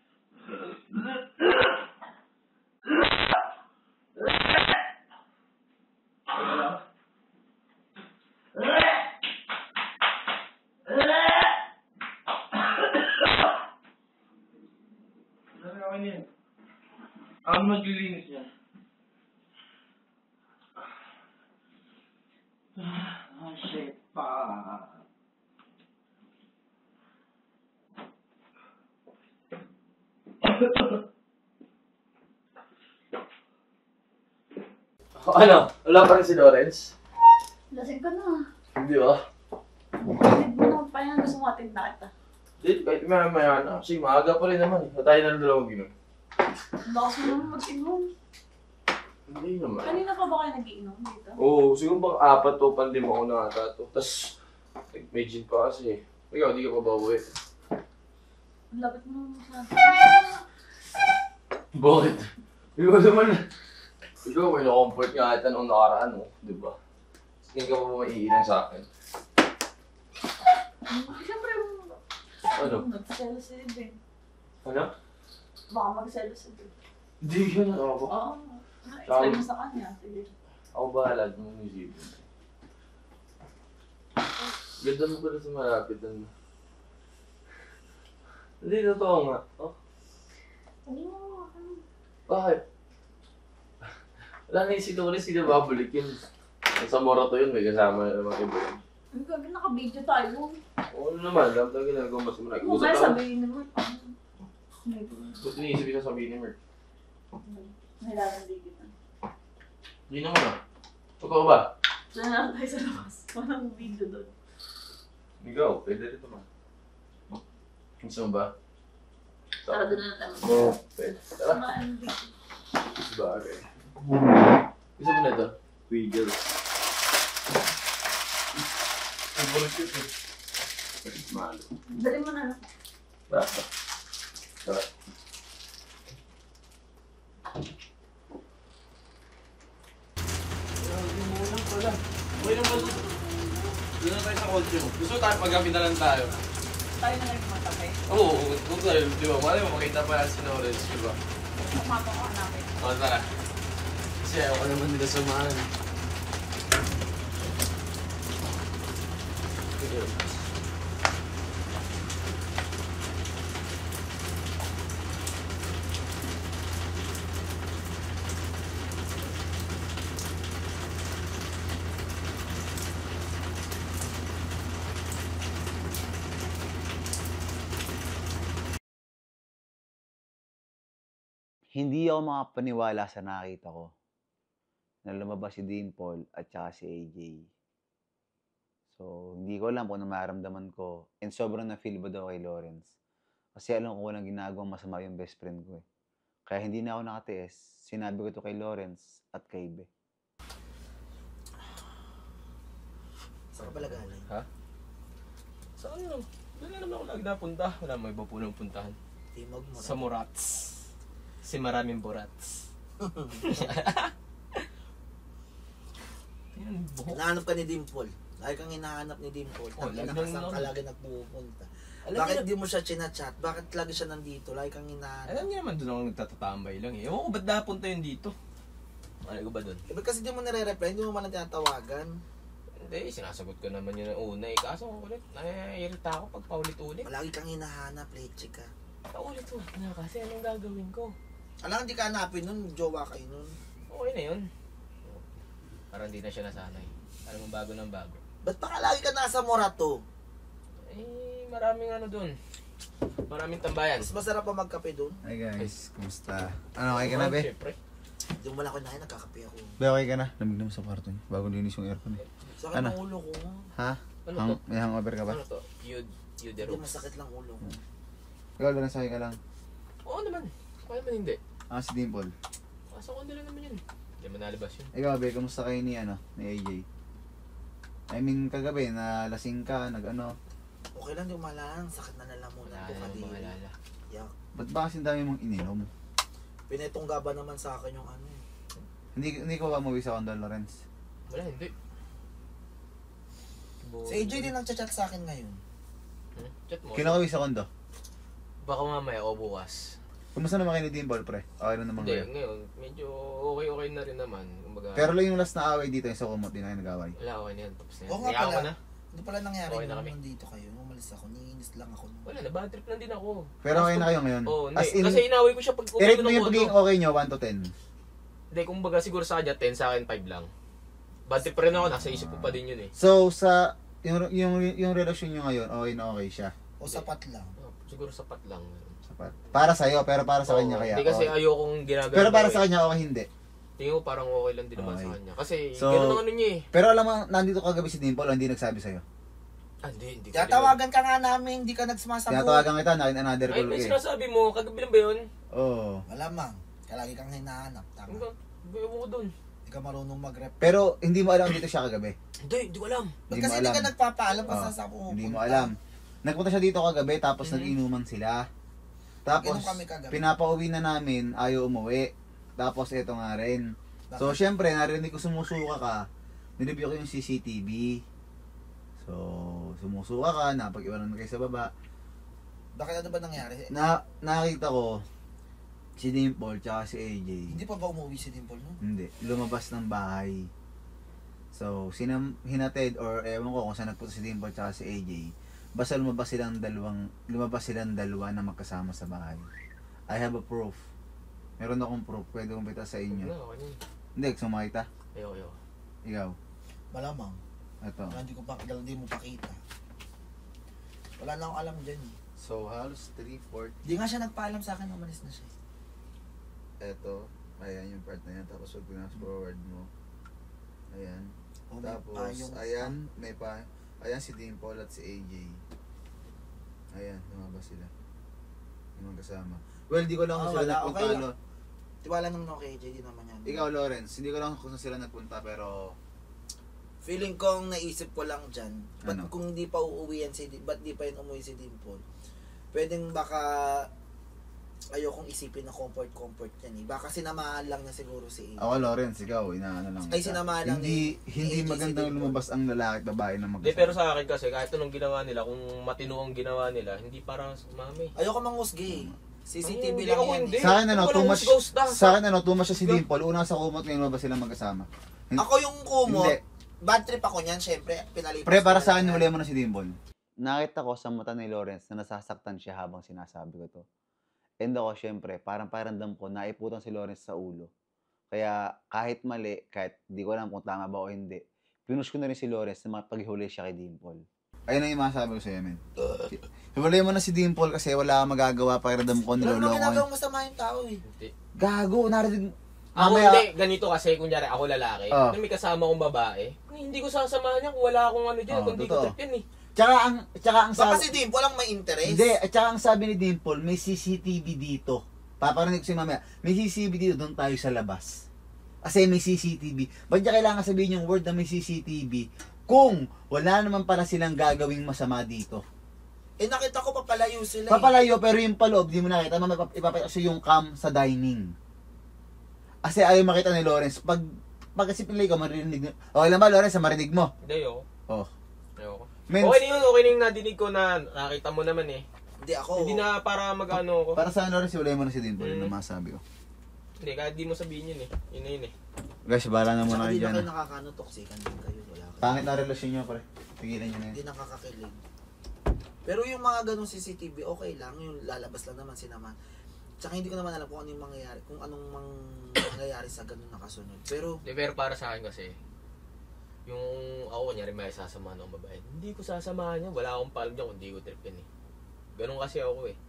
Ang maglilinis niya. Ah, shit pa. Ano? Wala pa rin si Lawrence?
Lasing ka na.
Hindi ba?
Hindi mo naman pa yan. Gusto mo ating na kita.
Hindi, kahit maya maya na. Kasi maaga pa rin naman eh. Tayo na dalawa ginom.
Bakas mo naman mag-inom.
Hindi naman.
Kanina pa ba kayo nag-iinom dito?
Oo, siguro bang apat o pandim ako na ata to. Tapos, may gin pa kasi. Ikaw, di ka pa ba uwi?
Ang lapit mo naman sa
Bakit? Ikaw naman. Ikaw, may na-comfort nga ata nung nakaraan mo, di ba? Hindi ka pa ba maiilang sa akin?
Siyempre,
Ano?
Nagselo si Ben.
Ano?
Baka magselo si Ben.
Hindi yun ako.
Oo. Na-explain mo sa kanya. Sige.
Ako bahala mo yung isipin. Ganda mo pala sa malapit. Ano? Hindi, totoo nga. Oh,
Oo.
bakit? Wala na yung si Doris, hindi babalik yun. Sa Morato yun, may kasama na mga iba yun.
Ang gabi, naka-video tayo.
Oo ano naman, dapat na ginagawa mas mo.
Huwag kaya sabihin naman.
Ba't iniisip yung sasabihin ni Mert?
Nilalandi kita.
Hindi naman ah. Totoo ba?
Diyan na lang tayo sa labas. Walang video doon.
Ikaw, pwede rin naman. Gusto mo ba?
Tara doon na lang tayo.
Oo, pwede. Tara.
Maano video.
Bagay. Gusto mo na ito? Wiggle. Ang bulit yun eh. Malo.
Dali mo na lang.
Bakit? Tara. Okay naman. Doon na tayo sa kotse mo. Gusto tayo pag-gabi na lang tayo.
Tayo na lang kumatapay.
Oo, kung tayo, di ba? Malay mo, makita pa yan si Lawrence, di ba?
Kumapa ko hanapin.
O, tara. Kasi ayaw ko naman nila samahan.
Hindi ako makapaniwala sa nakita ko na lumabas si Dimple at saka si A J. So, hindi ko alam kung ano maramdaman ko. And sobrang na-feel ba daw kay Lawrence. Kasi alam ko walang ginagawang masama yung best friend ko eh. Kaya hindi na ako nakatiis. Sinabi ko to kay Lawrence at kay Be.
Saan ka pala galing?
Ha? Saan yun? Doon na naman ako lagi napunta. Wala mo iba punong puntahan.
Timog mo.
Sa Murats. Si maraming burats. Yan, buhok.
Nahanap ka ni Dimple. Lagi kang hinahanap ni Dimple.
Oh,
Ang
lagi
inakasang
nang-
ka lagi nagpupunta.
Alam
Bakit
niyo-
di mo siya chinachat? Bakit lagi siya nandito? Lagi kang hinahanap.
Alam niyo naman doon ako nagtatatambay lang eh. Ewan ko ba't napunta yun dito? Ano ko ba doon?
Eh, ba't kasi di mo nare-reply? Hindi mo man tinatawagan.
Hindi, sinasagot ko naman yun ang una eh. Kaso ulit, naiirita ako pag paulit-ulit.
Palagi kang hinahanap, leche ka.
Paulit-ulit na kasi anong gagawin ko?
Alam, hindi ka hanapin nun. Jowa kayo nun.
Okay na yun. Parang hindi na siya nasanay. Alam mo, bago ng bago.
Ba't pa ka lagi ka nasa Morato?
Eh, maraming ano doon.
Maraming tambayan.
Mas masarap pa magkape doon.
Hi guys, kumusta? Ano, okay ka na, be?
Siyempre.
Hindi mo wala ko na nagkakape ako.
Be, okay ka na? Lamig naman sa kwarto niya. Bago linis yung aircon eh.
Sakit
Ano?
ng ulo ko.
Ha?
Ano
Hang,
to?
may hangover ka ba?
Ano to? Yud,
Hindi
Yuderox.
masakit lang ulo ko.
Ikaw, lang sakay ka lang.
Oo naman. Kaya naman hindi.
Ah, si Dimple.
Kaso ko lang naman yun. Hindi mo nalabas yun.
Ikaw, be, kumusta kayo ni, ano, ni A J? I mean, kagabi, nalasing ka, nag-ano.
Okay lang, di ko maalala. Sakit na nalamunan ko
Wala
kadiri.
naman maalala.
Yak.
Ba't ba kasi dami mong ininom?
Pinetongga ba naman sa akin yung ano eh.
Hindi, hindi ko ba umuwi sa Condo, Lawrence?
Wala, hindi.
Si A J din nagchat-chat sa akin ngayon.
Hmm? Chat mo.
Kinakawi sa Condo?
Baka mamaya o bukas.
Kumusta naman kayo ni Dimple, pre? Okay na naman
Hindi,
kayo?
ngayon, medyo okay-okay na rin naman. Kumbaga,
Pero lang yung last na away dito, yung sa kumot, din na kayo nag-away.
wala, okay na yan. Tapos na yan.
Oo nga
Kaya ako
pala.
na.
Hindi pala nangyari
Okay na
nung
kami.
nandito kayo. Umalis ako. Niinis lang ako.
Wala na, bad trip lang din ako.
Pero okay na kayo ngayon?
Oo, hindi.
As in,
Kasi inaway ko siya pag
i-rate
umalis
mo
ng
yung
modo.
pagiging okay nyo, one to ten.
Hindi, kumbaga siguro sa kanya, ten sa akin, five lang. Bad trip pa rin ako, nasa isip ko pa din yun eh.
So, sa, yung, yung, yung relasyon nyo ngayon, okay na okay siya?
O sapat lang.
Oh, siguro sapat lang.
Sapat. Para sa'yo, pero para sa
Oo,
kanya kaya.
Hindi kasi
okay.
ayokong ginagawa.
Pero para
ko
sa
eh.
kanya, okay hindi.
Tingin ko parang okay lang din naman
Okay.
sa kanya. Kasi
So,
gano'n ang ano niya eh.
Pero alam mo, nandito kagabi si Dimple, hindi nagsabi sa'yo.
Ah, hindi, hindi. ko
Tatawagan ka nga namin, hindi ka nagsumasagot.
Tinatawagan kita, nakin another
Ay,
call
may
eh.
sinasabi mo, kagabi lang ba yun?
Oo.
Malamang. Kalagi kang hinahanap. Tama.
Ewan ko dun.
Hindi ka marunong mag-rep.
Pero hindi mo alam dito siya kagabi.
Hindi, hindi ko alam.
Ba't
Hindi
kasi
mo
hindi
alam.
ka nagpapaalam pa
Oo,
sa sa pupunta?
Hindi mo alam. Nagpunta siya dito kagabi, tapos
Mhm.
nag-inuman sila. Tapos,
Nag-inom kami kagabi.
pinapauwi na namin, ayaw umuwi. Tapos, ito nga rin. So,
Bakit?
syempre, narinig ko sumusuka ka. Nireview ko yung C C T V. So, sumusuka ka, napag-iwanan kayo sa baba.
Bakit ano ba nangyari?
Na, nakita ko, si Dimple, tsaka si A J.
Hindi pa ba umuwi si Dimple no?
Hindi. Lumabas ng bahay. So, sinam, hinatid or ewan ko kung saan nagpunta si Dimple tsaka si A J. Basta lumabas silang dalawang, lumabas silang dalawa na magkasama sa bahay. I have a proof. Meron akong proof. Pwede kong bita sa inyo.
No, okay na.
Hindi, gusto mo makita?
Ayoko, ayoko.
Ikaw.
Malamang.
Ito.
Wala, hindi ko pa, dahil hindi mo pakita. Wala na akong alam dyan eh.
So, halos three fourths.
Hindi nga siya nagpaalam sa akin, umalis na siya.
Ito. Ayan yung part na yan. Tapos, pag pinas forward mo. Ayan.
Oh, may
Tapos,
payong-
ayan. May pa. Ayan si Dimple at si A J. Ayan, lumabas sila. Yung magkasama. Well, di ko lang
Ah,
kung sila
wala.
nagpunta.
Okay lang.
Lo-
Tiwala naman ako kay A J, di naman yan.
Ikaw, Lawrence, hindi ko lang kung saan sila nagpunta, pero
Feeling kong naisip ko lang dyan, ba't
Ano?
kung di pa uuwi yan si, ba't di pa yun umuwi si Dimple? Pwedeng baka ayokong isipin na comfort-comfort yan eh. Baka sinamahan lang na siguro si A J.
ako, Lawrence, ikaw, inaano lang.
Ay,
kita.
sinamahan lang
Hindi,
ni-
hindi
ni A J si
magandang
Dimple.
lumabas ang lalaki at babae na
Hindi,
magkasama.
pero sa akin kasi, kahit anong ginawa nila, kung matino ang ginawa nila, hindi parang mami.
Ayoko manghusgi eh. C C T V
Ay, hindi
lang
ako
yan
hindi.
eh.
Sa akin, ano,
Walang
too much,
ghost lang.
sa akin, ano, too much siya si Dimple. Una sa kumot, ngayon lumabas sila magkasama. Hin-
Ako yung kumot,
Hindi.
bad trip ako niyan, syempre, pinalipas.
Pre, para
ko
sa
na
akin,
yan.
huli mo na si Dimple. Nakita ko sa mata ni Lawrence na nasasaktan siya habang sinasabi ko to. And ako, syempre, parang paramdam ko, naiputan si Lawrence sa ulo. Kaya kahit mali, kahit di ko alam kung tama ba o hindi, pinush ko na rin si Lawrence na mapaghuli siya kay Dimple. Ayun ang yung masasabi ko sa'yo, men. Huli mo na si Dimple kasi wala kang magagawa, pakiramdam ko,
Wala naman
niloloko.
ginagawang masama yung tao eh.
Gago, narinig.
Ako
Mamaya-
hindi, ganito kasi, kunyari ako lalaki,
Oh.
na may kasama kong babae, hindi ko sasamahan niya kung wala akong ano dyan,
Oh,
kung hindi ko
totoo.
trip yan eh.
Tsaka ang, tsaka ang
Baka
sabi,
si Dimple lang may interest.
hindi, at tsaka ang sabi ni Dimple, may C C T V dito. Paparinig ko si mamaya, may C C T V dito, doon tayo sa labas. Kasi may C C T V. Ba't niya kailangan sabihin yung word na may C C T V kung wala naman para silang gagawing masama dito?
Eh nakita ko papalayo sila eh.
Papalayo, pero yung paloob, di mo nakita. Mamaya ipapakita ko yung cam sa dining. Kasi ayaw makita ni Lawrence. Pag, pag kasi pilay ko, marinig. Okay lang ba, Lawrence, marinig mo?
Hindi, ayoko.
Oh.
Ayoko.
Men-
Okay na yun, okay na yung nadinig ko na nakita mo naman eh.
Hindi ako.
Hindi na para mag-ano ako.
Para sa Lawrence, wala mo na si Dimple.
Mm.
Yun ang masabi ko.
Hindi, kahit di mo sabihin yun eh. Yun na yun eh.
Guys, bahala na muna
Tsaka
kayo
di na
dyan.
kayo
ah.
nakakano, toxican din kayo. Wala kayo.
Pangit na relasyon nyo, pare. Tigilan nyo na yun.
Hindi nakakakilig. Pero yung mga ganong C C T V, okay lang. Yung lalabas lang naman sinaman. Tsaka hindi ko naman alam kung ano yung mangyayari. Kung anong mang mangyayari sa ganun nakasunod. Pero,
Hindi, pero para sa akin kasi, yung ako kunyari may sasamahan ng babae, hindi ko sasamahan niya. Wala akong palam dyan kung hindi ko trip yan eh. Ganun kasi ako eh.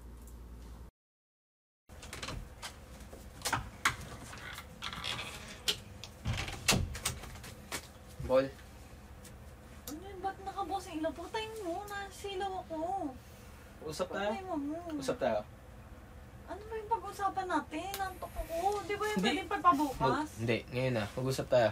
Bol,
Ano yun? Ba't nakabukas ang ilaw? Putayin mo. Nasilaw ako.
usap tayo?
Putayin mo mo.
Usap tayo.
Ano ba yung pag-usapan natin? Nantok ako. Di ba yung
Hindi.
pwedeng pagpabukas?
Mag, hindi, ngayon na. Mag-usap tayo.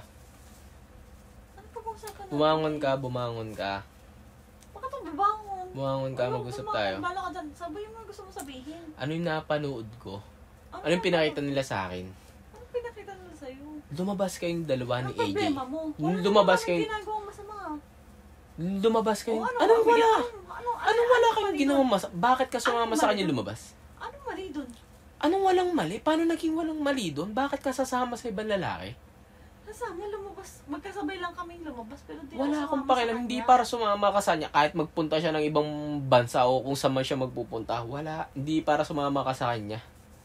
Ano pag-usapan natin?
Bumangon ka, bumangon ka.
Bakit ako babangon?
Bumangon ka, mag-usap tayo.
Bala ka dyan. Sabi yung mga gusto mo sabihin.
Ano yung napanood ko? Ano yung pinakita nila sa akin?
Ano pinakita nila sa'yo?
Lumabas kayong dalawa ni
Ano
A J.
problema mo? Wala
Lumabas
naman
kayong...
ginagawang masama.
Lumabas kayong...
O, ano?
Anong wala?
Ano,
Anong wala kayong ginawang masama? Bakit ka sumama sa kanya lumabas?
Anong mali dun?
Anong walang mali? Paano naging walang mali doon? Bakit ka sasama sa ibang lalaki?
Kasama lumabas. Magkasabay lang kaming lumabas. Pero di
Wala
ako
akong
sumama sa
pakialam. Hindi
kanya.
para sumama ka sa kanya. Kahit magpunta siya ng ibang bansa o kung saan man siya magpupunta. Wala. Hindi para sumama ka sa kanya.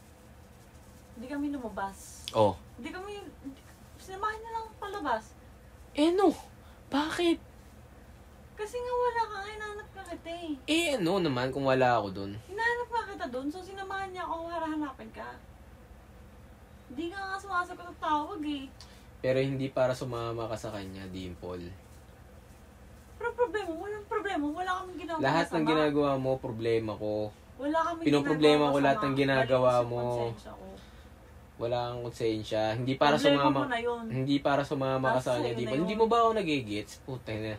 Hindi kami lumabas.
Oh.
Hindi kami... Hindi, sinamahan niya lang palabas.
Eh no. Bakit?
Kasi nga wala ka nga. Hinahanap ka kita eh.
Eh ano naman kung wala ako doon?
Hinahanap ka kita dun. So sinamahan niya ako para hanapin ka. Hindi ka nga sumasagot ng tawag eh.
Pero hindi para sumama ka sa kanya, Dimple.
Pero problema, walang problema. Wala kaming ginagawa
Lahat ng
masama.
ginagawa mo, problema ko.
Wala kaming
Pinoproblema
ginagawa
ko lahat
masama.
ng ginagawa
Malinis yung
mo.
konsensya ko.
Wala kang konsensya. Hindi para
Problema
sumama.
mo na yun.
Hindi para sumama ka
Nasa
sa kanya,
sa'yo na
Dimple.
yun.
Hindi mo ba ako nagigits? Puta na.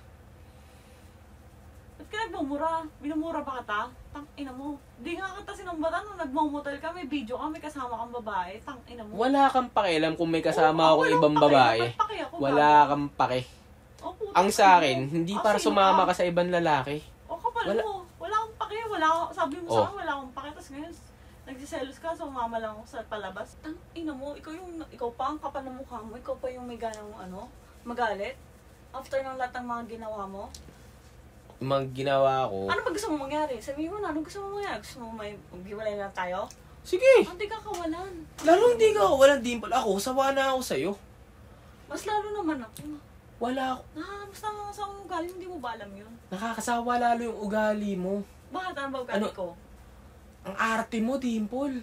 Ba't ka nagmumura? Binumura ba kita? Tang-ina mo. Di nga kita sinumbatan nung nagmumotel ka. May video ka, may kasama kang babae. Tang-ina mo.
Wala kang pakialam kung may kasama
Oo,
akong
walang
ibang
pake.
babae.
May pake ako,
Wala
gago.
kang pake.
O, puta
Ang
ka
sa akin,
mo.
hindi
Ah,
para
sino
sumama
ka?
ka sa ibang lalaki.
O kapal
Wala-
mo. Wala akong pake. Wala akong, sabi mo
Oh.
sa akin, wala akong pake. Tapos ngayon, nagsiselos ka, so mama lang ako sa palabas. Tang-ina mo, ikaw yung, ikaw pa ang kapal ng mukha mo. Ikaw pa yung may ganang ano, magalit. After ng lahat ng mga ginawa mo.
Yung mga ginawa ko,
Ano ba gusto mo mangyari? Sabihin mo na, ano gusto mo mangyari? Gusto mo may maghiwalay na tayo?
sige.
Hindi ka kawalan.
Lalo hindi ka walang Dimple. Ako, sawa na ako sa'yo.
Mas lalo naman ako.
Wala ako.
Nakakamusta nga sa akong ugali, hindi mo ba alam yun?
Nakakasawa lalo yung ugali mo.
Bakit ano ba ugali
Ano?
ko?
Ang arte mo, Dimple.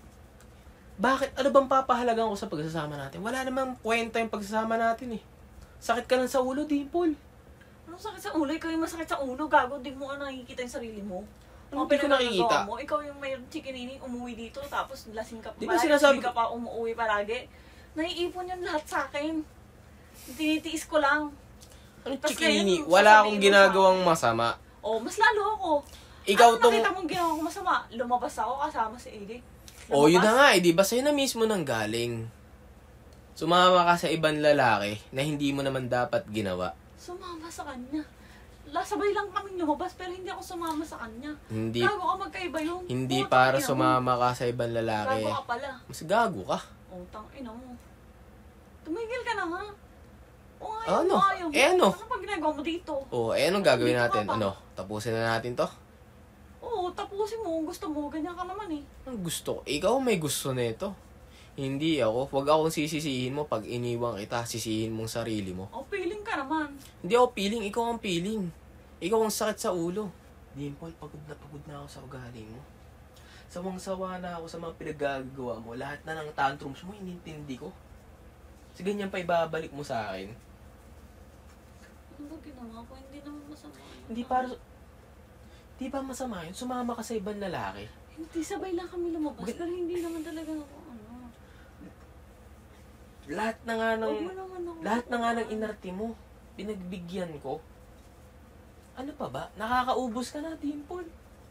Bakit? Ano bang papahalagan ko sa pagsasama natin? Wala namang kwenta yung pagsasama natin eh. Sakit ka lang sa ulo, Dimple.
Anong sakit sa ulo? Ikaw yung masakit sa ulo, gago. Di mo ka nakikita yung sarili mo.
Ano,
Mga
di ko
pinagagawa
nakikita?
Mo, ikaw yung may chikinini, umuwi dito, tapos lasing ka pa.
Di ba
palagi,
sinasabi
hindi ka pa umuwi palagi. Naiipon yun lahat sa akin. Tinitiis ko lang.
Ano
Tas
chikinini?
ngayon,
Wala
sasabihin
akong
mo sa
ginagawang
akin.
masama.
Oh, mas lalo ako.
Ikaw
ano
tong...
nakita mong ginawa ko masama? Lumabas ako kasama si A D.
Oh, yun na nga eh. Di ba sa'yo na mismo nang galing? Sumama ka sa ibang lalaki na hindi mo naman dapat ginawa.
Sumama sa kanya. Lasabay lang kaming lumabas pero hindi ako sumama sa kanya.
Hindi
Gago ka, magkaiba yun.
Hindi
Putang
para
ina mo.
sumama ka sa ibang lalaki.
Gago ka pala.
Mas gago ka.
Oh, tangina mo. Tumigil ka na nga. O ayaw
Ano?
mo, ayaw mo.
Eh, ano?
Ano pag ginagawa mo dito?
Oh, eh anong gagawin
Dito ka
natin?
pa.
Ano? Tapusin na natin to?
Oo, tapusin mo. Kung gusto mo, ganyan ka naman eh.
Ang gusto ko. Ikaw may gusto nito. Hindi ako. Huwag akong sisisihin mo pag iniwang kita. Sisihin mong sarili mo.
O, feeling ka naman.
Hindi ako feeling. Ikaw ang feeling. Ikaw ang sakit sa ulo. Dimple, pagod na pagod na ako sa ugali mo. Sawang-sawa na ako sa mga pinagagawa mo. Lahat na ng tantrums mo, inintindi ko. Kasi ganyan pa ibabalik mo sa akin.
Ano ba ginawa ko? Hindi naman masama.
Hindi para... Di ba masama yun? Sumama ka sa ibang lalaki.
Hindi, sabay lang kami lumabas.
Bakit?
Pero hindi naman talaga ako, ano.
Lahat na nga ng...
Huwag mo naman ako.
Lahat na nga ng inarte mo. Pinagbigyan ko. Ano pa ba? Nakakaubos ka na, Dimple.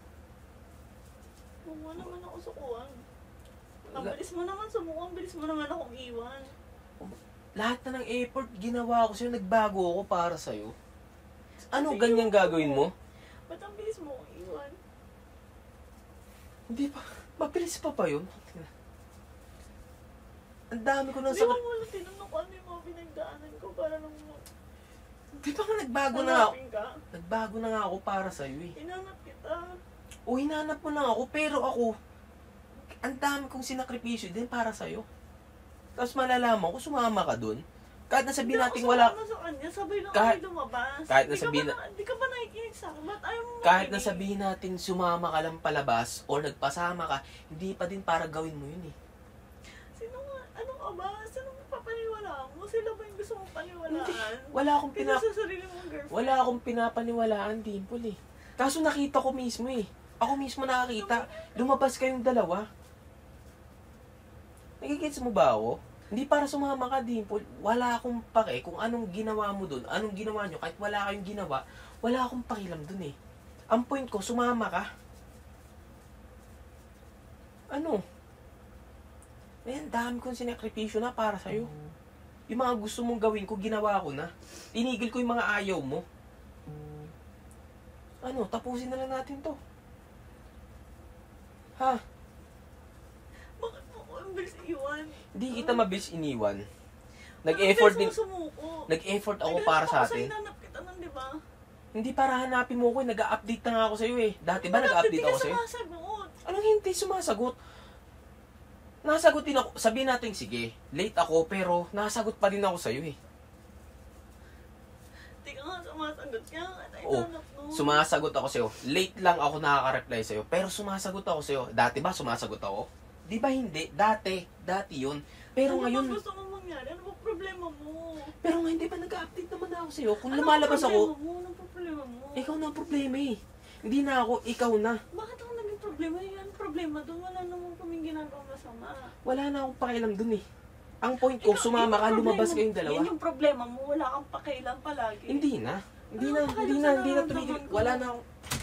Huwag mo naman ako sukuan. Ang bilis mo naman sumuko. Ang bilis mo naman akong iwan.
Lahat na ng effort ginawa ko sa'yo, nagbago ako para sa'yo. Ano
Kasi
ganyang
iwan
gagawin
mo.
mo?
Ba't ang bilis mo akong iwan?
Hindi pa. Mabilis pa pa yun. Ang dami ko nang
Di ba
sakit.
mo lang tinanong ko ano yung mga pinagdaanan ko para nung
Di ba nga nagbago na ako?
hanapin ka?
Nagbago na nga ako para sa'yo eh.
Hinanap kita.
O hinanap mo lang ako, pero ako, ang dami kong sinakripisyo din para sa'yo. Tapos malalaman ko, sumama ka dun.
Kahit nasabihin natin
Hindi
wala...
ako sumama sa kanya, sabay lang
Kahit-
kami lumabas.
kahit
Di ka
nasabihin
ba
na-
na- Di ka ba nakikinig sa akin? Ba't ayaw mo
Kahit
makinig?
nasabihin natin sumama ka lang palabas or nagpasama ka, hindi pa din para gawin mo yun eh.
Sino nga? Ano ka ba? Sino mo papaniwalaan mo? Sila ba yung gusto mong paniwalaan?
Wala akong
Kaysa
pinap...
sa sarili mong girlfriend.
Wala akong pinapaniwalaan, Dimple eh. Kaso nakita ko mismo eh. Ako mismo nakakita. Lumabas kayong dalawa. Nagigits mo ba ako? Hindi para sumama ka, Dimple. Wala akong pake kung anong ginawa mo dun. Anong ginawa nyo. Kahit wala kayong ginawa, wala akong pakialam dun eh. Ang point ko, sumama ka. Ano? Ayan, dami kong sinakripisyo na para sa'yo. Yung mga gusto mong gawin ko, ginawa ko na. Tinigil ko yung mga ayaw mo. Ano, tapusin na lang natin to. Ha?
Bakit mo ako ang bilis iwan?
Hindi kita mabilis iniwan. Nag-effort din.
Ang bilis mo sumuko.
Nag-effort ako
Ay,
para
ganun
sa
ako sa'yo,
atin.
hinanap kita nun, di ba?
Hindi para hanapin mo ko eh. Nag-update na nga ako sa'yo eh. Dati ba nag-update ako sa'yo?
Sumasagot.
Anong hindi sumasagot? Nasagot din ako. Sabihin natin, sige, late ako pero nasagot pa rin ako sa'yo eh.
Di ka nga sumasagot ka. At
Oo,
hinanap mo.
sumasagot ako sa'yo. Late lang ako nakaka-reply sa'yo. Pero sumasagot ako sa'yo. Dati ba sumasagot ako? Di ba hindi? Dati. Dati yun. Pero
ano
ngayon...
ba gusto mong mangyari? Ano ba problema mo?
Pero nga hindi ba nag-update naman ako sa'yo? Kung
Ano
lumalabas
problema
ako...
mo? Anong problema mo?
Ikaw na ang problema eh. Hindi na ako, ikaw na.
Bakit ako naging problema? Yan problema doon. Wala naman kaming ginagawa masama.
Wala na akong pakialam dun eh. Ang point ko, sumama ka, lumabas kayong dalawa.
Yan yung problema mo. Wala kang pakialam palagi.
Hindi na. Hindi na,
Ano
hindi
pakialam
na,
sa
hindi na
nararamdaman
tumigil.
ko?
Wala na akong...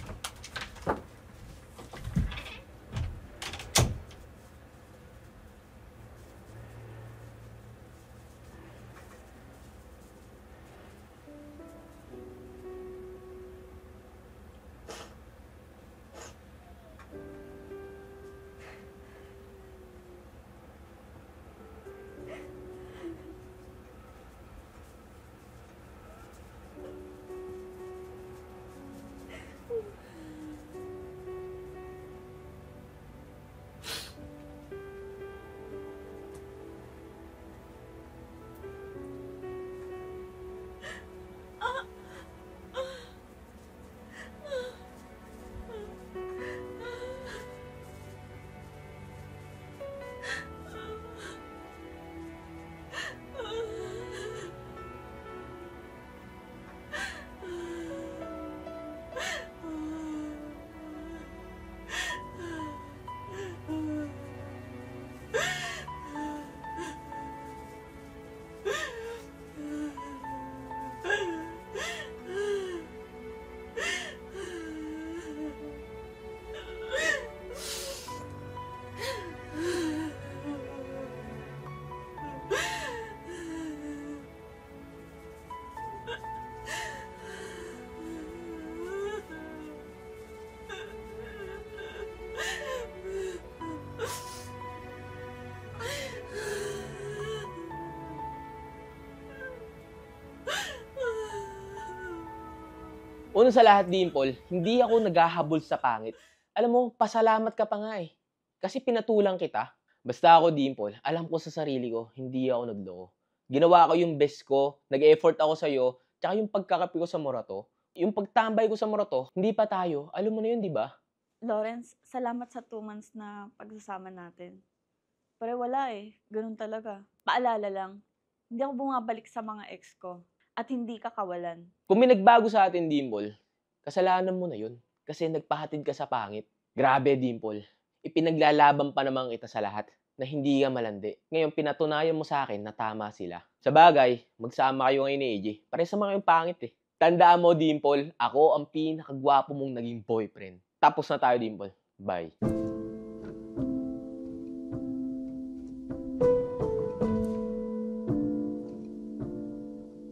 Una sa lahat, Dimple, hindi ako naghahabol sa pangit. Alam mo, pasalamat ka pa nga eh. Kasi pinatulang kita. Basta ako, Dimple, alam ko sa sarili ko, hindi ako nagloko. Ginawa ko yung best ko, nag-effort ako sa'yo, tsaka yung pagkakapi ko sa Morato, yung pagtambay ko sa Morato, hindi pa tayo. Alam mo na yun, di ba?
Lawrence, salamat sa two months na pagsasama natin. Pero wala eh, ganun talaga. Paalala lang, hindi ako bumabalik sa mga ex ko. At hindi ka kawalan.
Kung may nagbago sa atin, Dimple, kasalanan mo na yun. Kasi nagpahatid ka sa pangit. Grabe, Dimple. Ipinaglalaban pa naman kita sa lahat na hindi ka malandi. Ngayon, pinatunayan mo sa akin na tama sila. Sa bagay, magsama kayo ngayon ni A J. Pare sa mga yung pangit eh. Tandaan mo, Dimple, ako ang pinakagwapo mong naging boyfriend. Tapos na tayo, Dimple. Bye.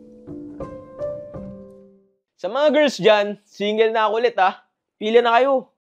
Sa mga girls dyan, single na ako ulit ha. Pila na kayo.